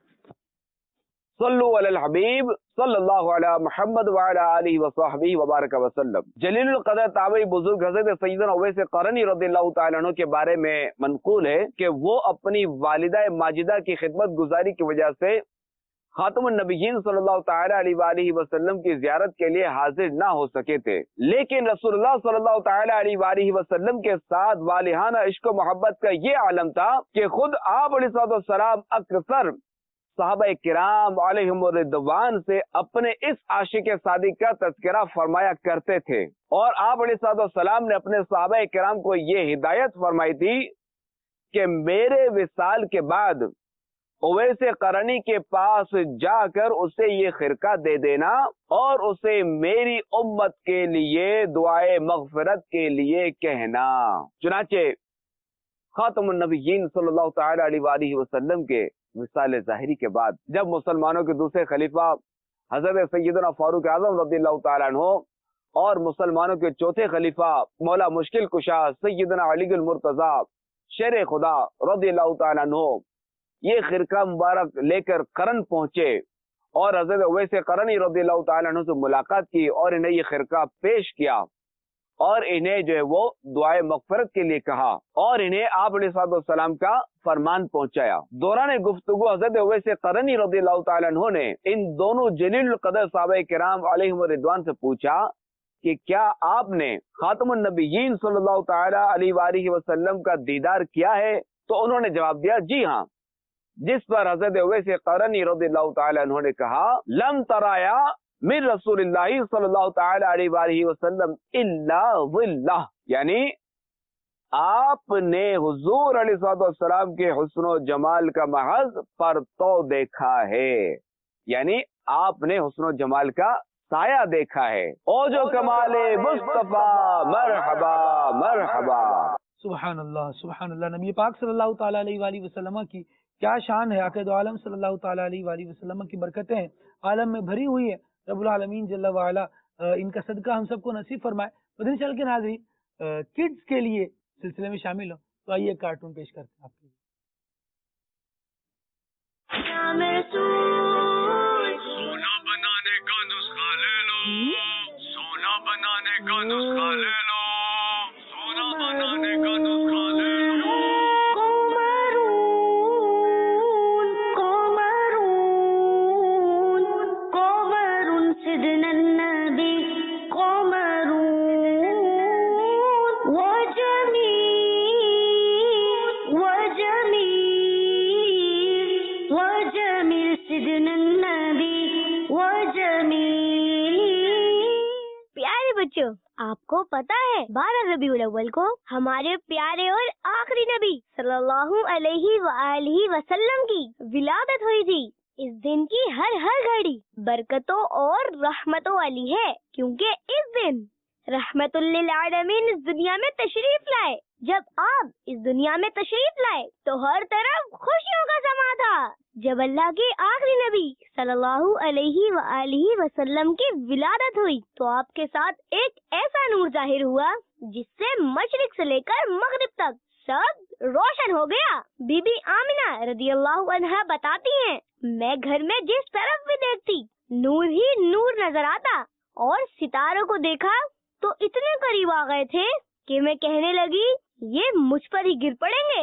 صلو علی الحبیب صلی اللہ علی محمد وعلی آلہ وصحبہ وبارک وسلم۔ جلیل القدر تابعی بزرگ حضرت سیدنا اویس قرنی رضی اللہ تعالیٰ عنہ کے بارے میں منقول ہے کہ وہ اپنی والدہ ماجدہ کی خدمت گزاری کی وجہ سے خاتم النبیین صلی اللہ تعالیٰ علیہ وآلہ وسلم کی زیارت کے لیے حاضر نہ ہو سکے تھے، لیکن رسول اللہ صلی اللہ تعالیٰ علیہ وآلہ وسلم کے ساتھ والہانہ عشق و محبت کا یہ عالم تھا کہ خود آپ علیہ السلام اکثر صحابہ کرام علیہم الرضوان سے اپنے اس عاشق صادق کا تذکرہ فرمایا کرتے تھے، اور آپ علیہ السلام نے اپنے صحابہ کرام کو یہ ہدایت فرمائی تھی کہ میرے وصال کے بعد اویس قرنی کے پاس جا کر اسے یہ خرقہ دے دینا اور اسے میری امت کے لیے دعائے مغفرت کے لیے کہنا۔ چنانچہ خاتم النبیین صلی اللہ تعالیٰ علیہ وآلہ وسلم کے وصال ظاہری کے بعد جب مسلمانوں کے دوسرے خلیفہ حضرت سیدنا فاروق اعظم رضی اللہ تعالیٰ عنہ اور مسلمانوں کے چوتھے خلیفہ مولا مشکل کشا سیدنا علی المرتضیٰ شیر خدا رضی اللہ تعالیٰ عنہ یہ خرقہ مبارک لے کر قرن پہنچے اور حضرت اویس قرنی رضی اللہ تعالیٰ عنہ سے ملاقات کی اور انہیں یہ خرقہ پیش کیا اور انہیں جو ہے وہ دعائے مغفرت کے لیے کہا اور انہیں آپ علیہ السلام کا فرمان پہنچایا۔ دوران گفتگو حضرت اویس قرنی رضی اللہ تعالیٰ عنہ نے ان دونوں جلیل القدر صحابہ کرام علیہم الرضوان سے پوچھا کہ کیا آپ نے خاتم النبیین صلی اللہ تعالیٰ علیہ وآلہ وسلم کا دیدار کیا ہے؟ تو انہوں نے جواب دیا جی ہاں، جس پر حضرت اویس قرنی رضی اللہ تعالیٰ عنہ نے کہا لم ترایا من رسول اللہ صلی اللہ تعالیٰ علیہ وآلہ وسلم الا ظلہ، یعنی آپ نے حضور علیہ السلام کے حسن و جمال کا محض پرتو دیکھا ہے، یعنی آپ نے حسن و جمال کا سایہ دیکھا ہے۔ او جو کمال مصطفیٰ مرحبا مرحبا۔ سبحان اللہ سبحان اللہ۔ نبی پاک صلی اللہ تعالیٰ علیہ وآلہ وسلم کی کیا شان ہے، آقا دو عالم صلی اللہ تعالیٰ علیہ وآلہ وسلم کی برکتیں عالم میں بھری ہوئی ہیں۔ رب العالمین جل وعلا ان کا صدقہ ہم سب کو نصیب فرمائے۔ مدنی چینل کے ناظرین، کڈز کے لیے سلسلے میں شامل ہو تو آئیے ایک کارٹون پیش کرتے ہیں آپ کے لیے۔ سونا بنانے کا نسخہ لے لو، سونا بنانے کا نسخہ لے لو، سونا بنانے کا बच्चों, आपको पता है 12 रबीउल अव्वल को हमारे प्यारे और आखिरी नबी सल्लल्लाहु अलैहि वसल्लम की विलादत हुई थी। इस दिन की हर घड़ी बरकतों और रहमतों वाली है, क्योंकि इस दिन रहमतुल लिल आलमीन इस दुनिया में तशरीफ लाए। जब आप इस दुनिया में तशरीफ लाए तो हर तरफ खुशियों का समा था। जब अल्लाह के आखिरी नबी सल्लल्लाहु अलैहि वसल्लम की विलादत हुई तो आपके साथ एक ऐसा नूर जाहिर हुआ जिससे मशरिक से लेकर मगरिब तक सब रोशन हो गया। बीबी आमिना रदियल्लाहु अन्हा बताती हैं, मैं घर में जिस तरफ भी देखती नूर ही नूर नजर आता, और सितारों को देखा तो इतने करीब आ गए थे कि मैं कहने लगी ये मुझ पर ही गिर पड़ेंगे।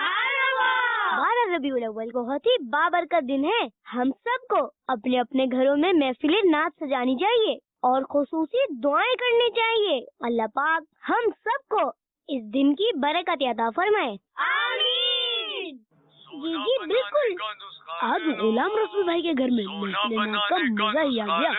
12 रबीउल अव्वल बहुत ही बाबरकत दिन है। हम सबको अपने अपने घरों में महफिल नात सजानी चाहिए और खुसूसी दुआएं करनी चाहिए। अल्लाह पाक हम सबको इस दिन की बरकत अता फरमाए। आमीन। जी बिल्कुल, आज गुलाम रसूल भाई के घर में महफिल नात का मजा ही आ गया।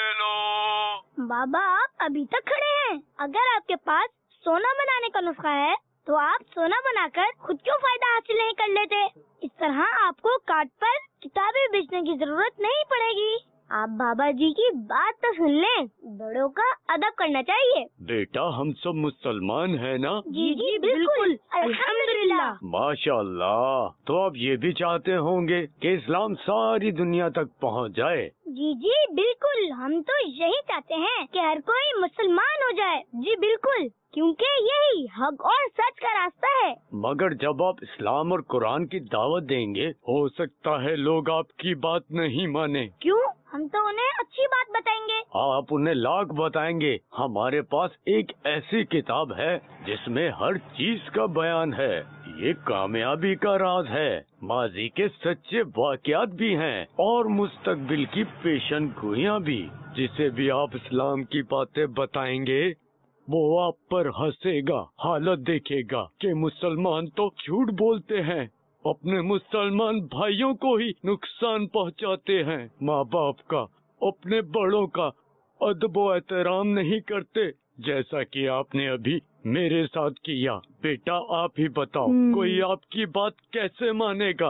बाबा आप अभी तक खड़े हैं? अगर आपके पास सोना बनाने का नुस्खा है तो आप सोना बनाकर खुद क्यों फायदा हासिल नहीं कर लेते? इस तरह आपको कार्ड पर किताबें बेचने की जरूरत नहीं पड़ेगी। आप बाबा जी की बात तो सुन लें, बड़ों का अदब करना चाहिए। बेटा हम सब मुसलमान है ना? जी बिल्कुल, अल्हम्दुलिल्लाह। माशाअल्लाह। तो आप ये भी चाहते होंगे कि इस्लाम सारी दुनिया तक पहुंच जाए? जी बिल्कुल, हम तो यही चाहते हैं कि हर कोई मुसलमान हो जाए। जी बिल्कुल, क्योंकि यही हक और सच का रास्ता है। मगर जब आप इस्लाम और कुरान की दावत देंगे, हो सकता है लोग आपकी बात नहीं माने। क्यों? हम तो उन्हें अच्छी बात बताएंगे। आप उन्हें लाख बताएंगे। हमारे पास एक ऐसी किताब है जिसमें हर चीज का बयान है। ये कामयाबी का राज है। माजी के सच्चे वाक़यात भी हैं और मुस्तकबिल की पेशन गोइयां भी। जिसे भी आप इस्लाम की बातें बताएंगे वो आप पर हंसेगा, हालत देखेगा कि मुसलमान तो झूठ बोलते हैं, अपने मुसलमान भाइयों को ही नुकसान पहुंचाते हैं, माँ बाप का, अपने बड़ों का अदब व एहतराम नहीं करते, जैसा कि आपने अभी मेरे साथ किया। बेटा आप ही बताओ, कोई आपकी बात कैसे मानेगा?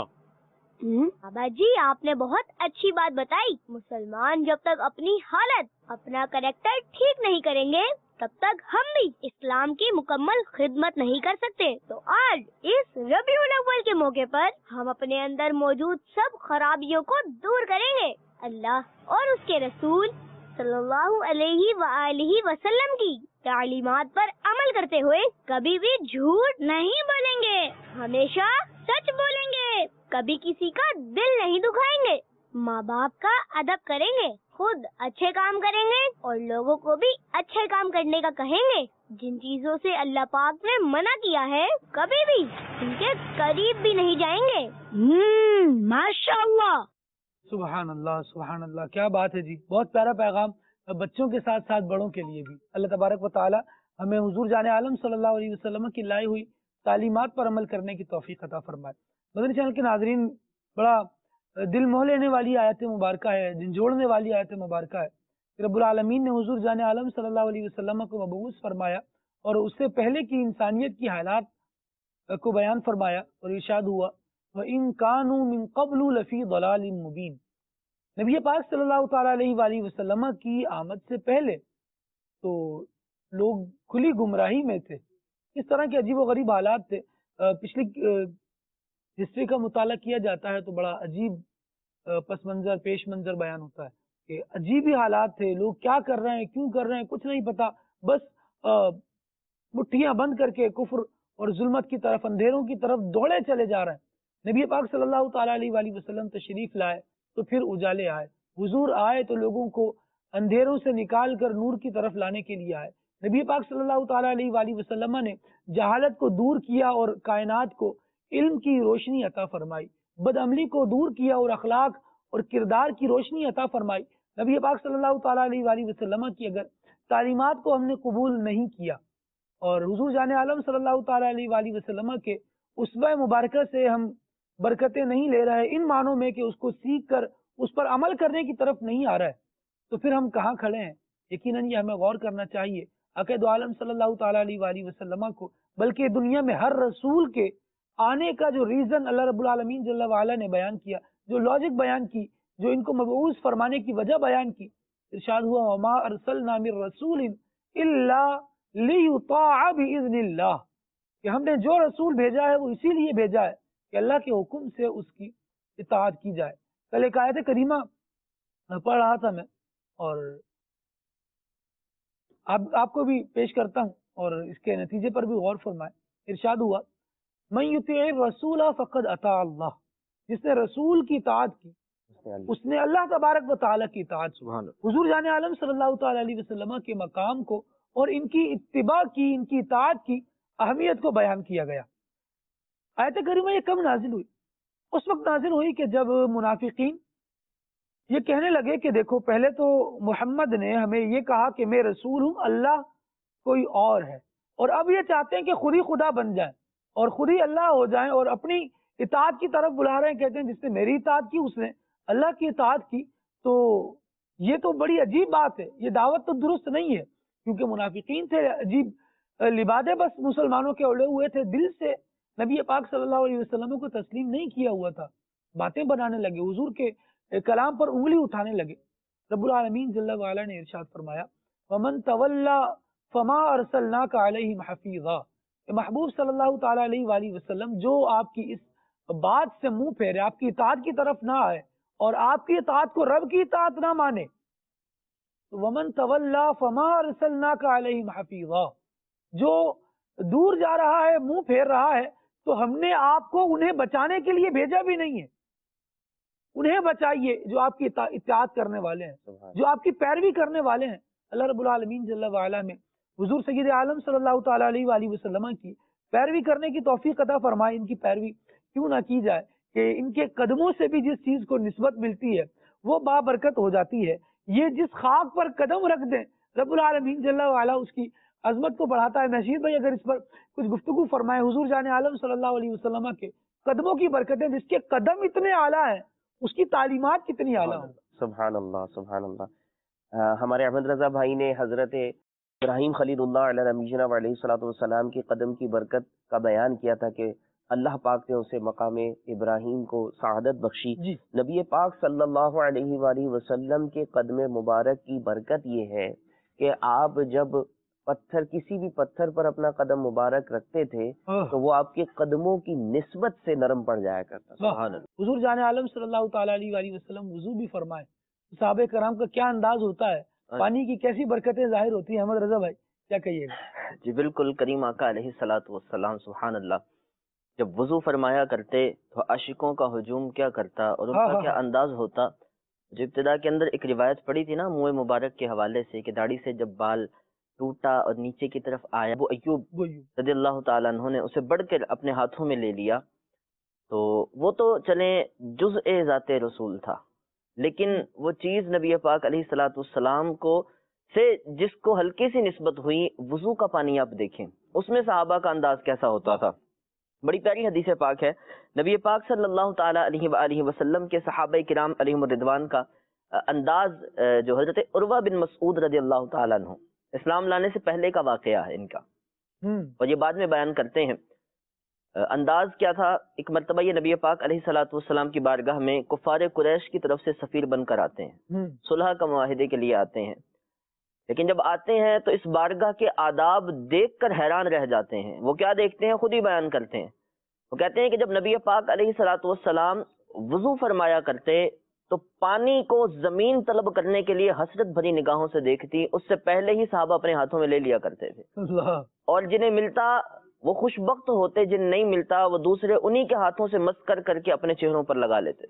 बाबा जी आपने बहुत अच्छी बात बताई। मुसलमान जब तक अपनी हालत, अपना कैरेक्टर ठीक नहीं करेंगे तब तक हम भी इस्लाम की मुकम्मल खिदमत नहीं कर सकते। तो आज इस रबीउल अव्वल के मौके पर हम अपने अंदर मौजूद सब खराबियों को दूर करेंगे। अल्लाह और उसके रसूल सल्लल्लाहु अलैहि वसल्लम की तालीमात पर अमल करते हुए कभी भी झूठ नहीं बोलेंगे, हमेशा सच बोलेंगे, कभी किसी का दिल नहीं दुखाएंगे, माँ बाप का अदब करेंगे, खुद अच्छे काम करेंगे और लोगों को भी अच्छे काम करने का कहेंगे। जिन चीजों से अल्लाह पाक ने मना किया है कभी भी उनके करीब भी नहीं जाएंगे। माशाअल्लाह। सुभान अल्लाह, क्या बात है जी। बहुत प्यारा पैगाम बच्चों के साथ साथ बड़ों के लिए भी। अल्लाह तबारक व तआला हमें हुजूर जाने आलम सल्लल्लाहु अलैहि वसल्लम की लाई हुई तालीमात पर अमल करने की तौफीक अता फरमाए। मदनी चैनल के नाजरीन, बड़ा दिल मोह लेने वाली आयत मुबारक है, झंझोड़ने वाली आयत मुबारक है। रब्बुल आलमीन ने हुजूर जाने आलम सल्लल्लाहु अलैहि वसल्लम को मबऊस फरमाया और उससे पहले की इंसानियत की हालात को बयान फरमाया और इरशाद हुआ, व इन कानू मिन क़ब्लु लफ़ी ज़लालिम मुबीन। नबी पाक सल्लल्लाहु तआला अलैहि वसल्लम की आमद से पहले तो लोग खुली गुमराही में थे। इस तरह के अजीब व गरीब हालात थे। पिछली हिस्ट्री का मुताला किया जाता है तो बड़ा अजीब पस मंजर, पेश मंजर बयान होता है कि अजीब ही हालात थे। लोग क्या कर रहे हैं, क्यों कर रहे हैं, कुछ नहीं पता, बस मुट्ठियां बंद करके कुफ्र और जुल्मत की तरफ, अंधेरों की तरफ दौड़े चले जा रहे हैं। नबी पाक सल्लल्लाहु तआला अलैहि वसल्लम तशरीफ लाए तो फिर उजाले आए। हुजूर आए तो लोगों को अंधेरों से निकाल कर नूर की तरफ लाने के लिए आए। नबी पाक सल्लल्लाहु तआला अलैहि वसल्लम ने जहालत को दूर किया और कायनात को इल्म की रोशनी अता फरमाई, बदअमली को दूर किया और अखलाक और किरदार की रोशनी अता फरमाई। नबी पाक सल्लल्लाहु तआला अलैहि वसल्लम की अगर तालीमात को हमने कबूल नहीं किया और हुजूर जाने आलम सल्लल्लाहु तआला अलैहि वसल्लम के उसवा मुबारक से हम बरकतें नहीं ले रहे, इन मानों में कि उसको सीख कर उस पर अमल करने की तरफ नहीं आ रहा है, तो फिर हम कहाँ खड़े हैं? यकीनन ये हमें गौर करना चाहिए। अक़ीद आलम सल्लल्लाहु ताला अलैहि वसल्लम को, बल्कि दुनिया में हर रसूल के आने का जो रीजन अल्लाह रब्बुल आलमीन जल्ल वाला ने बयान किया, जो लॉजिक बयान की, जो इनको मबऊस फरमाने की वजह बयान की, इरशाद हुआ वमा अरसलना मिर रसूलिन इल्ला लियुताअ बिइज़्निल्लाह, कि हमने जो रसूल भेजा है वो इसीलिए भेजा है कि अल्लाह के हुक्म से उसकी इताअत की जाए। कल एक आयत करीमा पढ़ रहा था मैं और आपको भी पेश करता हूँ और इसके नतीजे पर भी गौर फरमाए। इरशाद हुआ मन युतिइर रसूल फक़द अता अल्लाह, जिसने रसूल की इताअत की उसने अल्लाह तबारक व तआला की इताअत। हुजूर जाने आलम सल्लल्लाहु ताला अलैहि वसल्लम के मकाम को और इनकी इत्तिबा की, इनकी इताअत की अहमियत को बयान किया गया। आयत करीमा ये कब नाजिल हुई? उस वक्त नाजिल हुई कि जब मुनाफिकीन ये कहने लगे कि देखो पहले तो मोहम्मद ने हमें ये कहा कि मैं रसूल हूँ, अल्लाह कोई और है, और अब ये चाहते हैं कि खुद ही खुदा बन जाए और खुद ही अल्लाह हो जाए और अपनी इताअत की तरफ बुला रहे हैं। कहते हैं जिसने मेरी इताअत की उसने अल्लाह की इताअत की। तो ये तो बड़ी अजीब बात है, ये दावत तो दुरुस्त नहीं है, क्योंकि मुनाफिकीन थे अजीब लिबादे, बस मुसलमानों के उड़े हुए थे, दिल से नबी पाक सल्लल्लाहु अलैहि वसल्लम को तस्लीम नहीं किया हुआ था, बातें बनाने लगे, हुजूर के कलाम पर उंगली उठाने लगे। रब्बुल आलमीन जल्ल वाला ने इरशाद फरमाया वमन तवल्ला फमा अरसलनाका अलैहिम हफीज़ा, महबूब सल्लल्लाहु ताला अलैहि वसल्लम जो आपकी इस बात से मुंह फेरे, आपकी इताअत की तरफ ना आए और आपकी इताअत को रब की इताअत ना माने, तो वमन तवल्ला फमा अरसलनाका अलैहिम हफीज़ा, जो दूर जा रहा है, मुंह फेर रहा है, तो हमने आपको उन्हें बचाने के लिए भेजा भी नहीं है। उन्हें बचाइए जो आपकी इताअत करने वाले हैं, जो आपकी पैरवी करने वाले हैं। अल्लाह रब्बुल आलमीन जल्ल वाला में हुजूर सय्यद आलम सल्लल्लाहु ताला अलैहि वसल्लम की पैरवी करने की तौफीक अता फरमाए। इनकी पैरवी क्यों ना की जाए कि इनके कदमों से भी जिस चीज को निस्बत मिलती है वो बाबरकत हो जाती है। ये जिस खाक पर कदम रख दें रब्बुल आलमीन जल्ल वाला उसकी अजमत को बढ़ाता है। नशीद भाई अगर इस पर कुछ गुफ्तगू फरमाए, हुजूर जाने आलम सल्लल्लाहु अलैहि वसल्लम के कदमों की बरकतें, जिसके कदम इतने आला हैं उसकी तालीमात कितनी आला हो। सुभान अल्लाह, सुभान अल्लाह। हमारे अहमद रजा भाई ने हजरत इब्राहीम खलीलुल्लाह अलैहि सलातो वस्सलाम की कदम की बरकत का बयान किया था कि अल्लाह पाक ने उसे मकाम इब्राहीम को सआदत बख्शी। नबी पाक सल्लल्लाहु अलैहि वसल्लम के कदम मुबारक की बरकत ये है कि आप जब किसी भी पत्थर पर अपना कदम मुबारक रखते थे तो वो आपके कदमों की निस्बत से नरम पड़ जाया करता। सुभान अल्लाह। हुजूर जाने आलम सल्लल्लाहु ताला अलैहि वसल्लम वुजू भी फरमाए, सहाबे कराम का क्या अंदाज होता है, पानी की कैसी बरकतें जाहिर होती है। अहमद रजा भाई क्या कहिएगा? जी बिल्कुल, करीम आका अलैहि सलातो वस्सलाम सुभान अल्लाह जब वुजू फरमाया करते तो आशिकों का हुजूम क्या करता और उनका क्या अंदाज होता। जो इब्तिदा के अंदर एक रिवायत पड़ी थी ना मुँह मुबारक के हवाले से कि दाढ़ी से जब बाल टूटा और नीचे की तरफ आया, वो अय्यूब रज़ियल्लाहु ताला अन्हु ने उसे बढ़कर अपने हाथों में ले लिया। तो वो तो चले जुज़-ए ज़ाते रसूल था, लेकिन वो चीज नबी पाक अलैहिस्सलातु वस्सलाम को से जिसको हल्की सी निस्बत हुई, वुजू का पानी आप देखें उसमें सहाबा का अंदाज कैसा होता था। बड़ी प्यारी हदीस पाक है, नबी पाक सल्लल्लाहु ताला अलैहि वसल्लम के सहाबा किराम अलैहिम रिदवान का अंदाज जो हजरत उर्वा बिन मसऊद रज़ियल्लाहु ताला अन्हु, इस्लाम लाने से पहले का वाकया है इनका, और ये बाद में बयान करते हैं। अंदाज क्या था, एक मर्तबा ये नबी पाक अलैहिस्सलातु वस्सलाम की बारगाह में कुफार कुरैश की तरफ से सफीर बनकर आते हैं, सुलह का मुआहिदे के लिए आते हैं। लेकिन जब आते हैं तो इस बारगाह के आदाब देखकर हैरान रह जाते हैं। वो क्या देखते हैं खुद ही बयान करते हैं। वो कहते हैं कि जब नबी पाक अलैहिस्सलातु वस्सलाम वुजू फरमाया करते तो पानी को जमीन तलब करने के लिए हसरत भरी निगाहों से देखती, उससे पहले ही साहब अपने हाथों में ले लिया करते थे। और जिन्हें मिलता वो खुशबख्त होते, जिन्हें नहीं मिलता वो दूसरे उन्हीं के हाथों से मस कर करके अपने चेहरों पर लगा लेते।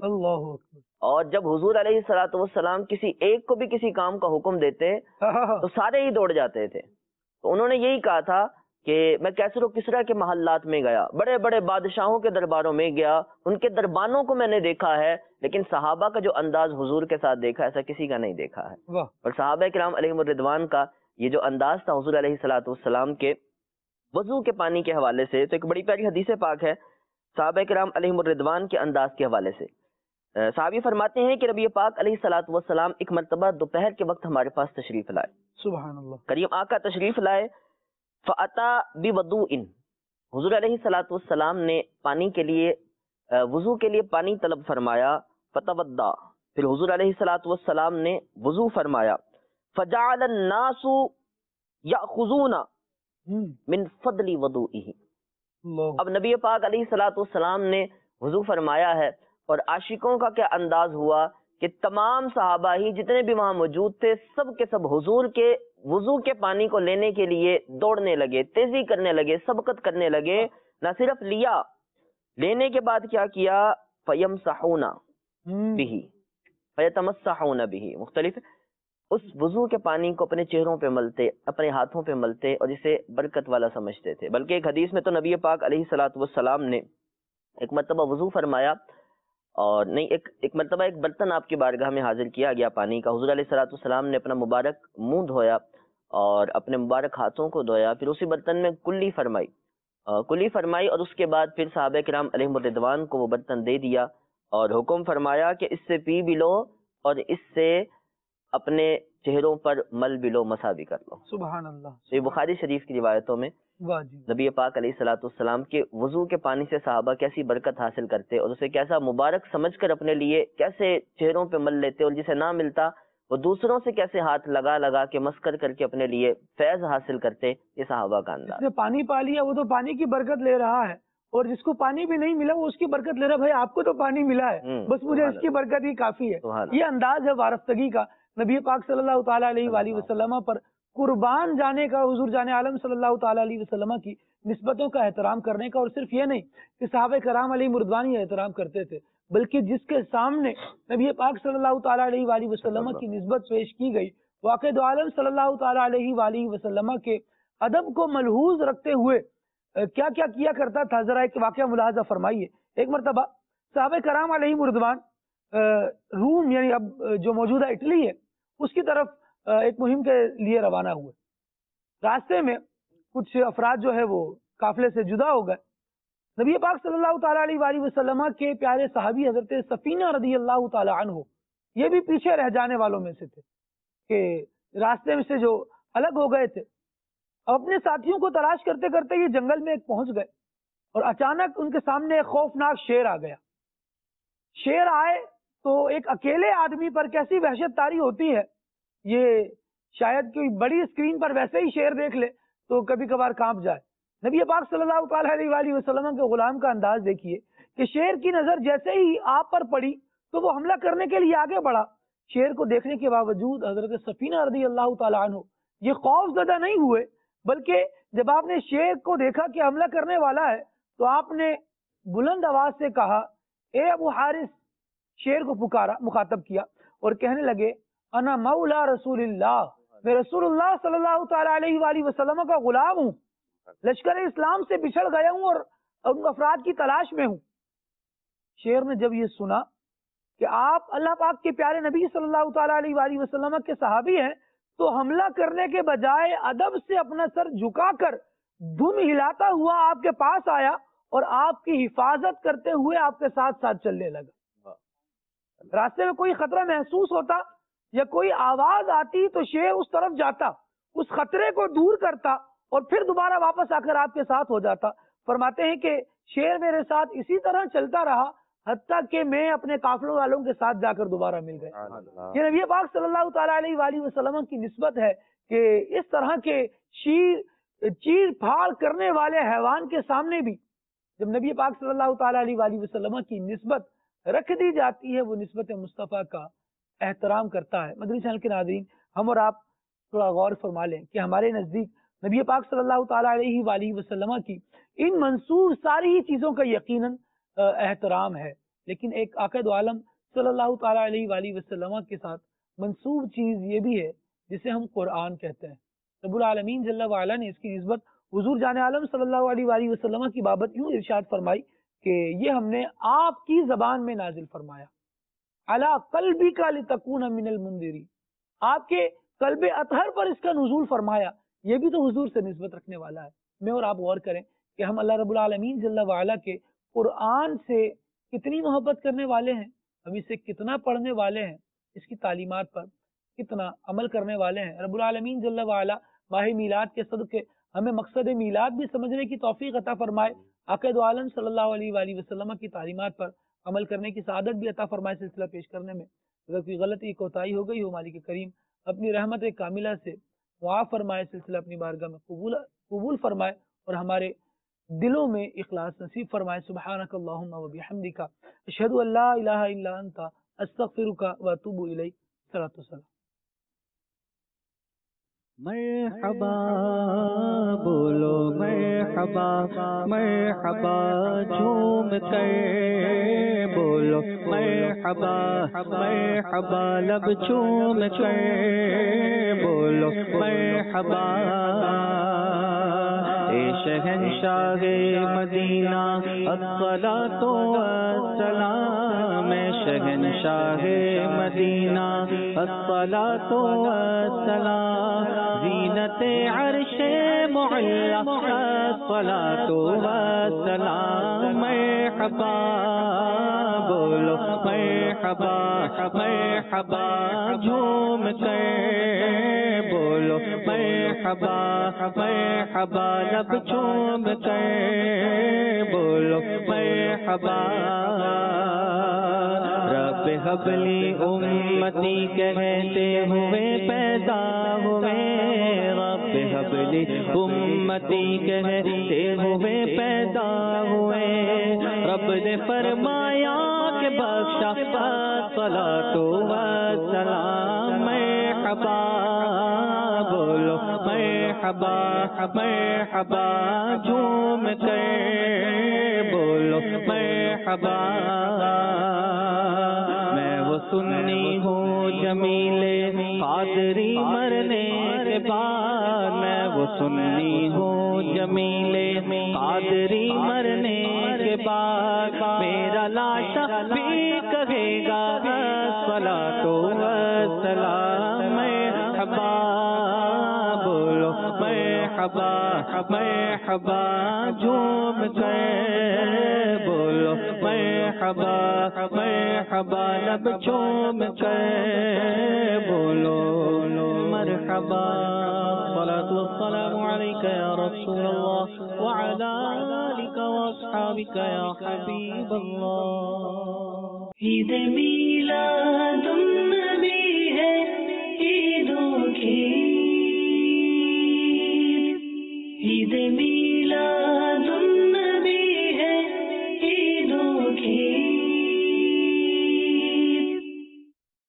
और जब हुजूर अलैहिस्सलातु वस्सलाम किसी एक को भी किसी काम का हुक्म देते तो सारे ही दौड़ जाते थे। तो उन्होंने यही कहा था कि मैं कैसर और किसरा के महल्लात में गया, बड़े बड़े बादशाहों के दरबारों में गया, उनके दरबानों को मैंने देखा है, लेकिन सहाबा का जो अंदाज हुजूर के साथ देखा ऐसा किसी का नहीं देखा है। और सहाबा किराम अलैहिम रिदवान का ये जो अंदाज था हुजूर अलैहिस्सलातु वस्सलाम के वजू के पानी के हवाले से, तो एक बड़ी प्यारी हदीस पाक है सहाबा किराम अलैहिम रिदवान के अंदाज के हवाले से। सहाबी फरमाते हैं कि नबी पाक अलैहिस्सलातु वस्सलाम एक मर्तबा दोपहर के वक्त हमारे पास तशरीफ लाए। سبحان اللہ. کریم آقا تشریف لائے. فاتا بوضوء، حضور علیہ الصلوۃ والسلام نے پانی کے لیے وضو کے لیے پانی طلب فرمایا. فتوضا، پھر حضور علیہ الصلوۃ والسلام نے وضو فرمایا. فجعل الناس یاخذون من فضل وضوئه. اب نبی پاک علیہ الصلوۃ والسلام نے وضو فرمایا ہے اور عاشقوں کا کیا انداز ہوا کہ تمام صحابہ ہی جتنے بھی وہاں موجود تھے سب کے سب حضور کے وضو کے پانی کو لینے کے لیے دوڑنے لگے، تیزی کرنے لگے، سبقت کرنے لگے. نہ صرف لیا، لینے کے بعد کیا کیا؟ فیمسحون بہ فیتمسحون بہ، مختلف اس وضو کے پانی کو اپنے چہروں پہ ملتے، اپنے ہاتھوں پہ ملتے اور اسے برکت والا سمجھتے تھے. بلکہ ایک حدیث میں تو نبی پاک علیہ الصلوۃ والسلام نے ایک مرتبہ وضو فرمایا اور نہیں ایک مرتبہ ایک برتن آپ کی بارگاہ میں حاضر کیا گیا پانی کا. حضور علیہ الصلوۃ والسلام نے اپنا مبارک منہ دھویا اور اپنے مبارک ہاتھوں کو دھویا، پھر اسی برتن میں کلی فرمائی اور اس کے بعد پھر صحابہ کرام علیہم الرضوان کو وہ برتن دے دیا اور حکم فرمایا کہ اس سے پی بھی لو اور اس سے اپنے چہروں پر مل بھی لو، مسا بھی کر لو. سبحان اللہ. یہ بخاری شریف کی روایتوں میں نبی پاک علیہ الصلوۃ والسلام کے وضو کے پانی سے صحابہ کیسی برکت حاصل کرتے اور اسے کیسا مبارک سمجھ کر اپنے لیے کیسے چہروں پہ مل لیتے اور جسے نہ ملتا وہ دوسروں سے کیسے ہاتھ لگا کے مسکر کر کے اپنے لیے فیض حاصل کرتے. یہ صحابہ کا انداز. جس نے پانی پا لیا وہ تو پانی کی برکت لے رہا ہے اور جس کو پانی بھی نہیں ملا وہ اس کی برکت لے رہا ہے. بھائی آپ کو تو پانی ملا ہے، بس مجھے اس کی برکت ہی کافی ہے. یہ انداز ہے وارفتگی کا نبی پاک صلی اللہ تعالیٰ علیہ وآلہ وسلم پر قربان جانے کا، حضور جان عالم صلی اللہ تعالیٰ علیہ وسلم کی نسبتوں کا احترام کرنے کا. اور صرف یہ نہیں کہ صحابہ کرام علیہ رضوان ہی احترام کرتے تھے، بلکہ جس کے سامنے نبی پاک صلی اللہ تعالیٰ علیہ وآلہ وسلم کی نسبت پیش کی گئی، واقع دو عالم صلی اللہ تعالیٰ علیہ وآلہ وسلم کے ادب کو ملحوظ رکھتے ہوئے کیا کیا کیا کرتا تھا، ذرا ایک واقعہ ملاحظہ فرمائیے. ایک مرتبہ صحابہ کرام علیہ رضوان روم یعنی اب جو موجودہ اٹلی ہے اس کی طرف ایک مہم کے لیے روانہ ہوئے. راستے میں کچھ افراد جو ہے وہ قافلے سے جدا ہو گئے. نبی پاک صلی اللہ تعالیٰ علیہ وآلہ وسلم کے پیارے صحابی حضرت سفینہ رضی اللہ تعالیٰ عنہ یہ بھی پیچھے رہ جانے والوں میں سے تھے کہ راستے میں سے جو الگ ہو گئے تھے. اپنے ساتھیوں کو تلاش کرتے کرتے یہ جنگل میں ایک پہنچ گئے اور اچانک ان کے سامنے ایک خوفناک شیر آ گیا. شیر آئے تو ایک اکیلے آدمی پر کیسی وحشت طاری ہوتی ہے، یہ شاید کوئی بڑی اسکرین پر ویسے ہی شیر دیکھ لے تو کبھی کبھار کانپ جائے. نبی پاک صلی اللہ تعالیٰ علیہ وآلہ وسلم کے غلام کا انداز دیکھیے کہ شیر کی نظر جیسے ہی آپ پر پڑی تو وہ حملہ کرنے کے لیے آگے بڑھا. شیر کو دیکھنے کے باوجود حضرت سفینہ رضی اللہ تعالیٰ عنہ یہ خوف زدہ نہیں ہوئے، بلکہ جب آپ نے شیر کو دیکھا کہ حملہ کرنے والا ہے تو آپ نے بلند آواز سے کہا اے ابو حارث. شیر کو پکارا، مخاطب کیا اور کہنے لگے انا مولا رسول اللہ، میں رسول اللہ صلی اللہ تعالیٰ علیہ وآلہ وسلم کا غلام ہوں، لشکر اسلام سے بچھڑ گیا ہوں اور ان افراد کی تلاش میں ہوں. شیر نے جب یہ سنا کہ آپ اللہ پاک کے پیارے نبی صلی اللہ تعالیٰ علیہ وآلہ وسلم کے صحابی ہیں تو حملہ کرنے کے بجائے ادب سے اپنا سر جھکا کر دھن ہلاتا ہوا آپ کے پاس آیا اور آپ کی حفاظت کرتے ہوئے آپ کے ساتھ ساتھ چلنے لگا. راستے میں کوئی خطرہ محسوس ہوتا یا کوئی آواز آتی تو شیر اس طرف جاتا، اس خطرے کو دور کرتا اور پھر دوبارہ واپس آ کر آپ کے ساتھ ہو جاتا. فرماتے ہیں کہ شیر میرے ساتھ اسی طرح چلتا رہا حتیٰ کہ میں اپنے قافلوں والوں کے ساتھ جا کر دوبارہ مل گیا. یہ نبی پاک صلی اللہ تعالیٰ علیہ وآلہ وسلم کی نسبت ہے کہ اس طرح کے چیر پھاڑ کرنے والے حیوان کے سامنے بھی جب نبی پاک صلی اللہ تعالیٰ علیہ وآلہ وسلم کی نسبت رکھ دی جاتی ہے وہ نسبت مصطفیٰ کا احترام کرتا ہے. مدنی چینل کے ناظرین، ہم اور آپ تھوڑا غور فرما لیں کہ ہمارے نزدیک نبی پاک صلی اللہ تعالیٰ علیہ وآلہ وسلم کی ان منصور ساری ہی چیزوں کا یقیناً احترام ہے، لیکن ایک آقا دو عالم صلی اللہ تعالیٰ علیہ وآلہ وسلم کے ساتھ منصور چیز یہ بھی ہے جسے ہم قرآن کہتے ہیں. رب العالمین جل وعلا نے اس کی نسبت حضور جان عالم صلی اللہ علیہ وآلہ وسلم کی بابت یوں ارشاد فرمائی کہ یہ ہم نے آپ کی زبان میں نازل فرمایا، علی قلبک لتکون من المنذرین، آپ کے قلب اطہر پر اس کا نزول فرمایا. یہ بھی تو حضور سے نسبت رکھنے والا ہے. میں اور آپ غور کریں کہ ہم اللہ رب العالمین جل وعلا کے قرآن سے کتنی محبت کرنے والے ہیں، ہم اسے کتنا پڑھنے والے ہیں، اس کی تعلیمات پر کتنا عمل کرنے والے ہیں. رب العالمین جل وعلا ماہ میلاد کے صدقے ہمیں مقصد میلاد بھی سمجھنے کی توفیق عطا فرمائے, آقا دو عالم صلی اللہ علیہ وآلہ وسلم کی تعلیمات پر عمل کرنے کی سعادت بھی عطا فرمائے. سلسلہ پیش کرنے میں اگر کوئی غلطی کوتاہی ہو گئی ہو, مالک کریم اپنی رحمت کاملہ سے معاف فرمائے, سلسلہ اپنی بارگاہ میں قبول فرمائے اور ہمارے دلوں میں اخلاص نصیب فرمائے. سبحانک اللہم و بحمدک اشہد ان لا الہ الا انت استغفرک و اتوب الیک. صلاۃ والسلام. مرحبا بولو مرحبا, مرحبا جھوم کر بولو مرحبا, مرحبا لب چوم کر بولو مرحبا. اے شہنشاہ مدینہ الصلاۃ والسلام, اے شہنشاہ مدینہ الصلاۃ والسلام, زینت عرش معلا الصلاۃ والسلام. مرحبا بولو مرحبا, مرحبا جھوم کر بولو مرحبا, مرحبا لب چوم کر بولو مرحبا. رب حب لی امتی کہتے ہوئے پیدا ہوئے, رب حب لی امتی کہتے ہوئے پیدا ہوئے. رب نے فرمایا کہ بخشا الصلاۃ والسلام. مرحبا بولو مرحبا, مرحبا جھوم کر بولو مرحبا. میں وہ سنی ہوں جمیلے قادری مرنے کے بعد, میں وہ سنی ہوں جمیلے قادری مرنے کے بعد. میرا لاشا بھی کہے گا الصلاۃ والسلام. مرحبا بولو مرحبا, مرحبا جھوم کر بولو مرحبا, مرحبا لب چوم کر بولو مرحبا. الصلاۃ والسلام علیک یا رسول اللہ وعلی آلک واصحابک یا حبیب اللہ. عید میلاد